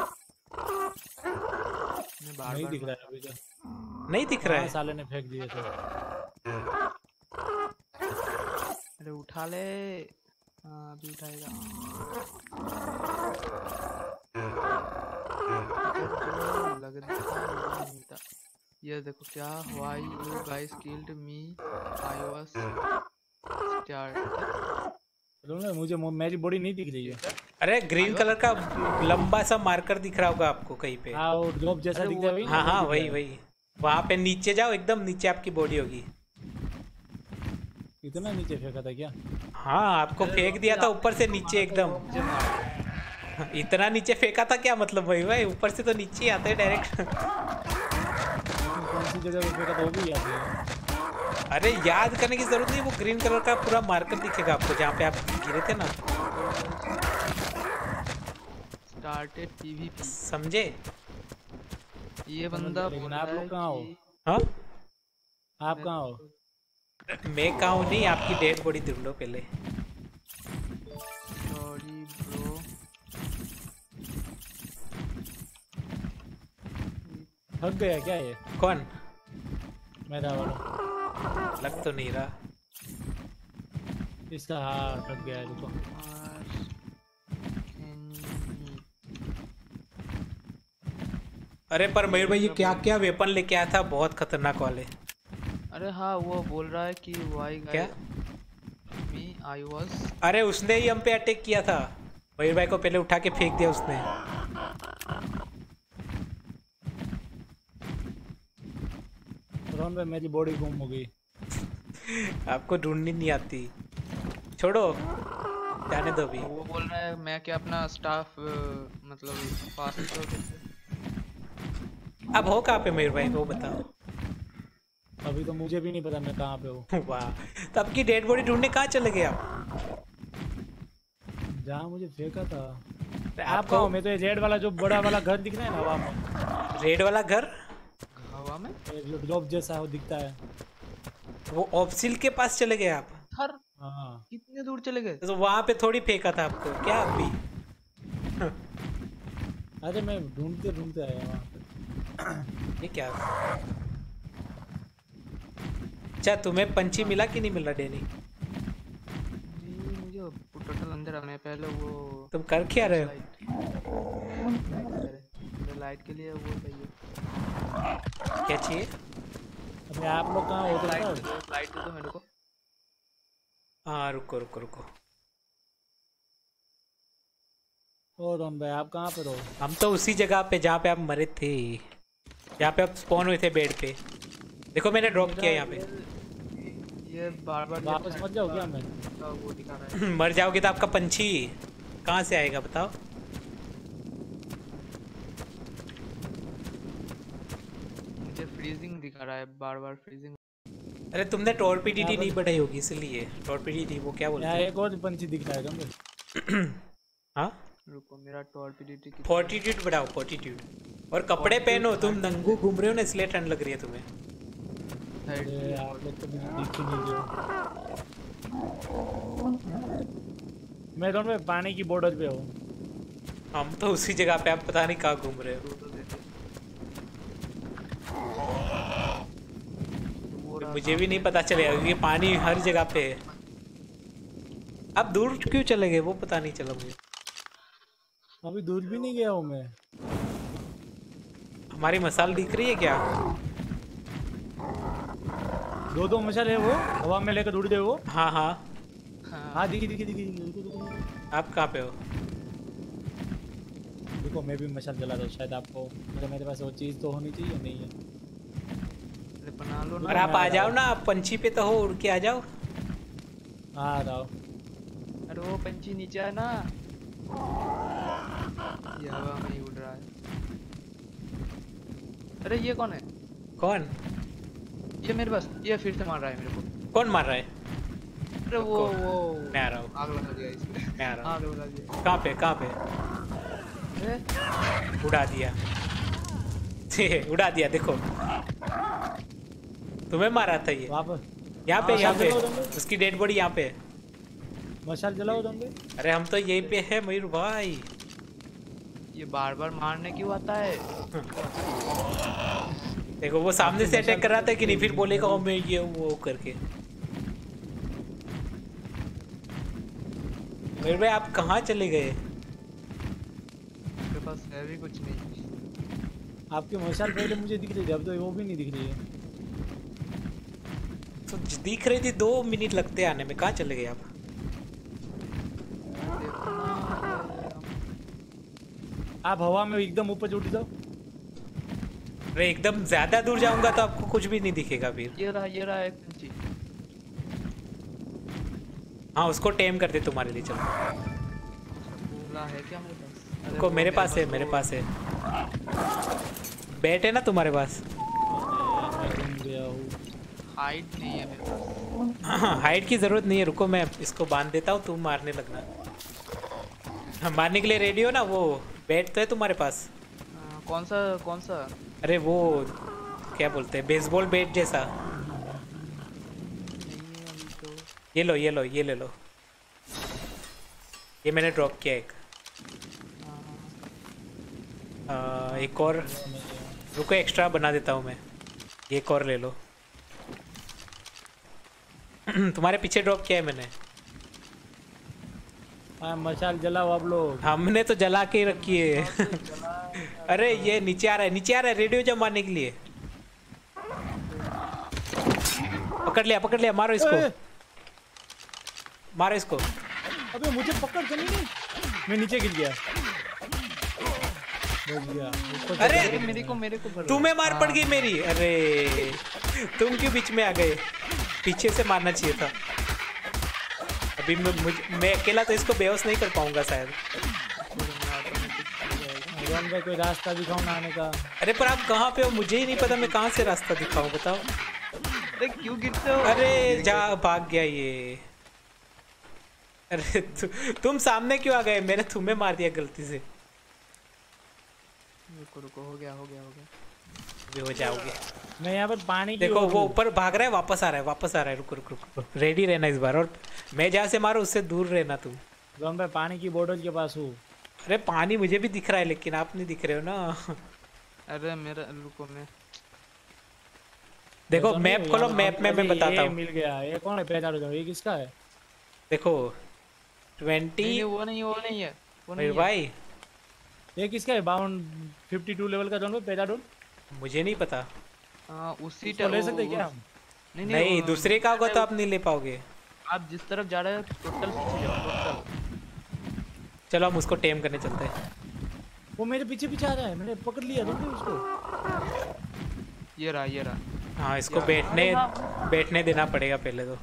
बार नहीं बार दिख रहा है अभी तो। नहीं दिख रहा है? साले ने फेंक दिए थे। अरे उठा ले। हाँ अभी उठाएगा। लग ये देखो क्या हुआ, you guys killed me, I was start. मुझे मेरी बॉडी नहीं दिख रही है। अरे ग्रीन कलर का लंबा सा मार्कर दिख रहा होगा आपको कहीं पे। हाँ वो ड्रॉप जैसा दिख रहा है। हाँ हाँ वही वही, वहाँ पे नीचे जाओ, एकदम नीचे आपकी बॉडी होगी। इतना नीचे फेंका था क्या? हाँ आपको फेंक दिया था ऊपर से नीचे एकदम। इतना नीचे फेंका था क्या मतलब? वही भाई ऊपर से तो नीचे ही आते हैं डायरेक्ट। कौन सी जगह पे फेंका था वो भी याद है। अरे याद करने की जरूरत नहीं, वो ग्रीन कलर का पूरा मार्कर दिखेगा आपको जहाँ पे आप गिरे थे ना। स्टार्टेड पीवीपी, समझे? ये बंदा लेकिन आप लोग कहाँ हो? हाँ आप कहाँ हो? मैं कहाँ हूँ नहीं, आपकी डेड बॉडी ढूंढो पहले। Sorry bro. थक गया क्या ये? कौन? मेरा वाला लग तो नहीं रहा। इसका हाँ थक गया है। रुको अरे पर मयूर भाई ये क्या क्या वेपन लेके आया था, बहुत खतरनाक वाले। अरे हाँ वो बोल रहा है कि वाई क्या? Me I was. अरे उसने ही हम पे अटैक किया था, मयूर भाई को पहले उठा के फेंक दिया उसने। रोन भाई मेरी बॉडी गुम हो गई। आपको ढूंढनी नहीं आती, छोड़ो जाने दो अभी। वो बोल रहा है मैं क्या अपना स्टाफ मतलब पास तो। अब हो कहाँ पे मयूर भाई वो बताओ। अभी तो मुझे भी नहीं पता मैं कहाँ पे हूँ। वाह, तो आपकी डेड बॉडी ढूंढने कहाँ चले गए आप? जहाँ मुझे फेंका था। आप आपको कहाँ हो? मैं तो ये रेड वाला जो बड़ा वाला घर दिख रहा है ना हवा में। रेड वाला घर हवा में जो ड्रॉप जैसा वो दिखता है। वो ऑप्सिल के पास चले गए आप? थर हाँ कितने दूर चले गए? तो वहाँ पे थोड़ी फेंका था आपको क्या अभी? अरे मैं ढूंढते ढूंढते आया वहाँ पे। ये क्या? अच्छा तुम्हें पंची मिला कि नहीं मिला डेनी? मुझे टोटल अंदर मैं पहले वो तुम कर क्या रहे हो? लाइट के लिए वो चाहिए। क्या चाहिए? अबे आप लोग कहाँ हो? लाइट लाइट दे दो मेरे को। हाँ रुको रुको रुको। ओ रोन भाई आप कहाँ पे रहो? हम तो उसी जगह पे जहाँ पे आप मरे थे, जहाँ पे आप स्पॉन हुए थे बेड पे। देखो मैंने ड्रॉप किया यहाँ पे। ये बार बार वापस मत जाओ क्या? मैं वो दिखा रहा है। मर जाओगे तो आपका पंछी कहाँ से आएगा बताओ? मुझे फ्रीजिंग दिखा रहा है बार बार फ्रीजिंग। अरे तुमने टॉर्पिडिटी नहीं बढ़ाई होगी इसलिए। टॉर्पिडिटी वो क्या बोलते यहाँ हैं? एक और पंछी दिख रहा है तुमको। हाँ रुको मेरा टॉर्पिडिटी की फोर्टीट्यूड बढ़ाओ, फोर्टीट्यूड। और कपड़े पहनो, तुम नंगू घूम रहे हो ना इसलिए ठंड लग रही है तुम्हें। अरे आप लोग तो मुझे दिख ही नहीं रहे हो। मैं रोन भाई पानी की बॉर्डर पे हूँ। हम तो उसी जगह पे, आप पता नहीं कहाँ घूम रहे हो। मुझे भी नहीं पता चलेगा क्योंकि पानी हर जगह पे है। अब दूर क्यों चले गए वो पता नहीं चला मुझे। अभी दूर भी नहीं गया हूँ मैं। हमारी मसाल दिख रही है क्या? दो दो मशाल है वो हवा में लेकर उड़ गए वो। हाँ हाँ हाँ दिखी दिखी दिखी दिखी। आप कहाँ पे हो? देखो मैं भी मशाल जला दूँ शायद आपको, मतलब मेरे पास वो चीज़ तो होनी चाहिए। नहीं है बना लो ना। और आप आ जाओ ना, आप पंछी पे तो हो, उड़ के आ जाओ। हाँ आओ। अरे वो पंछी नीचे है ना, ये हवा में ही उड़ रहा है। अरे ये कौन है? कौन? ये मेरे पास, ये फिर से मार रहा है मेरे को। कौन मार रहा है? अरे वो वो मैं आ रहा हूँ। आग लगा दिया इसमें। मैं आ रहा हूँ। आग लगा दिया। कहाँ पे कहाँ पे? अरे उड़ा दिया। उड़ा दिया देखो, तुम्हें मारा था ये। वापस यहाँ पे हाँ, यहाँ पे जलाओ तुम लोग। उसकी डेड बॉडी यहाँ पे है। मशाल जलाओ तुम भी। अरे हम तो यहीं पे है मयूर भाई। ये बार बार मारने क्यों आता है? देखो वो सामने से अटैक कर रहा था कि नहीं, फिर बोलेगा ओ मैं ये वो करके। मयूर भाई आप कहाँ चले गए? मेरे पास है भी कुछ नहीं। आपकी मशाल पहले मुझे दिख रही थी, अब तो वो भी नहीं दिख रही है। तो दिख रही थी, दो मिनट लगते आने में, कहाँ चले गए आप? देखो ना, आप हवा में एकदम ऊपर उठ जाओ। अरे एकदम ज्यादा दूर जाऊंगा तो आपको कुछ भी नहीं दिखेगा फिर। ये रहा ये रहा एक इंची। हाँ उसको टेम कर दे तुम्हारे लिए, चलो। बोला है क्या मेरे पास? अरे को वो मेरे पास है, तो- मेरे पास है। बैट है ना तुम्हारे पास? मैं गया हूँ। हाइट नहीं है मेरे पास। हाँ हाइट की जरूरत नहीं है, रुको मैं इसको बांध देता हूँ, तुम मारने लगना। हाँ, मारने के लिए रेडी हो ना? वो बैट तो है तुम्हारे पास? हाँ, कौन सा कौन सा? अरे वो क्या बोलते हैं, बेसबॉल बैट जैसा। नहीं है अभी तो। ये लो ये लो ये ले लो, ये मैंने ड्रॉप किया एक। आ, एक और रुको, एक्स्ट्रा बना देता हूँ मैं, एक और ले लो। तुम्हारे पीछे ड्रॉप किया है मैंने। हाँ मशाल जलाओ आप लोग। हमने तो जला के ही रखी है। अरे ये नीचे आ रहा है, नीचे आ रहा है रेडियो जम मारने के लिए। पकड़ लिया पकड़ लिया, मारो इसको, ए! मारो इसको। अबे मुझे पकड़ कर नहीं, मैं नीचे गिर गया। बच गया। ऊपर अरे अरे मेरे को मेरे को भर तुम्हें मार पड़ हाँ। गई मेरी। अरे तुम क्यों बीच में आ गए? पीछे से मारना चाहिए था। अभी मैं मुझ, मैं अकेला तो इसको बेहोश नहीं कर पाऊंगा शायद। रोहन भाई कोई रास्ता दिखाओ ना आने का। अरे पर आप कहाँ पे हो? मुझे ही नहीं पता, मैं कहाँ से रास्ता दिखाऊं, बताओ। अरे क्यों गिरते हो? अरे जा भाग गया ये। अरे तु, तुम सामने क्यों आ गए? मैंने तुम्हें मार दिया गलती से। रुको रुको, हो गया हो गया हो गया। अभी हो जाओगे। मैं यहाँ पर पानी की देखो ओर वो हूँ। ऊपर भाग रहा है, वापस आ रहा है, वापस आ रहा है। रुको रुको रुको, रेडी रहना इस बार। और मैं जहाँ से मारूं उससे दूर रहना तुम। रोहन भाई पानी की बोतल के पास हूँ। अरे पानी मुझे भी दिख रहा है, लेकिन आप नहीं दिख रहे हो ना। अरे मेरा रुको, मैं देखो तो मैप नहीं, खोलो, यहाँ मैप में पर मैं ये बताता हूँ। मिल गया। ये कौन है? पहचान दो, ये किसका है? देखो नहीं ट्वेंटी नहीं, वो नहीं वो नहीं है वो नहीं है। भाई ये किसका है? बावन फिफ्टी टू लेवल का जोन पहचान दो। मुझे नहीं पता। हाँ, उसी इसको ले वो- सकते हैं क्या उस- हम? नहीं नहीं वो- दूसरे का होगा तो आप नहीं ले पाओगे। आप जिस तरफ जा रहे हो टोटल पीछे जाओ, टोटल। चलो हम उसको टेम करने चलते हैं। वो मेरे पीछे पीछे आ रहा है, मैंने पकड़ लिया तुमने उसको। ये रहा ये रहा। हाँ इसको यार, बैठने अरे बैठने देना पड़ेगा पहले तो।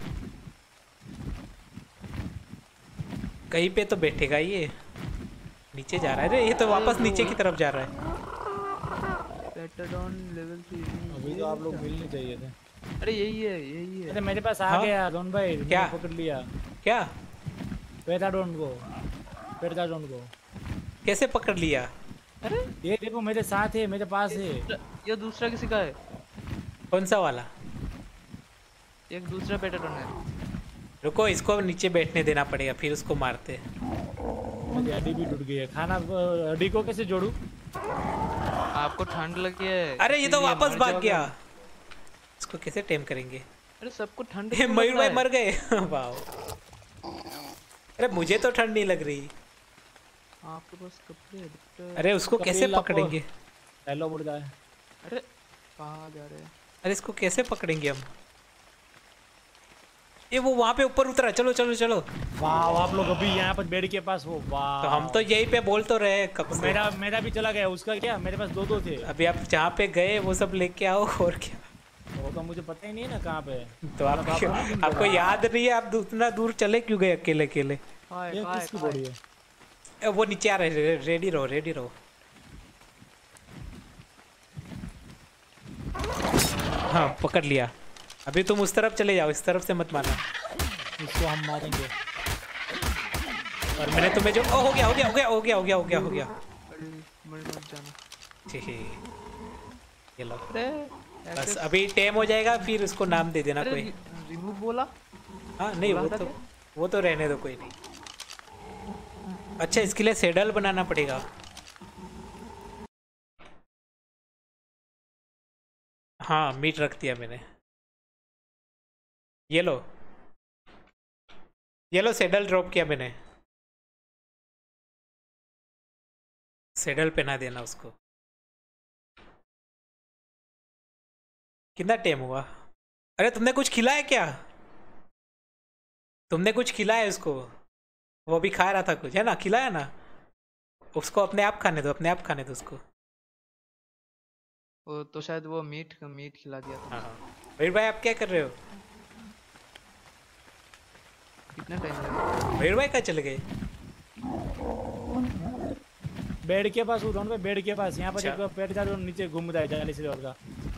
कहीं पे तो बैठेगा ये। नीचे जा रहा है। अरे ये तो वापस नीचे की तरफ जा रहा है। Pteranodon level three. अभी तो आप लोग मिलने चाहिए थे। अरे यही है यही है। अरे मेरे पास आ हाँ? गया रोहन भाई। क्या? मैंने पकड़ लिया क्या? पेटाडोन को। पेटाडोन को कैसे पकड़ लिया? अरे ये देखो मेरे साथ है, मेरे पास है। ये दूसरा किसी का है? कौन सा वाला? एक दूसरा पेटाडॉन है। रुको इसको नीचे बैठने देना पड़ेगा, फिर उसको मारते। मेरी हड्डी भी टूट गई है। खाना हड्डी को कैसे जोड़ू? आपको ठंड लगी है। अरे ये तो इसीलिए वापस मर भाग जाओगे। गया। इसको कैसे टेम करेंगे? अरे सबको ठंड ये क्यों लग मयूर रहा भाई है? मर गए। वाह। अरे मुझे तो ठंड नहीं लग रही। आपके पास कपड़े हैं, दुपट्टे- अरे उसको कैसे कपिल आपको- पकड़ेंगे? हेलो मुड़ जाए। अरे कहाँ जा रहे हैं? अरे इसको कैसे पकड़ेंगे हम? ये वो वहाँ पे ऊपर उतरा। चलो चलो चलो। वाह आप लोग अभी यहाँ पर बेड के पास हो। वाह तो हम तो यहीं पे बोल तो रहे हैं कब से। मेरा मेरा भी चला गया। उसका क्या? मेरे पास दो दो थे। अभी आप जहाँ पे गए वो सब लेके आओ और क्या। वो तो मुझे पता ही नहीं ना कहाँ पे है। तो आप आपको याद नहीं है? आप उतना दूर चले क्यों गए अकेले अकेले? कहाँ है, ये कहाँ है, किसकी कहाँ है? बॉडी है? ए, वो नीचे आ रहे हैं। रेडी रहो रेडी रहो। हाँ पकड़ लिया। अभी तुम उस तरफ चले जाओ, इस तरफ से मत मारना। इसको हम मारेंगे। और मैंने तुम्हें जो ओ, हो गया हो गया हो गया हो गया हो गया हो गया हो गया। अरे मर मत जाना। छी। ये लो। अरे बस ऐसे अभी टेम हो जाएगा फिर उसको नाम दे देना कोई। रिमूव बोला। हाँ नहीं वो बोला था तो क्या? वो तो रहने दो कोई नहीं। अच्छा इसके लिए सेडल बनाना पड़ेगा। हाँ मीट रख दिया मैंने। ये लो ये लो सेडल ड्रॉप किया मैंने। सेडल पहना देना उसको। कितना टाइम हुआ? अरे तुमने कुछ खिलाया क्या? तुमने कुछ खिलाया उसको? वो भी खा रहा था कुछ है ना, खिलाया ना उसको। अपने आप खाने दो अपने आप खाने दो उसको। वो तो शायद वो मीट मीट खिला दिया था। हाँ हाँ मयूर भाई आप क्या कर रहे हो? कितना टाइम लगा? मयूर भाई कहाँ चले गए? बेड के पास उधर पे, बेड के पास यहाँ पर अच्छा। एक पेट का जो नीचे घूम रहा है जाली से का।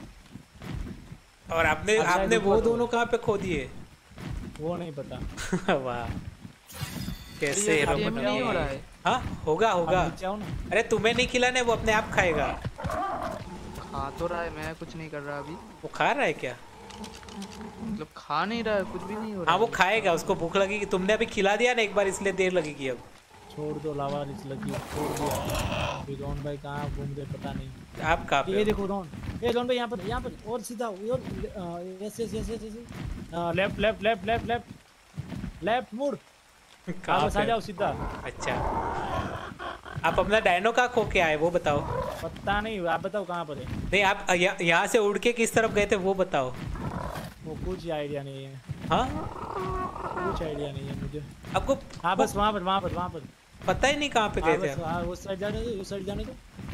और आपने अब शायद आपने ऊपर वो हो। दोनों कहाँ पे खो दिए? वो नहीं पता। वाह अरे कैसे ये रम गेम नहीं हो रहा है। हाँ होगा होगा। आप नीचे आओ ना। अरे तुम्हें नहीं खिलाने वो अपने आप खाएगा। खा तो रहा है, मैं कुछ नहीं कर रहा अभी। वो खा रहा है क्या? मतलब खा नहीं रहा है, कुछ भी नहीं हो रहा हाँ वो है। खाएगा, उसको भूख लगेगी। तुमने अभी खिला दिया ना एक बार इसलिए देर लगेगी अब। छोड़ दो, लावा नीचे लगी, छोड़ दिया। अभी रोन भाई कहाँ घूम रहे पता नहीं। आप कहाँ पे ये हो? देखो रोन, ये रोन भाई यहाँ पर यहाँ पर और सीधा और yes yes yes yes left left left left left left मुड़। कहाँ वापस आ पे? जाओ सीधा। अच्छा आप अपना डायनो कहाँ खो के आए वो बताओ। पता नहीं, आप बताओ कहाँ पर है। नहीं आप यहाँ यहाँ से उड़ के किस तरफ गए थे वो बताओ। वो कुछ आइडिया नहीं है। हाँ कुछ आइडिया नहीं है मुझे। आपको हाँ बस वहाँ पर वहाँ पर वहाँ पर। पता ही नहीं कहाँ पे हाँ गए थे बस आप? हाँ उस साइड जाने दो, उस साइड जाने दो।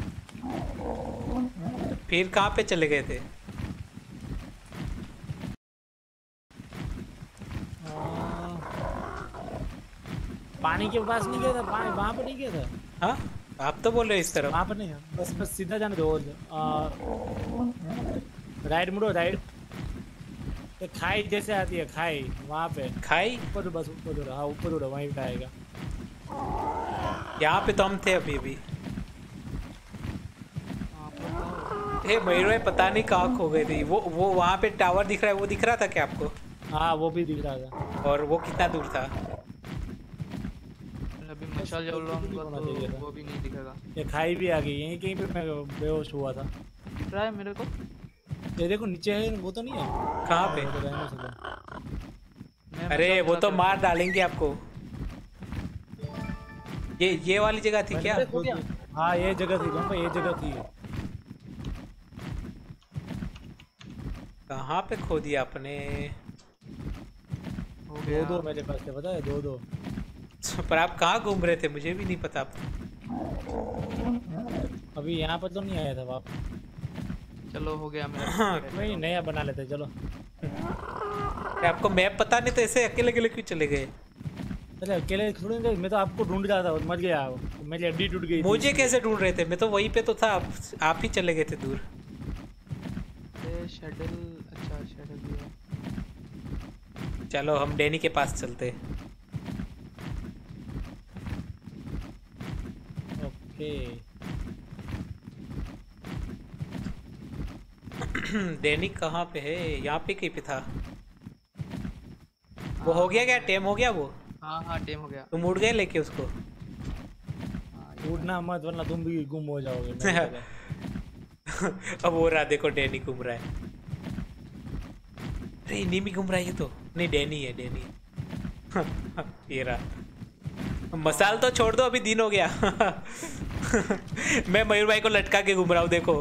फिर कहाँ पे चले गए थे? आ, पानी के पास नहीं गया था, पानी वहाँ पर नहीं गया था। हाँ आप तो बोल रहे हो इस तरफ। वहाँ पर नहीं है, बस बस सीधा जाने दो। और राइट मुड़ो, राइट। तो खाई जैसे आती है, खाई वहाँ पे खाई ऊपर, बस ऊपर उड़ो। हाँ ऊपर उड़ो, वहीं पे आएगा। यहाँ पे तो हम थे अभी अभी। हाँ, पता हे मयूर भाई पता नहीं कहाँ खो गए थे। वो वो वहाँ पे टावर दिख रहा है वो दिख रहा था क्या आपको? हाँ वो भी दिख रहा था। और वो कितना दूर था? है। अभी मशाल जल रहा हूँ होना तो चाहिए था। वो भी नहीं दिखेगा। ये खाई भी आ गई, यहीं कहीं पे मैं बेहोश हुआ था। दिख रहा है मेरे को। ये देखो नीचे है, वो तो नहीं है। कहाँ पे? वो तो रहने से मैं अरे मशाल वो जला तो के मार रखता डालेंगे आपको। ये ये वाली जगह थी क्या? दो। हाँ ये जगह थी गंपा, ये जगह थी। कहाँ पे खो दिया आपने? हूँ। हो दो गया। दो मेरे पास थे, पता है, दो दो। पर आप कहाँ घूम रहे थे मुझे भी नहीं पता। अभी यहाँ पर तो नहीं आया था वापस। चलो हो गया मेरा। कोई नहीं, नया बना लेते चलो। क्या आपको मैप पता नहीं तो ऐसे अकेले अकेले क्यों चले गए? अरे अकेले थोड़ी नहीं, मैं तो आपको ढूंढ रहा था और मर गया। मेरी हड्डी टूट गई थी। मुझे कैसे ढूंढ रहे थे? मैं तो वहीं पे तो था। आप, आप ही चले गए थे दूर। ये शेडल, अच्छा शेडल भी है। चलो हम डैनी के पास चलते। ओके। डैनी कहाँ पे है? यहाँ पे कहीं पे था। वो हो गया क्या? टेम हो गया वो? हाँ हाँ टेम हो गया। तुम उड़ गए लेके उसको? हाँ, ये- उड़ना मत वरना तुम भी गुम हो जाओगे। मेरी तरह। अब वो रहा देखो डैनी घूम रहा है। अरे नीमी घूम रहा है ये तो। नहीं डैनी है, डैनी है। ये रहा। मसाल तो छोड़ दो, अभी दिन हो गया। मैं मयूर भाई को लटका के घूम रहा हूँ देखो।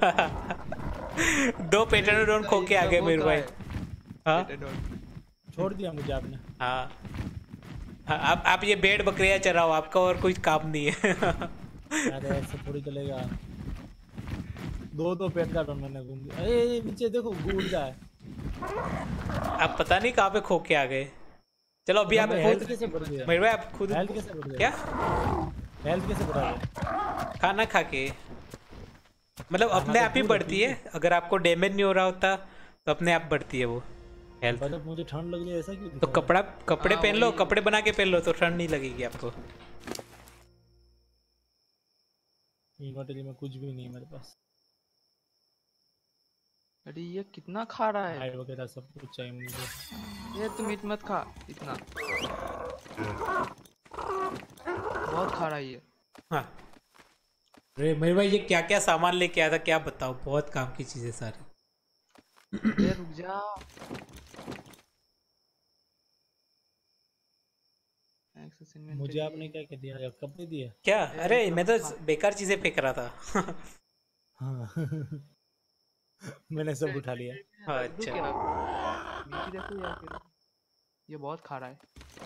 दो पेटेनोडोन खो के आ गए मयूर भाई। हाँ छोड़ दिया मुझे आपने। हाँ हाँ, आप आप ये भेड़ बकरियां चराओ, आपका और कोई काम नहीं है। अरे ऐसे थोड़ी चलेगा। दो दो पेट का मैंने घूम दिया। अरे ये नीचे देखो घूम रहा है। आप पता नहीं कहाँ पे खो के आ गए। चलो अभी आप हेल्थ खुद कैसे बढ़ गया? मयूर भाई आप खुद हेल्थ कैसे बढ़ गया? क्या हेल्थ कैसे बढ़ा गया? खाना खा के? मतलब अपने तो आप ही पूरा बढ़ती है। अगर आपको डैमेज नहीं हो रहा होता तो अपने आप बढ़ती है वो हेल्थ। मतलब मुझे ठंड लग रही है, ऐसा क्यों तो दिख रहा है? कपड़ा कपड़े हाँ, पहन लो, वही। कपड़े बना के पहन लो तो ठंड नहीं लगेगी आपको। इन्वर्टर में कुछ भी नहीं है मेरे पास। अरे ये कितना खा रहा है? हाइड वगैरह सब कुछ चाहिए मुझे। ये तू मीट मत खा इतना, बहुत खा रहा है ये। हाँ अरे मेरे भाई ये क्या क्या सामान लेके आया था क्या बताओ, बहुत काम की चीजें सारी। अरे रुक जा, मुझे आपने क्या क्या दिया? कपड़े दिए क्या? अरे मैं तो बेकार चीजें फेंक रहा था। हाँ मैंने सब उठा लिया। हाँ, अच्छा मीठी देखो यार, फिर ये बहुत खा रहा है।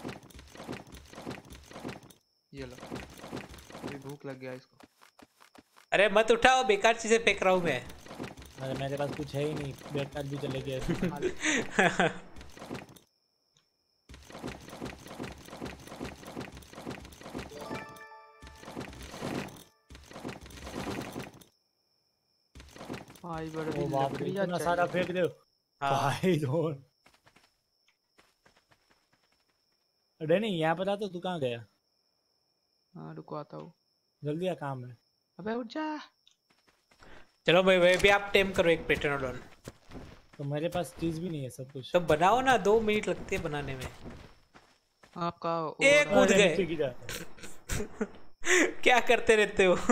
ये लो, अभी भूख लग गया इसको। अरे मत उठाओ, बेकार चीजें फेंक रहा हूँ मैं। अरे मेरे पास कुछ है ही नहीं, बेकार भी चले गए। भाई बड़ा ओ बाप रे, इतना सारा फेंक दो भाई। रोन अरे नहीं, यहाँ पर तो तू कहाँ गया? हाँ रुको आता हूँ, जल्दी आ, काम है। अबे उठ जा। चलो भाई भाई भी आप टेम करो एक पेट्रोनोडॉन। तो मेरे पास चीज भी नहीं है, सब कुछ तो बनाओ ना, दो मिनट लगते हैं बनाने में। आपका एक कूद गए। क्या करते रहते हो?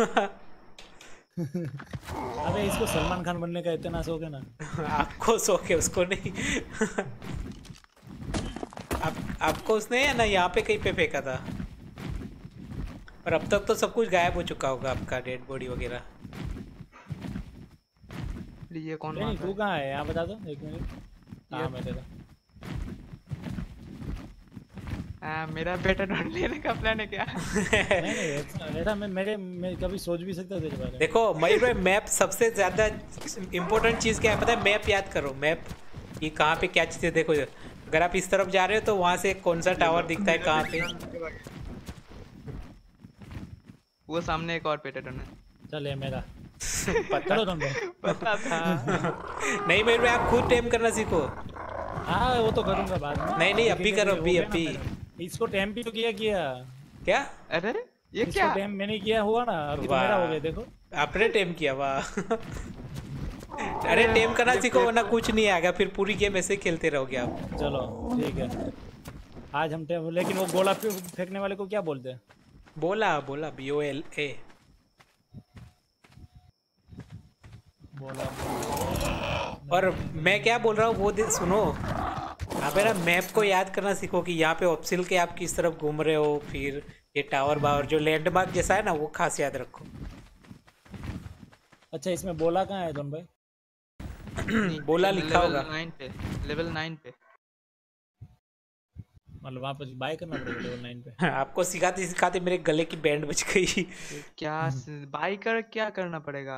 अबे इसको सलमान खान बनने का इतना शौक है ना। आपको शौक है, उसको नहीं। आप, आपको उसने है ना यहाँ पे कहीं पे फेंका था, और अब तक तो सब कुछ गायब हो चुका होगा आपका, डेड बॉडी वगैरह। ये कौन नहीं, तू कहाँ है? यहाँ बता दो एक मिनट। हाँ मैं तेरा आ, मेरा बेटा ढूंढ लेने का प्लान है क्या? नहीं नहीं, ऐसा मैं मेरे मैं कभी सोच भी सकता तेरे बारे में। देखो मयूर भाई, मैप सबसे ज्यादा इम्पोर्टेंट चीज क्या है पता है? मैप याद करो, मैप कि कहाँ पे क्या चीजें। देखो अगर आप इस तरफ जा रहे हो तो वहां से कौन सा टावर दिखता है कहाँ पे। वो सामने एक और पेटाटन है। चल ये मेरा पता चलो तुम पता था। नहीं मयूर भाई, आप खुद टेम करना सीखो। हाँ वो तो करूंगा बाद में। नहीं नहीं, अभी करो, अभी अभी। इसको टेम भी तो किया किया क्या? अरे ये क्या? टेम मैंने किया हुआ ना, अभी तो मेरा हो गया। देखो आपने टेम किया, वाह। अरे टेम करना सीखो वरना कुछ नहीं आएगा, फिर पूरी गेम ऐसे खेलते रहोगे आप। चलो ठीक है, आज हम टेम। लेकिन वो गोला फेंकने वाले को क्या बोलते हैं? बोला बोला बी ओ एल ए बोला। और मैं क्या बोल रहा हूँ वो दे, सुनो। आप है ना मैप को याद करना सीखो कि यहाँ पे ऑप्सिल के आप किस तरफ घूम रहे हो, फिर ये टावर बावर जो लैंडमार्क जैसा है ना, वो खास याद रखो। अच्छा इसमें बोला कहाँ है तुम भाई? बोला लिखा होगा नाइन पे, लेवल नाइन पे। मतलब वहाँ पर बाय करना पड़ेगा लेवल नाइन पे। आपको सिखाते सिखाते मेरे गले की बैंड बज गई। क्या बाई कर क्या करना पड़ेगा?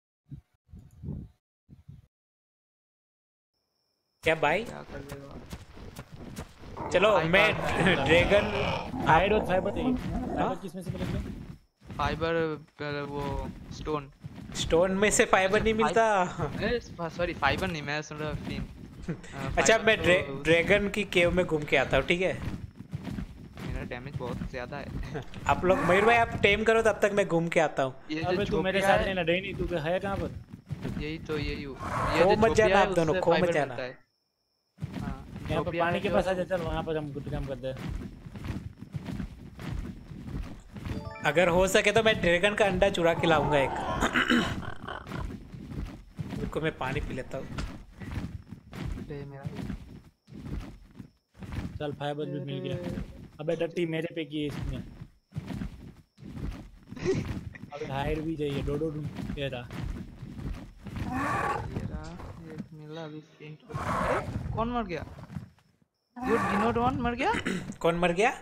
क्या बाई? क्या कर देगा? चलो मैं ड्रैगन हाइड और फाइबर चाहिए। फाइबर किसमें से मिलेंगे? फाइबर वो स्टोन। स्टोन में से फाइबर नहीं मिलता। सॉरी फाइबर नहीं, मैं सुन रहा फिन। अच्छा मैं ड्रे, ड्रैगन की केव में घूम के आता हूँ, ठीक है? मेरा डैमेज बहुत ज्यादा है। आप लोग मयूर भाई आप टेम करो, तब तक मैं घूम के आता हूँ। अबे तू मेरे साथ रहना, डे नहीं तू है कहाँ पर? यही तो यही खो मत जाना आप दोनों, खो मत जाना। यहाँ पर पानी के पास आ जा, चल वहाँ पर हम कुछ काम करते हैं। अगर हो सके तो मैं ड्रैगन का अंडा चुरा के लाऊंगा एक। रुको मैं पानी पी लेता हूँ। चल फाइबर भी मिल गया। अबे टट्टी मेरे पे की है इसने। अबे हाइड भी चाहिए, डो डो ढूंढ ये रहा। ये रहा, एक मिला अभी फेंट। अरे कौन मर गया? गुड डिनोड वन मर गया। कौन मर गया?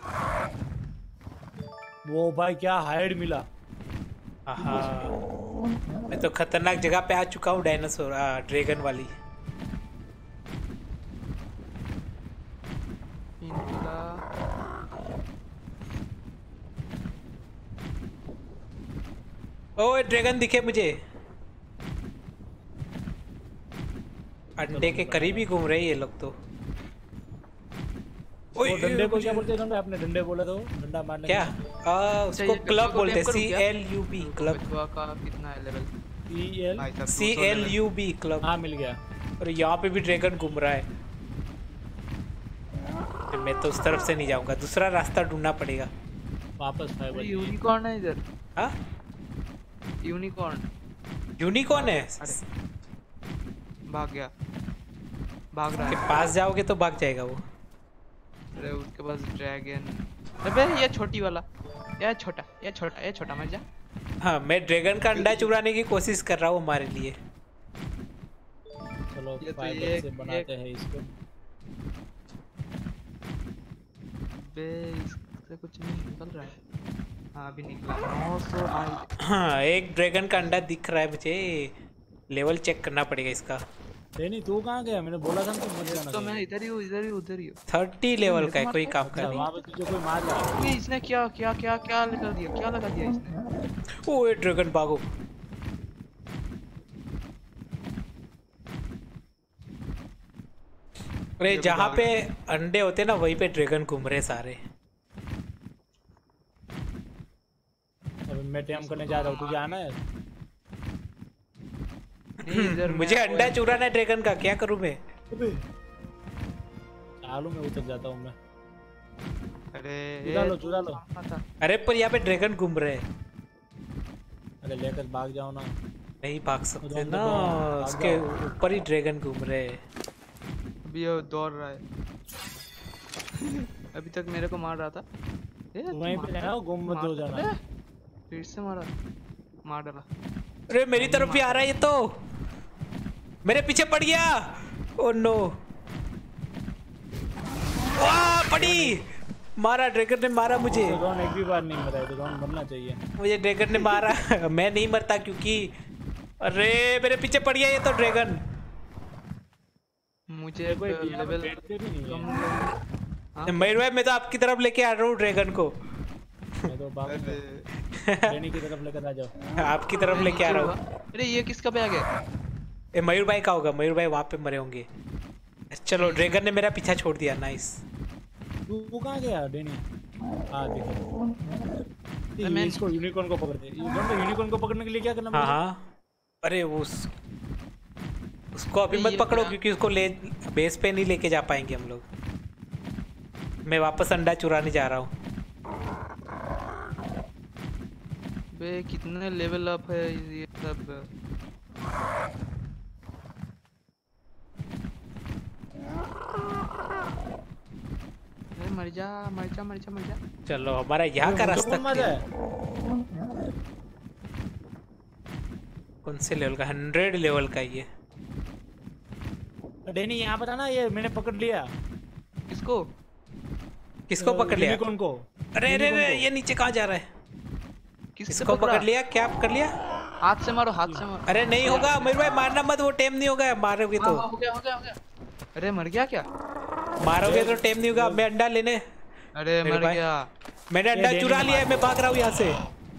वो भाई क्या हाइड मिला। आहा, मैं तो खतरनाक जगह पे आ चुका हूँ, डायनासोर ड्रैगन वाली। ओए ड्रैगन दिखे मुझे, अंडे के करीब ही घूम रहे हैं ये लोग तो। ओए डंडे को क्या बोलते हैं? आपने डंडे बोला तो डंडा मारने क्या? आ, उसको क्लब बोलते हैं, C L U B club. का कितना है लेवल? ई एल भाई साहब सी दो सौ L level। U B club. हाँ मिल गया। और यहाँ पे भी ड्रैगन घूम रहा है। तो मैं तो उस तरफ से नहीं जाऊंगा, दूसरा रास्ता ढूंढना पड़ेगा। वापस फाइव अरे बजे। यूनिकॉर्न है इधर, हाँ यूनिकॉर्न। यूनिकॉर्न है। अरे भाग गया, भाग रहा के है। पास जाओगे तो भाग जाएगा वो। अरे उसके पास ड्रैगन। अबे ये छोटी वाला, ये छोटा, ये छोटा, ये छोटा, मर जा। हाँ मैं ड्रैगन का अंडा चुराने की कोशिश कर रहा हूँ हमारे लिए। चलो ये तो फाइबर ये- से बनाते हैं इसको। बे इससे कुछ नहीं निकल रहा है। हाँ अभी निकला नौ सौ आई। हाँ एक ड्रैगन का अंडा दिख रहा है मुझे, लेवल चेक करना पड़ेगा इसका। नहीं तू कहाँ गया? मैंने बोला था कि मत जाना। तो मैं इधर ही हूँ, इधर ही हूँ, उधर ही हूँ। थर्टी लेवल का है, कोई काम कर वहाँ पे तुझे कोई मार रहा है। ये इसने क्या क्या क्या क्या लगा दिया, क्या लगा दिया इसने। ओ ये ड्रैगन भागो। अरे ये जहाँ भाग। पे अंडे होते ना वहीं पे ड्रैगन घूम रहे सारे। अब मैं टेम करने जा रहा हूँ, तुझे आना है? नहीं, इधर मुझे मैं- अंडा चुराना है ड्रैगन का, क्या करूँ मैं? चालू में उतर जाता हूँ मैं। अरे चुरा ये लो चुरा लो। कहाँ था? अरे पर यहाँ पे ड्रैगन घूम रहे हैं। अरे लेकर भाग जाओ ना। नहीं भाग सकते उधर ना, तो भाग उसके जाओ। ऊपर ही ड्रैगन घूम रहे हैं। अभी ये दौड़ रहा है। अभी तक मेरे को मार रहा था। ए, तो वहीं पे जाओ, गुम मत हो मार- जाना। अरे, फिर से मारा, मार डाला। अरे मेरी तरफ भी आ रहा है ये तो, मेरे पीछे पड़ गया। ओ नो, वाह पड़ी, मारा ड्रैगन ने, मारा मुझे। तो कौन एक भी बार नहीं मरा है, तो कौन मरना चाहिए। मुझे ड्रैगन ने मारा। मैं नहीं मरता क्योंकि, अरे मेरे पीछे पड़ गया ये तो ड्रैगन। मुझे कोई यहाँ पे लेवल बैठते भी नहीं कम है। हाँ? मयूर भाई मैं तो आपकी तरफ लेके आ रहा हूँ ड्रैगन को। मैं तो भाग अरे लेने की तरफ लेकर आ जाओ। आपकी तरफ लेके आ रहा हूँ। अरे ये किसका बैग है? ये मयूर भाई का होगा, मयूर भाई वहाँ पे मरे होंगे। चलो ड्रैगन ने मेरा पीछा छोड़ दिया, नाइस। तू वो कहाँ गया डेनी? हाँ देखो, अरे ये मैं- इसको यूनिकॉर्न को पकड़ते। यूनिकॉर्न को पकड़ने के लिए क्या करना हाँ पड़ेगा? हाँ, अरे वो उस, उसको अभी ये मत पकड़ो क्या? क्योंकि उसको ले बेस पे नहीं लेके जा पाएंगे हम लोग। मैं वापस अंडा चुराने जा रहा हूँ। बे कितने लेवल अप है ये सब। अरे मर जा मर जा मर जा मर जा। चलो हमारा यहाँ का मुझे रास्ता कौन मारा clear। है? कौन से लेवल का? हंड्रेड लेवल का ये। डेनी यहाँ पर आना, ये मैंने पकड़ लिया। किसको? किसको पकड़ लिया? यूनिकॉर्न को। अरे अरे यूनिकॉर्न अरे को। ये नीचे कहाँ जा रहा है? किससे इसको पकड़ा? पकड़ लिया? क्या पकड़ लिया? हाथ से मारो, हाथ से मारो। अरे नहीं होगा मयूर भाई, मारना मत, वो टेम नहीं होगा। मारोगे हाँ, तो हाँ, हो गया हो गया हो गया। अरे मर गया क्या? मारोगे तो टेम नहीं होगा। मैं अंडा लेने, अरे मेरे मर भाई। गया। मैंने अंडा डेनी चुरा ने लिया है, मैं भाग रहा हूँ यहाँ से।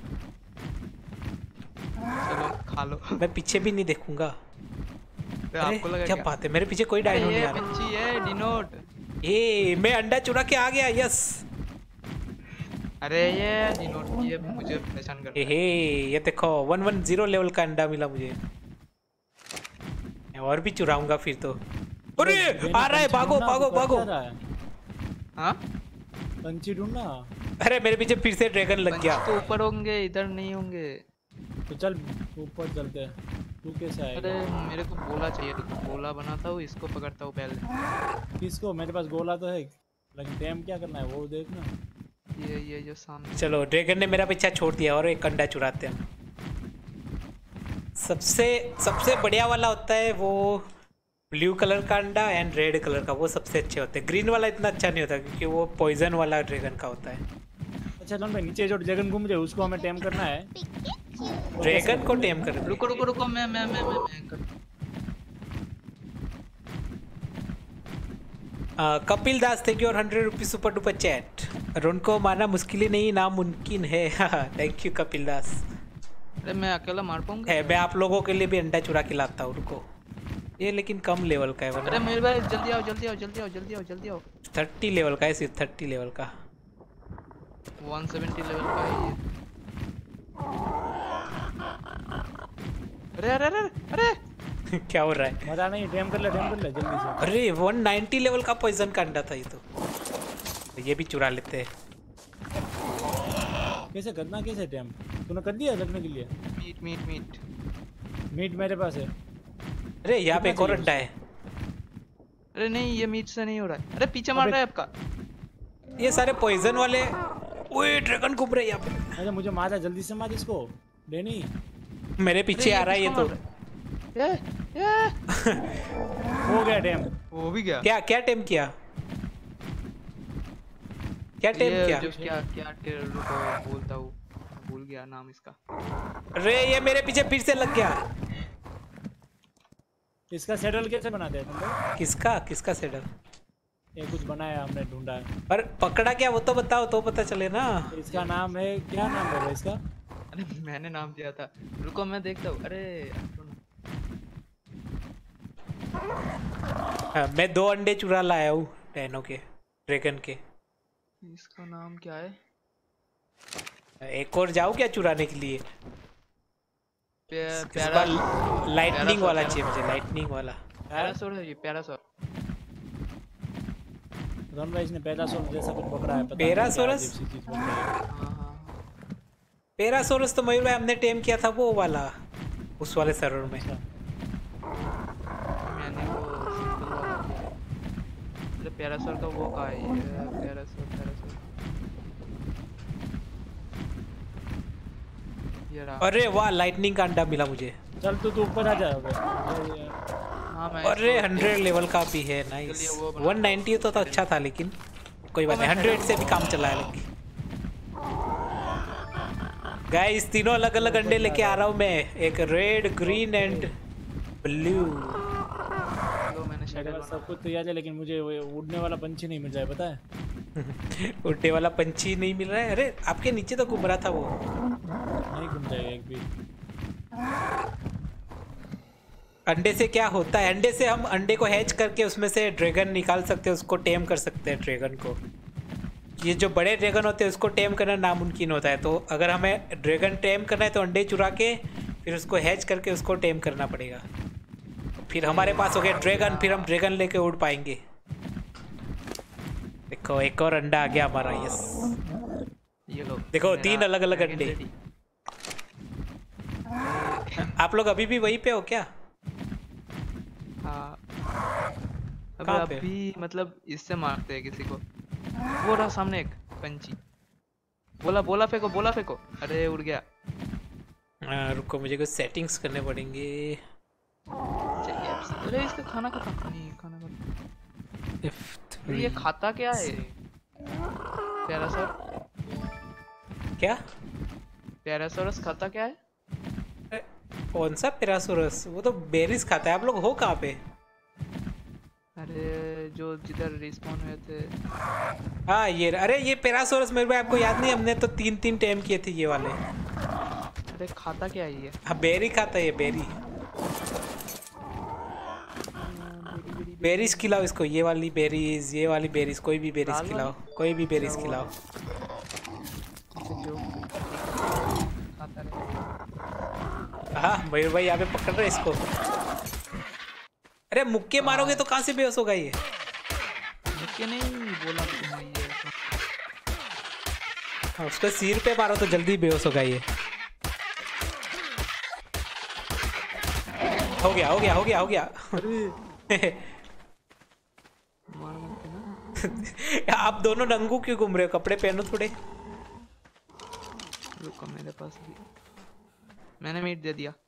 चलो खा लो। मैं पीछे भी नहीं देखूंगा। अरे अरे आपको लगा क्या क्या? बात है, मेरे पीछे कोई अरे डायनो नहीं ये आ रहा। पंछी है डिनोट। ये मैं अंडा चुरा के आ गया, यस। अरे ये डिनोट, ये मुझे परेशान कर हे हे, ये देखो वन वन जीरो लेवल का अंडा मिला मुझे। मैं और भी चुराऊंगा फिर तो। अरे डेनी आ रहा है, पंछी भागो ढूंढना, भागो तू कर भागो। क्या रहा है? हाँ पंछी ढूंढना। अरे मेरे पीछे फिर से ड्रैगन लग पंछी गया। तो ऊपर होंगे, इधर नहीं होंगे। तो चल ऊपर चलते हैं। तू कैसे अरे आएगा? मेरे को गोला चाहिए, तो गोला बनाता हूँ, इसको पकड़ता हूँ पहले। किसको? मेरे पास गोला तो है, लेकिन टेम क्या करना है वो देखना। ये ये जो सामने। चलो ड्रैगन ने मेरा पीछा छोड़ दिया और एक अंडा चुराते हैं हम। सबसे सबसे बढ़िया वाला होता है वो ब्लू कलर का अंडा एंड रेड कलर का, वो सबसे अच्छे होते हैं। ग्रीन वाला इतना अच्छा नहीं होता क्योंकि वो पॉइजन वाला ड्रैगन का होता है। अच्छा लोन भाई, नीचे जो ड्रैगन घूम रहे उसको हमें टेम करना है। ड्रैगन को टेम कर। रुको रुको रुको, मैं मैं मैं मैं, मैं कर... कपिल दास थैंक यू और hundred rupees super duper chat. रुन को मारना मुश्किल ही नहीं, नामुमकिन है। Thank you Kapil Das. अरे मैं अकेला मार पाऊंगा? है, मैं आप लोगों के लिए भी अंडा चुरा के लाता हूँ, रुको। ये लेकिन कम लेवल का है अरे वरना मेरे भाई जल्दी आओ जल्दी आओ जल्दी आओ जल्दी आओ जल्दी आओ। थर्टी लेवल का है, सिर्फ थर्टी लेवल का। वन सेवेंटी लेवल का है ये। अरे अरे अरे अरे क्या हो रहा है? मजा नहीं, डैम कर ले डैम कर ले जल्दी से। अरे एक सौ नब्बे लेवल का पॉइजन का अंडा था ये तो। ये भी चुरा लेते हैं। कैसे करना, कैसे डैम? तूने कर दिया रखने के लिए? मीट मीट मीट मीट मेरे पास है। अरे यहाँ पे एक और अंडा है। अरे नहीं, ये मीट से नहीं हो रहा है। अरे पीछे मार रहा है आपका। ये सारे पॉइजन वाले। ओए ड्रैगन घूम रहे हैं यहाँ पे। अरे मुझे मारा, जल्दी से मार इसको डैनी। मेरे पीछे आ रहा है ये तो। ये ये हो गया डैम। वो भी गया। क्या क्या टेम किया? क्या टेम ये किया? जो क्या क्या टेर रुको बोलता हूँ, भूल गया नाम इसका। अरे ये मेरे पीछे फिर से लग गया। इसका सेटल कैसे बनाते हैं तुम लोग? किसका किसका सेडल? ये कुछ बनाया हमने, ढूंढा है। पर पकड़ा क्या वो तो बताओ तो पता चले ना। इसका नाम है, क्या नाम है इसका? अरे मैंने नाम दिया था, रुको मैं देखता हूँ। अरे हाँ, मैं दो अंडे चुरा लाया हूँ डैनो के, ड्रैगन के। इसका नाम क्या है? एक और जाओ क्या चुराने के लिए? पे- इस पैरा बार लाइटनिंग पैरासोर, वाला पैरासोर। चाहिए मुझे, लाइटनिंग वाला। पैरासोर है ये, पैरासोर। रन भाई इसने पैरासोर जैसा कुछ पकड़ा है, पता नहीं क्या पैरासोरस? अजीब सी चीज बन रही है। हाँ हाँ पेरासोरस तो मयूर भाई हमने टेम किया था वो वाला, उस वाले सर्वर में। अच्छा, मैंने वो सिंपल वाला किया है। अरे पैरासोर का वो कहाँ है? ये पैरासोर पैरासोर ये रहा। अरे वाह, लाइटनिंग का अंडा मिला मुझे। चल तू तू ऊपर आ जा। ये- ये- हाँ मैं अरे इसको- हंड्रेड लेवल का भी है, नाइस। चलिए वो बना- वन नाइन्टी तो, तो अच्छा था, लेकिन कोई बात नहीं, हंड्रेड से भी काम चला है। लेकिन गाइस तीनों अलग अलग अंडे लेके आ रहा हूँ मैं, एक रेड, ग्रीन एंड ब्लू। लो मैंने मेरे शेडल पास बना। सब कुछ तैयार है, लेकिन मुझे वो उड़ने वाला पंछी नहीं मिल रहा है, पता है? उड़ने वाला पंछी नहीं मिल रहा है? अरे आपके नीचे तो घूम रहा था वो। नहीं घूम जाएगा एक भी। अंडे से क्या होता है? अंडे से हम अंडे को हैच करके उसमें से ड्रैगन निकाल सकते हैं, उसको टेम कर सकते हैं ड्रैगन को। ये जो बड़े ड्रैगन होते हैं उसको टेम करना नामुमकिन होता है, तो अगर हमें ड्रैगन टेम करना है तो अंडे चुरा के फिर उसको हैच करके उसको टेम करना पड़ेगा। फिर हमारे पास हो गया ड्रैगन, फिर हम ड्रैगन लेके उड़ पाएंगे। देखो एक और अंडा आ गया हमारा, यस। ये लो देखो, मेरा तीन अलग अलग dragon अंडे। ready। आप लोग अभी भी वहीं पे हो क्या? हाँ अब कहाँ पे? अभी मतलब इससे मारते हैं किसी को। वो रहा सामने एक पंछी। बोला बोला फेंको, बोला फेंको। अरे उड़ गया। आ, रुको मुझे कुछ सेटिंग्स करने पड़ेंगे। चाहिए आपसे। अरे इसका खाना खत्म नहीं, खाना खत्म। F अरे ये खाता क्या है? पैरासोर क्या? पैरासोरस खाता क्या है? अरे, कौन सा पेरासोरस? वो तो बेरीज खाता है। आप लोग हो कहाँ पे? अरे जो जिधर रिस्पॉन हुए थे। हाँ ये, अरे ये पेरासोरस मेरे भाई, आपको याद नहीं? हमने तो तीन तीन टाइम किए थे ये वाले। अरे खाता क्या है ये? हाँ बेरी खाता है ये, बेरी। बेरीज खिलाओ इसको, ये वाली बेरीज, ये वाली बेरीज, कोई भी बेरीज लाल खिलाओ, वाली? कोई भी बेरीज वो खिलाओ। अच्छा, जो खाता रहे। हाँ मयूर भाई यहाँ पे पकड़ रहे इसको। अरे मुक्के मारोगे तो कहाँ से बेहोश होगा ये? मुक्के नहीं बोला तुमने ये। हाँ, उसको सिर पे मारो तो जल्दी बेहोश होगा ये। हो गया हो गया हो गया हो गया। मार मत देना। आप दोनों नंगू क्यों घूम रहे हो? कपड़े पहनो थोड़े। रुको मेरे पास भी, मैंने मीट दे दिया।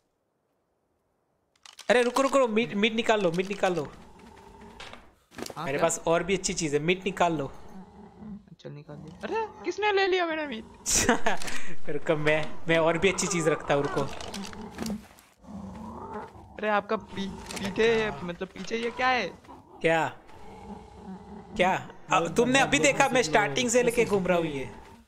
अरे रुको रुको, मीट मीट निकाल लो, मीट निकाल लो। हाँ, मेरे क्या? पास और भी अच्छी चीज है, मीट निकाल लो। चल निकाल दिया। अरे किसने ले लिया मेरा मीट? रुको, मैं मैं और भी अच्छी चीज रखता हूँ, रुको। अरे आपका पी, पीछे मतलब पीछे ये क्या है? क्या क्या? अब तुमने अभी देखा, मैं स्टार्टिंग से लेके घूम रहा हूँ ये।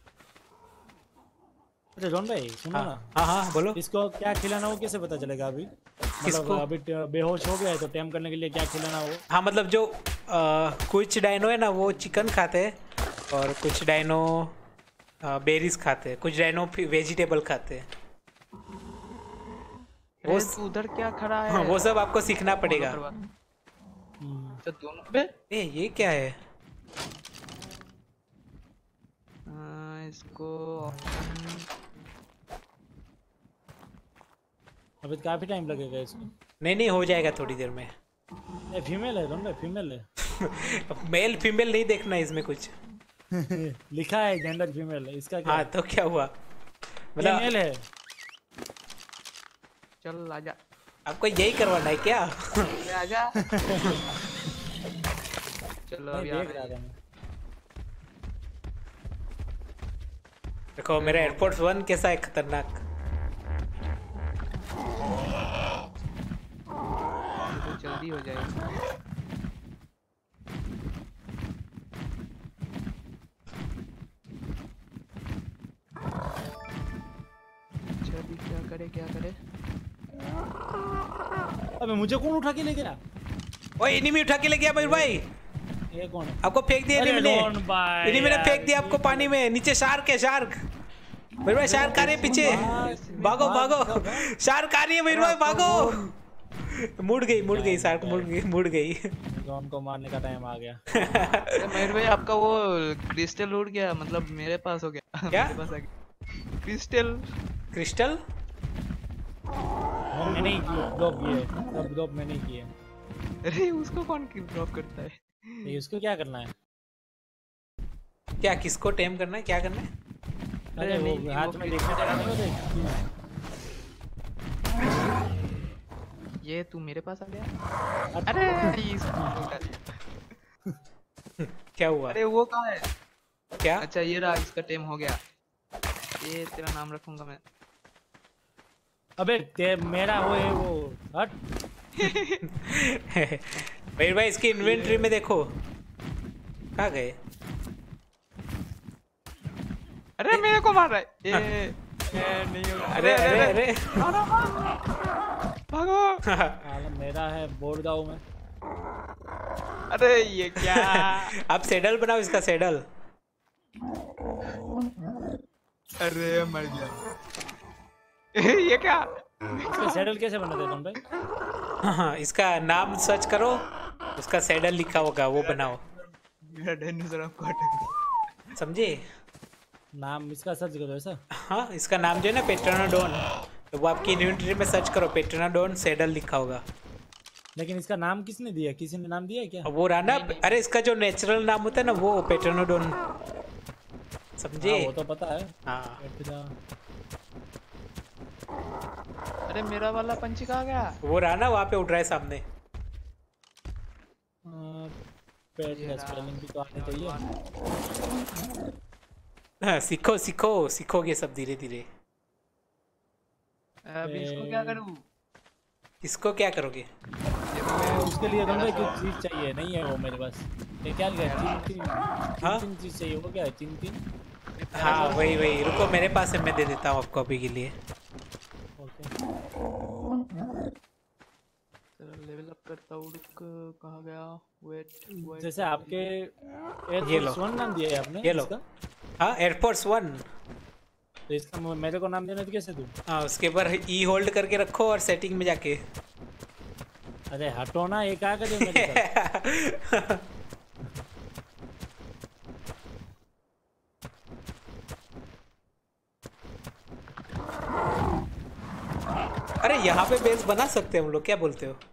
अच्छा जॉन भाई सुनो हाँ ना, हाँ हाँ, बोलो। इसको क्या खिलाना हो कैसे पता चलेगा अभी? किसको? मतलब अभी ट- बेहोश हो गया है तो टेम करने के लिए क्या खिलाना हो? हाँ मतलब जो आ, कुछ डायनो है ना वो चिकन खाते हैं, और कुछ डायनो बेरीज खाते हैं, कुछ डायनो वेजिटेबल खाते हैं। वो अरे तू उधर क्या खड़ा है? हाँ, वो सब आपको सीखना पड़ेगा। तो दोनों पे ए ये क्या है? आ, इसको अभी तो काफी टाइम लगेगा इसको। नहीं नहीं हो जाएगा थोड़ी देर में। ये फीमेल है दोनों, फीमेल है। मेल फीमेल नहीं देखना है इसमें कुछ। लिखा है जेंडर फीमेल है, इसका क्या? हाँ तो क्या हुआ? मतलब मेल है। चल आजा। आपको यही करवाना है क्या? आजा। चलो अब यार देखो मेरा एयरफोर्स वन कैसा है खतरनाक। तो जल्दी हो जाएगा। अच्छा अभी क्या करे क्या करे? अबे मुझे कौन उठा के ले गया? ओए एनिमी उठा के ले गया मयूर भाई। ये कौन है? आपको फेंक दिया एनिमी ने। एनिमी ने फेंक दिया आपको पानी में। नीचे शार्क है, शार्क। मयूर भाई शार्क आ रही है पीछे। भागो भागो, शार्क आ रही है मयूर भाई, भागो। मुड़ गई मुड़ गई शार्क, मुड़ गई मुड़ गई। जॉन को मारने का टाइम आ गया। मयूर भाई आपका वो क्रिस्टल उड़ गया, मतलब मेरे पास हो गया। क्या? मेरे पास आ गया क्रिस्टल। क्रिस्टल मैंने नहीं ड्रॉप किए, सब ड्रॉप मैंने किए। अरे उसको कौन ड्रॉप करता है? ये उसको क्या करना है? क्या किसको टेम करना है, क्या करना है? अरे वो नहीं, हाथ वो में देखने जगह नहीं होते। ये तू मेरे पास आ गया। अरे इसको क्या हुआ? अरे वो कहाँ है? क्या? अच्छा ये रहा, इसका टेम हो गया। ये तेरा नाम रखूंगा मैं। अबे ते मेरा वो है वो हट। मयूर भाई इसकी इन्वेंटरी में देखो कहाँ गए। अरे मेरे को मार रहा है ये। ए, नहीं होगा। अरे अरे अरे भागो। आलम मेरा है, बोल जाऊँ मैं। अरे ये क्या? आप सेडल बनाओ इसका सेडल। अरे मर गया। ये क्या? इसका सैडल कैसे बनाते तुम भाई? हाँ इसका नाम सर्च करो, उसका सेडल लिखा होगा वो बनाओ। मेरा डायनासोर आपको अटक गया। समझे? नाम इसका सर्च करो ऐसा? हाँ इसका नाम जो है ना पेट्रोनाडोन, तो वो आपकी इन्वेंटरी में सर्च करो, पेट्रोनाडोन सेडल लिखा होगा। लेकिन इसका नाम किसने दिया? किसी ने नाम दिया क्या? वो रहा ना, अरे इसका जो नेचुरल नाम होता है ना वो पेट्रोनाडोन, समझे? हाँ, वो तो पता है। हाँ अरे मेरा वाला पंछी कहाँ गया? वो रहा ना वहाँ पे उठ रहा है सामने। पेट का स्पेलिंग भी तो आने चाहिए। हाँ सीखो सीखो सीखोगे सब धीरे धीरे। अब इसको क्या करूँ? इसको क्या करोगे? मैं उसके लिए तो कुछ चीज चाहिए, नहीं है वो मेरे पास। ये क्या लिखा है? तीन तीन हाँ? तीन चीज चाहिए, वो क्या है? तीन तीन। हाँ वही वही, रुको मेरे पास है, मैं दे देता हूँ आपको अभी के लिए। लेवल अप करता हूँ। कहाँ गया? Wait wait. जैसे आपके एयरफोर्स वन नाम दिया है आपने? ये लो। हाँ एयरफोर्स वन। तो इसका मेरे को नाम देना तो कैसे दूँ? हाँ उसके ऊपर ई होल्ड करके रखो और सेटिंग में जाके। अरे हटो ना, एक आ कर मेरे साथ। अरे यहाँ पे बेस बना सकते हैं हम लोग, क्या बोलते हो?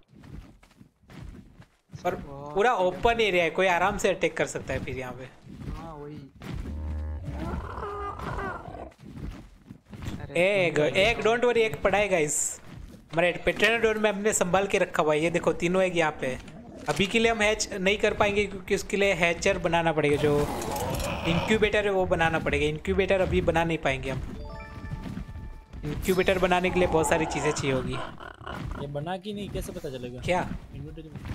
पर पूरा ओपन एरिया है, कोई आराम से अटैक कर सकता है फिर यहाँ पे। हाँ वही। एक एक डोंट वरी, एक पड़ाएगा इस हमारे पेट्रोनाडोन में हमने संभाल के रखा हुआ है। ये देखो तीनों एक यहाँ पे। अभी के लिए हम हैच नहीं कर पाएंगे क्योंकि उसके लिए हैचर बनाना पड़ेगा, जो इंक्यूबेटर है वो बनाना पड़ेगा। इंक्यूबेटर अभी बना नहीं पाएंगे हम। इंक्यूबेटर बनाने के लिए बहुत सारी चीज़ें चाहिए होगी। ये बना कि नहीं कैसे पता चलेगा? क्या? इन्वेंटरी में।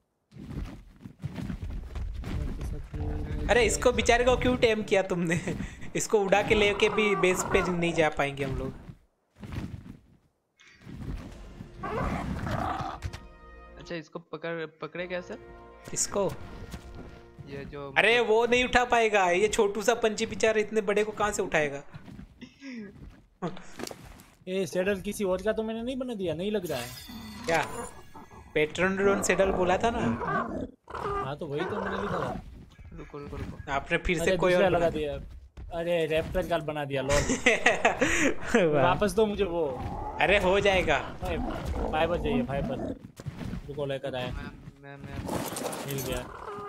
अरे इसको बेचारे को क्यों टेम किया तुमने? इसको उड़ा के लेके भी बेस पे नहीं जा पाएंगे हम लोग। अच्छा इसको पकड़ पकड़े कैसे? इसको ये जो अरे वो नहीं उठा पाएगा, ये छोटू सा पंछी बेचारा इतने बड़े को कहाँ से उठाएगा? ये सेडल किसी और का तो मैंने नहीं बना दिया, नहीं लग रहा है क्या पेट्रोन सेडल बोला था ना? हाँ तो वही तो मैंने लिखा था। रुको रुको रुको आपने फिर से अरे कोई और दूसरा बना लगा दिया। अरे रैप्टर का बना दिया लॉल। वाह। वापस दो मुझे वो। अरे हो जाएगा। फाइबर चाहिए फाइबर। रुको लेकर आया। मैं मैं मैं मिल गया।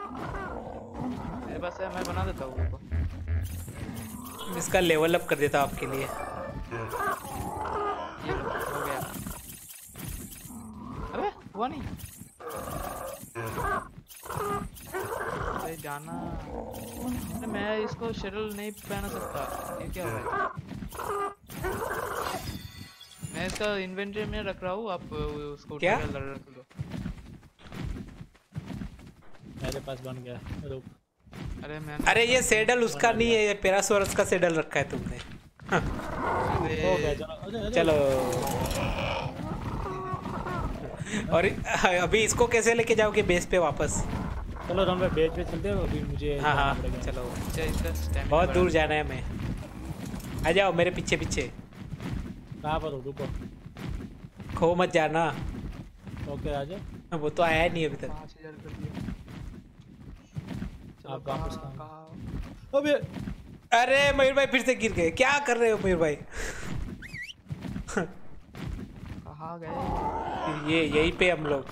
मेरे पास है, मैं बना देता हूँ रुको। इसका लेवल अप कर देता हूँ आपके लिए। ये लो, हो गया। अबे हुआ नहीं। अरे जाना। अरे मैं इसको शेडल नहीं पहना सकता, ये क्या हो रहा है? मैं इसका इन्वेंटरी में रख रहा हूँ, आप उसको क्या? उठा के रख दो। मेरे पास बन गया। रुक। अरे मैं अरे ये सेडल उसका नहीं है, ये पेरासोरस का सेडल रखा है तुमने। हो गया चलो। अरे, अरे। चलो। और अभी इसको कैसे लेके जाओगे बेस पे वापस? चलो हम पे बेच पे चलते हो अभी मुझे। हाँ हाँ जाना पड़ेगा। चलो। अच्छा इसका स्टैमिना बहुत दूर बढ़ा- जाना है मैं। आ जाओ मेरे पीछे पीछे। कहाँ पर हो? रुको। खो मत जाना। ओके आ जाओ। वो तो आया नहीं अभी तक। पाँच हजार कर दिया। चलो आप वापस कहाँ- कहाँ? कहाँ? अबे अरे मयूर भाई फिर से गिर गए, क्या कर रहे हो मयूर भाई? कहाँ गए? ये यहीं पे हम लोग।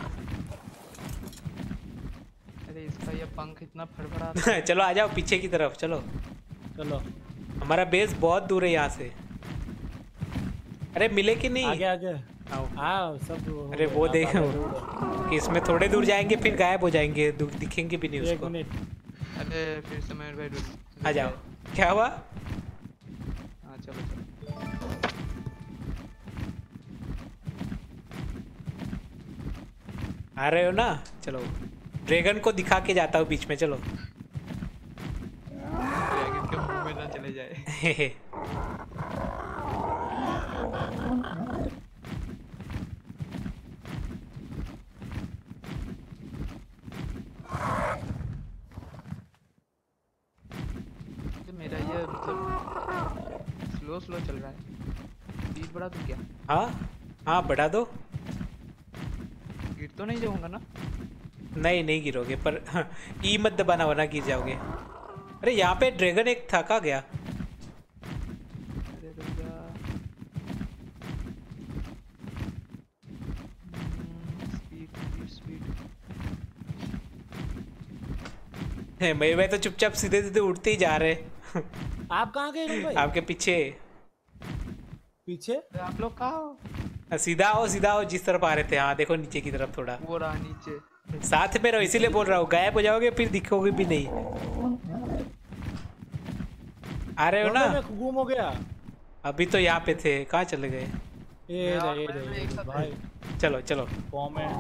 अरे इसका ये पंख इतना फड़फड़ा। चलो आ जाओ पीछे की तरफ चलो। चलो हमारा बेस बहुत दूर है यहाँ से। अरे मिले कि नहीं? आगे आगे। आओ। हाँ सब। अरे वो देखो कि इसमें थोड़े दूर जाएंगे फिर गायब हो जाएंगे, दू- दिखेंगे भी नहीं एक उसको। मिनट। अरे फिर से मयूर भाई रुक- आ जाओ। क्या हुआ? हाँ चलो चलो। आ रहे हो ना? चलो ड्रैगन को दिखा के जाता हूँ बीच में, चलो। ड्रैगन के मुंह में ना चले जाए। तो मेरा ये मतलब स्लो स्लो चल रहा है, स्पीड बढ़ा दूं क्या? हाँ हाँ बढ़ा दो। गिर तो नहीं जाऊंगा ना? नहीं नहीं गिरोगे, पर हाँ, ई मत दबाना वरना गिर जाओगे। अरे यहाँ पे ड्रैगन एक था, कहाँ गया? अरे रुक जा। Hmm, speed speed speed. है, मयूर भाई तो चुपचाप सीधे सीधे उड़ते ही जा रहे। आप कहाँ गए रुक भाई? आपके पीछे। पीछे। अरे आप लोग कहाँ हो? हाँ, सीधा आओ सीधा आओ जिस तरफ आ रहे थे। हाँ देखो नीचे की तरफ थोड़ा। वो रहा नीचे। साथ में रहो इसीलिए बोल रहा हूँ, गायब हो जाओगे फिर दिखोगे भी नहीं। आ रहे हो ना? मैं गुम हो गया। अभी तो यहाँ पे थे, कहाँ चले गए? ये मैं और रहे मैं रहे एक साथ भाई। चलो चलो फॉर्म है।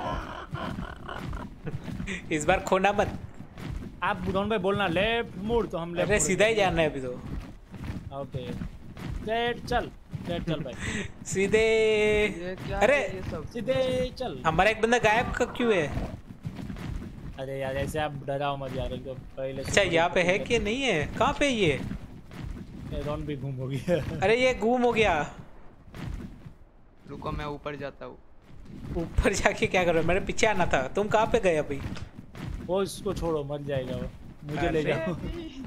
इस बार खोना मत। आप बुधौन भाई बोलना लेफ्ट मुड़ तो हम लेफ्ट अरे मुड़ सीधा ही देंगे। जाना है अभी तो। ओके स्ट्रेट चल। स्ट्रेट चल भाई। सीधे। ये क्या अरे है ये सब? सीधे चल। हमारा एक बंदा गायब का क्यों है? अरे यार ऐसे आप डराओ मत यार, एक तो पहले से अच्छा बड़ी यहाँ पे है पतंग कि नहीं है? कहाँ पे ये? है। रॉन भी घूम हो गया। अरे ये गुम हो गया। रुको मैं ऊपर जाता हूँ। ऊपर जाके क्या कर रहे हो? मेरे पीछे आना था। तुम कहाँ पे गए अभी? वो इसको छोड़ो मर जाएगा वो। मुझे ले अरे। जाओ।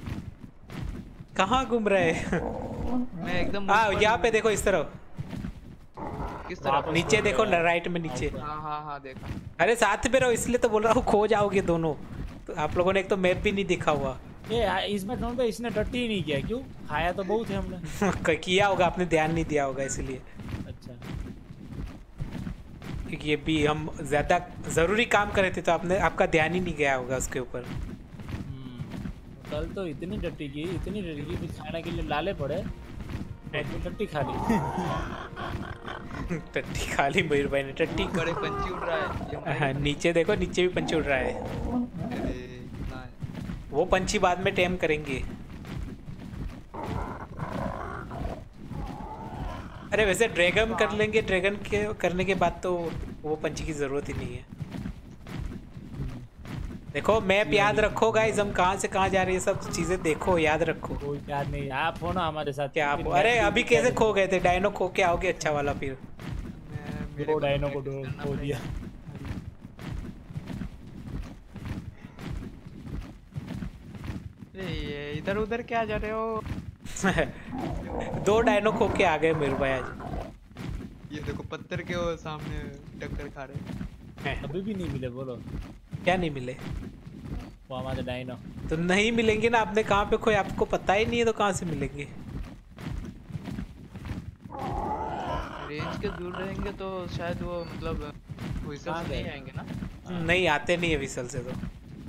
कहाँ घूम रहे? मैं एकदम हाँ ऊपर यहाँ हूँ। पे देखो इस तरफ। किस तरफ? वापस नीचे घूम देखो गया। ना, राइट में नीचे। हाँ हाँ हाँ देखा। अरे साथ में रहो इसलिए तो बोल रहा हूँ, खो जाओगे दोनों। तो आप लोगों ने एक तो मैप भी नहीं दिखा हुआ। ये इसमें रॉन भाई इसने टट्टी ही नहीं किया, क्यों? खाया तो बहुत है हमने। किया होगा, आपने ध्यान नहीं दिया होगा इसलिए। अच्छा क्योंकि ये भी हम ज्यादा जरूरी काम कर रहे थे तो आपने आपका ध्यान ही नहीं गया होगा उसके ऊपर। हम्म, कल तो इतनी टट्टी की इतनी टट्टी की, फिर खाने के लिए लाले पड़े। तो टट्टी खा ली। टट्टी खा ली मयूर भाई ने। टट्टी बड़े पंछी उड़ रहा है ये हमारे- हाँ, नीचे देखो, नीचे भी पंछी उड़ रहा है। अरे कितना है? वो पंछी बाद में टेम करेंगे। अरे वैसे ड्रैगन कर लेंगे, ड्रैगन के करने के बाद तो वो पंछी की जरूरत ही नहीं है। देखो मैप याद रखो गाइस, हम कहाँ से कहाँ जा रहे हैं सब चीजें देखो, याद रखो। कोई याद नहीं, आप हो ना हमारे साथ। क्या आप? फिर अरे मैं अभी भी कैसे क्या खो गए थे? डायनो खो के आओगे अच्छा वाला फिर। मैं मेरे दो को डायनो को practice दो करना खो दिया। अरे ये इधर उधर क्या जा रहे हो? दो डायनो खो के आ गए मेरे भाई आज। ये देखो पत्थर के वो सामने टक्कर खा रहे हैं। अभी भी नहीं मिले, बोलो क्या नहीं मिले? वो हमारे डायनो। तो नहीं मिलेंगे ना, आपने कहाँ पे खोए? आपको पता ही नहीं है तो कहाँ से मिलेंगे? रेंज के दूर रहेंगे तो शायद वो मतलब व्हिसल से नहीं आएंगे ना। नहीं आते नहीं है विसल से तो।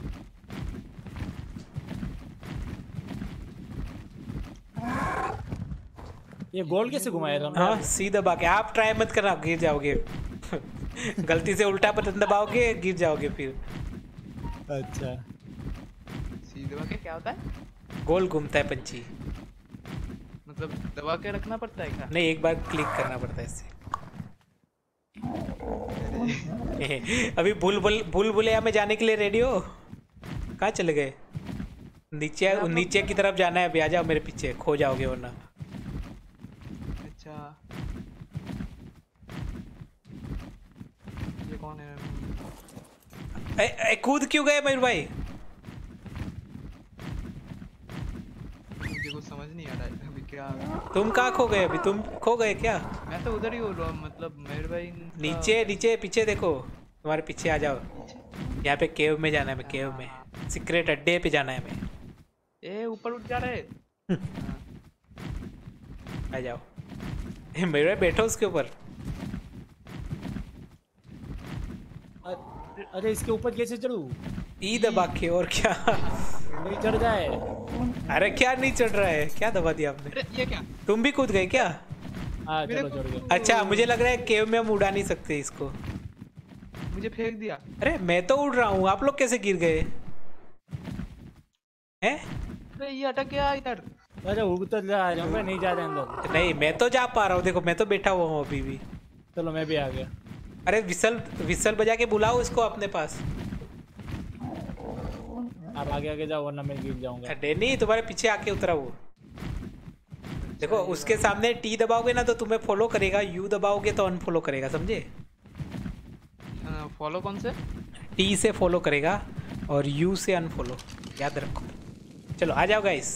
ये गोल कैसे घुमाया था? हाँ सी दबा के। आप ट्राई मत करना, गिर जाओगे। गलती से उल्टा बटन दबाओगे गिर जाओगे फिर। अच्छा सी दबा के क्या होता है? गोल घूमता है पंछी। मतलब दबा के रखना पड़ता है क्या? नहीं, एक बार क्लिक करना पड़ता है इससे। अभी भूल भूल भूल भुलैया में जाने के लिए रेडी हो? कहाँ चले गए? नीचे नीचे की तरफ जाना है अभी। आ जाओ मेरे पीछे, खो जाओगे वरना। अच्छा ये कौन है? ए, ए, कूद क्यों गए मयूर भाई? मुझे कुछ समझ नहीं आ रहा है अभी क्या। तुम कहाँ खो गए? अभी तुम खो गए क्या? मैं तो उधर ही हूँ, मतलब मेरे भाई नीचे नीचे पीछे देखो, तुम्हारे पीछे आ जाओ। यहाँ पे केव में जाना है, मैं केव में सीक्रेट अड्डे पे जाना है मैं। ए ऊपर उठ जा रहे। आ जाओ। ए, मेरे भाई बैठो उसके ऊपर। अरे इसके ऊपर कैसे चढ़ूं? ई दबा के। और क्या? नहीं चढ़ जाए। अरे क्या नहीं चढ़ रहा है? क्या दबा दिया आपने? अरे ये क्या? तुम भी कूद गए क्या? हाँ चलो चढ़ गए। अच्छा मुझे लग रहा है केव में हम उड़ा नहीं सकते इसको। मुझे फेंक दिया। अरे मैं तो उड़ रहा हूँ, आप लोग कैसे गिर गए हैं? अरे ये अटक गया इधर। अरे उतर जा रहा हूँ, नहीं जा रहे अंदर। नहीं मैं तो जा पा रहा हूँ, देखो मैं तो बैठा हुआ हूँ अभी भी। चलो मैं भी आ गया। अरे विसल विसल बजा के बुलाओ इसको अपने पास। आप आगे आगे जाओ वरना मैं गिर जाऊंगा। अरे नहीं, तुम्हारे पीछे आके उतरा वो। देखो उसके सामने टी दबाओगे ना तो तुम्हें फॉलो करेगा, यू दबाओगे तो अनफॉलो करेगा, समझे? फॉलो कौन से? टी से फॉलो करेगा और यू से अनफॉलो, याद रखो। चलो आ जाओ गाइस।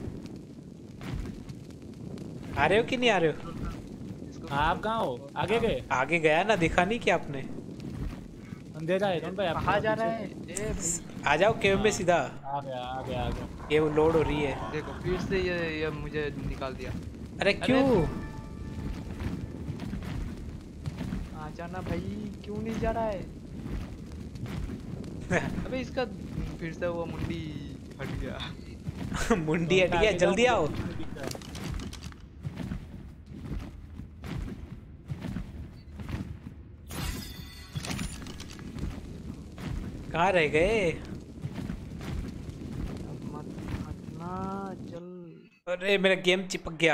आ रहे हो कि नहीं आ रहे हो? आप कहाँ हो? आगे गए? आगे गया ना, देखा नहीं क्या आपने? अंधेरा है भाई। आप कहाँ जा रहा है? ए भाई आ जाओ केव में सीधा। आ गया आ गया आ गया। ये वो लोड हो रही है। देखो फिर से ये ये मुझे निकाल दिया। अरे क्यों? आ जाना भाई, क्यों नहीं जा रहा है? अबे इसका फिर से वो मुंडी हट गया। मुंडी हट गया, जल्दी आओ। कहाँ रह गए? मत मत ना चल। अरे मेरा गेम चिपक गया।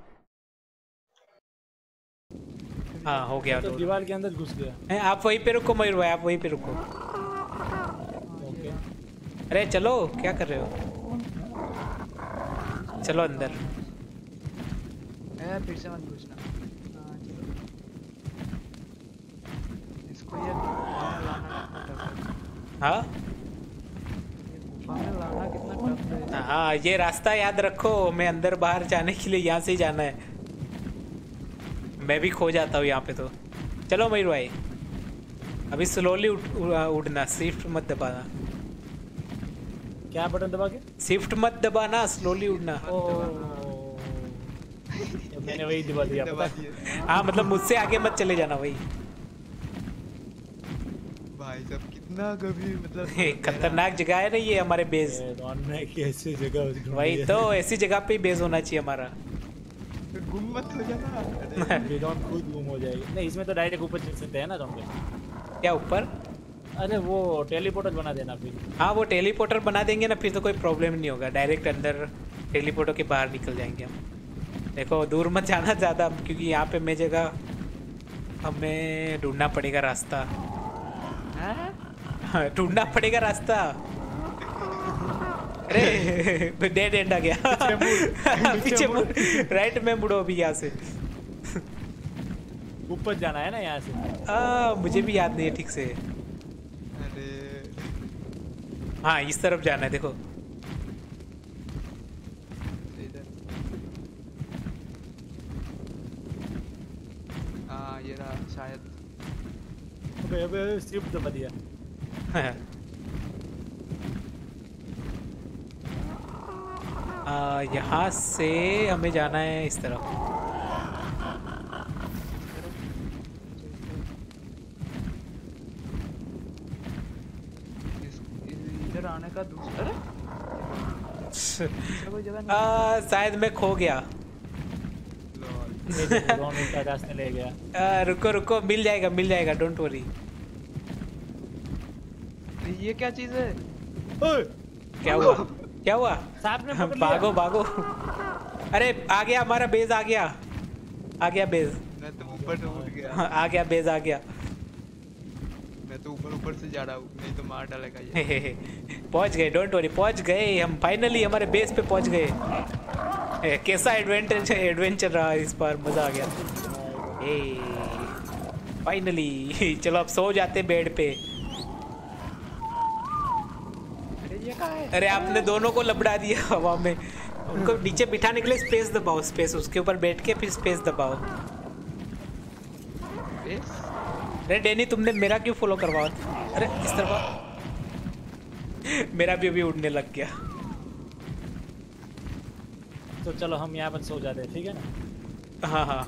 हाँ हो गया। तो दीवार के अंदर घुस गया। है, आप वहीं पे रुको मयूर भाई, आप वहीं पे रुको। ओके। अरे चलो, क्या कर रहे हो? चलो अंदर। ए फिर से मत घुसना। हाँ चलो। इसको ये गुफा में लाना कितना टफ है। हाँ ये गुफा में लाना कितना टफ है। हाँ, ये रास्ता याद रखो। मैं अंदर बाहर जाने के लिए यहाँ से ही जाना है। मैं भी खो जाता हूँ यहाँ पे तो। चलो मयूर भाई, अभी स्लोली उड़ना, शिफ्ट मत दबाना। क्या बटन दबा के? शिफ्ट मत दबाना, स्लोली उड़ना। मैंने वही दबा दिया। दबा दिया। हाँ मतलब मुझसे आगे मत चले जाना वही। भाई साहब कितना गंभीर, मतलब खतरनाक जगह है ना ये हमारे बेस। कैसी जगह? वही तो, ऐसी जगह पे ही बेस होना चाहिए हमारा। गुम मत हो जाना। विदॉन खुद गुम हो जाएगी। नहीं इसमें तो डायरेक्ट ऊपर चल सकते हैं ना तुम। क्या ऊपर? अरे वो टेलीपोर्टर बना देना फिर। हाँ वो टेलीपोर्टर बना देंगे ना, फिर तो कोई प्रॉब्लम नहीं होगा। डायरेक्ट अंदर टेलीपोर्टर के बाहर निकल जाएंगे हम। देखो दूर मत जाना ज़्यादा, क्योंकि यहाँ पे मैं जगह हमें ढूंढना पड़ेगा रास्ता। हाँ, ढूंढना पड़ेगा रास्ता। अरे डेड एंड आ गया। पीछे मुड़, राइट में मुड़ो अभी यहाँ से। ऊपर जाना है ना यहाँ से। आ, मुझे भी याद नहीं है ठीक से। अरे हाँ इस तरफ जाना है, देखो। इधर। हाँ ये रहा शायद। अबे अबे शिफ्ट दबा दिया। आ, यहाँ से हमें जाना है इस तरफ। इस- इधर आने का दूसरा अरे दूसरा कोई जगह नहीं। आ, शायद मैं खो गया। लॉल। ड्रोन उल्टा रास्ते ले गया। आ, रुको रुको, मिल जाएगा मिल जाएगा, डोंट वरी। ये क्या चीज है? ओए क्या हुआ क्या हुआ? सांप ने पकड़ लिया। भागो भागो। अरे आ गया, हमारा बेस आ गया, आ गया बेस। मैं तो ऊपर से उठ गया। हाँ, आ गया बेस आ गया। मैं तो ऊपर ऊपर से जा रहा हूँ, नहीं तो मार डालेगा ये। पहुंच गए, डोंट वरी, पहुंच गए हम फाइनली, हमारे बेस पे पहुंच गए। ए, कैसा एडवेंचर एडवेंचर रहा इस बार, मजा आ गया। ए फाइनली चलो अब सो जाते बेड पे। अरे ये क्या है? अरे आपने दोनों को लपड़ा दिया हवा में। उनको नीचे बिठाने के लिए स्पेस दबाओ, स्पेस, उसके ऊपर बैठ के फिर स्पेस दबाओ। बेस? अरे डैनी तुमने मेरा क्यों फॉलो करवाओ? अरे इस तरफ मेरा भी अभी उड़ने लग गया। तो चलो हम यहाँ पर सो जाते हैं, ठीक है ना? हाँ हाँ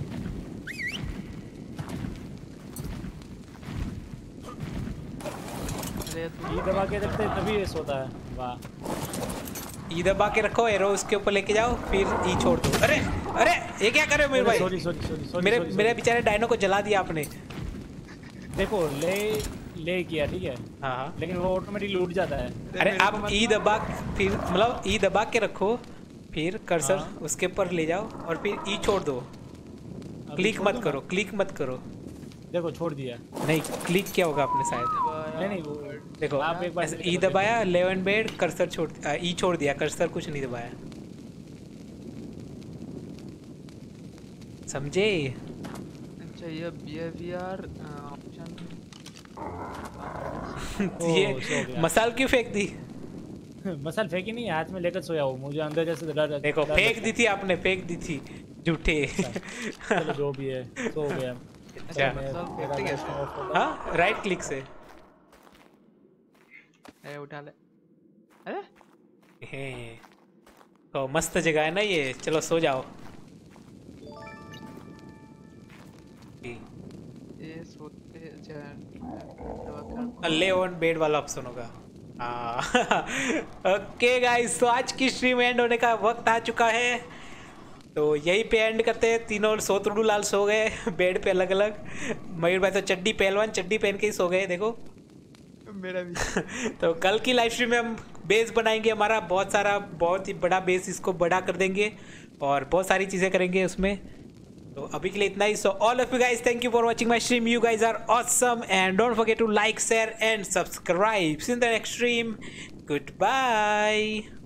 अरे तू ये दबा के रखते हैं तभी ये सोता है। वाह। ई दबा के रखो, एरो उसके ऊपर लेके जाओ, फिर ई छोड़ दो। अरे अरे ये क्या कर रहे हो मेरे भाई? सॉरी सॉरी सॉरी सॉरी मेरे सॉरी, मेरे सॉरी। बेचारे डायनो को जला दिया आपने। देखो ले ले किया, ठीक है, हाँ हाँ लेकिन वो ऑटोमेटिकली उठ जाता है। अरे मेरे को आप मत ई मार। दबा, फिर मतलब ई दबा के रखो, फिर कर्सर हाँ। उसके ऊपर ले जाओ और फिर ई छोड़ दो। अभी क्लिक छोड़ मत दूं करो, ना? क्लिक मत करो। देखो छोड़ दिया। नहीं क्लिक किया होगा आपने शायद। नहीं नहीं वो देखो आप एक बार ऐसे देखो, ई दबाया, लेवन बेड, कर्सर छोड़, ई छोड़ दिया, कर्सर कुछ नहीं दबाया। समझे? अच्छा ये बिहेवियर ऑप्शन ओ, ये सो गया। मसाल क्यों फेंक दी? मसाल फेंकी नहीं, हाथ में लेकर सोया हूँ, मुझे अंदर जैसे डर देखो डर फेंक लगता दी थी आपने, फेंक दी थी झूठे। है। चलो जो भी है सो गया। अच्छा मैं मसाल मेरा फेंकते लाइफ में off होता है। हाँ राइट क्लिक से। अरे उठा ले। अरे हैं। तो मस्त जगह है ना ये, चलो सो जाओ। ये सोते अच्छा दवा कर। ले ऑन बेड वाला ऑप्शन होगा। ओके गाइस, तो आज की स्ट्रीम एंड होने का वक्त आ चुका है, तो यहीं पे एंड करते हैं। तीनों सोतुडू लाल सो गए बेड पे अलग अलग। मयूर भाई तो चड्डी पहलवान चड्डी पहन के ही सो गए, देखो। मेरा भी। तो कल की लाइव स्ट्रीम में हम बेस बनाएंगे, हमारा बहुत सारा, बहुत ही बड़ा बेस, इसको बड़ा कर देंगे और बहुत सारी चीज़ें करेंगे उसमें। तो अभी के लिए इतना ही। So all of you guys, thank you for watching my stream, you guys are awesome and don't forget to like, share and subscribe. See you in the next stream, good bye.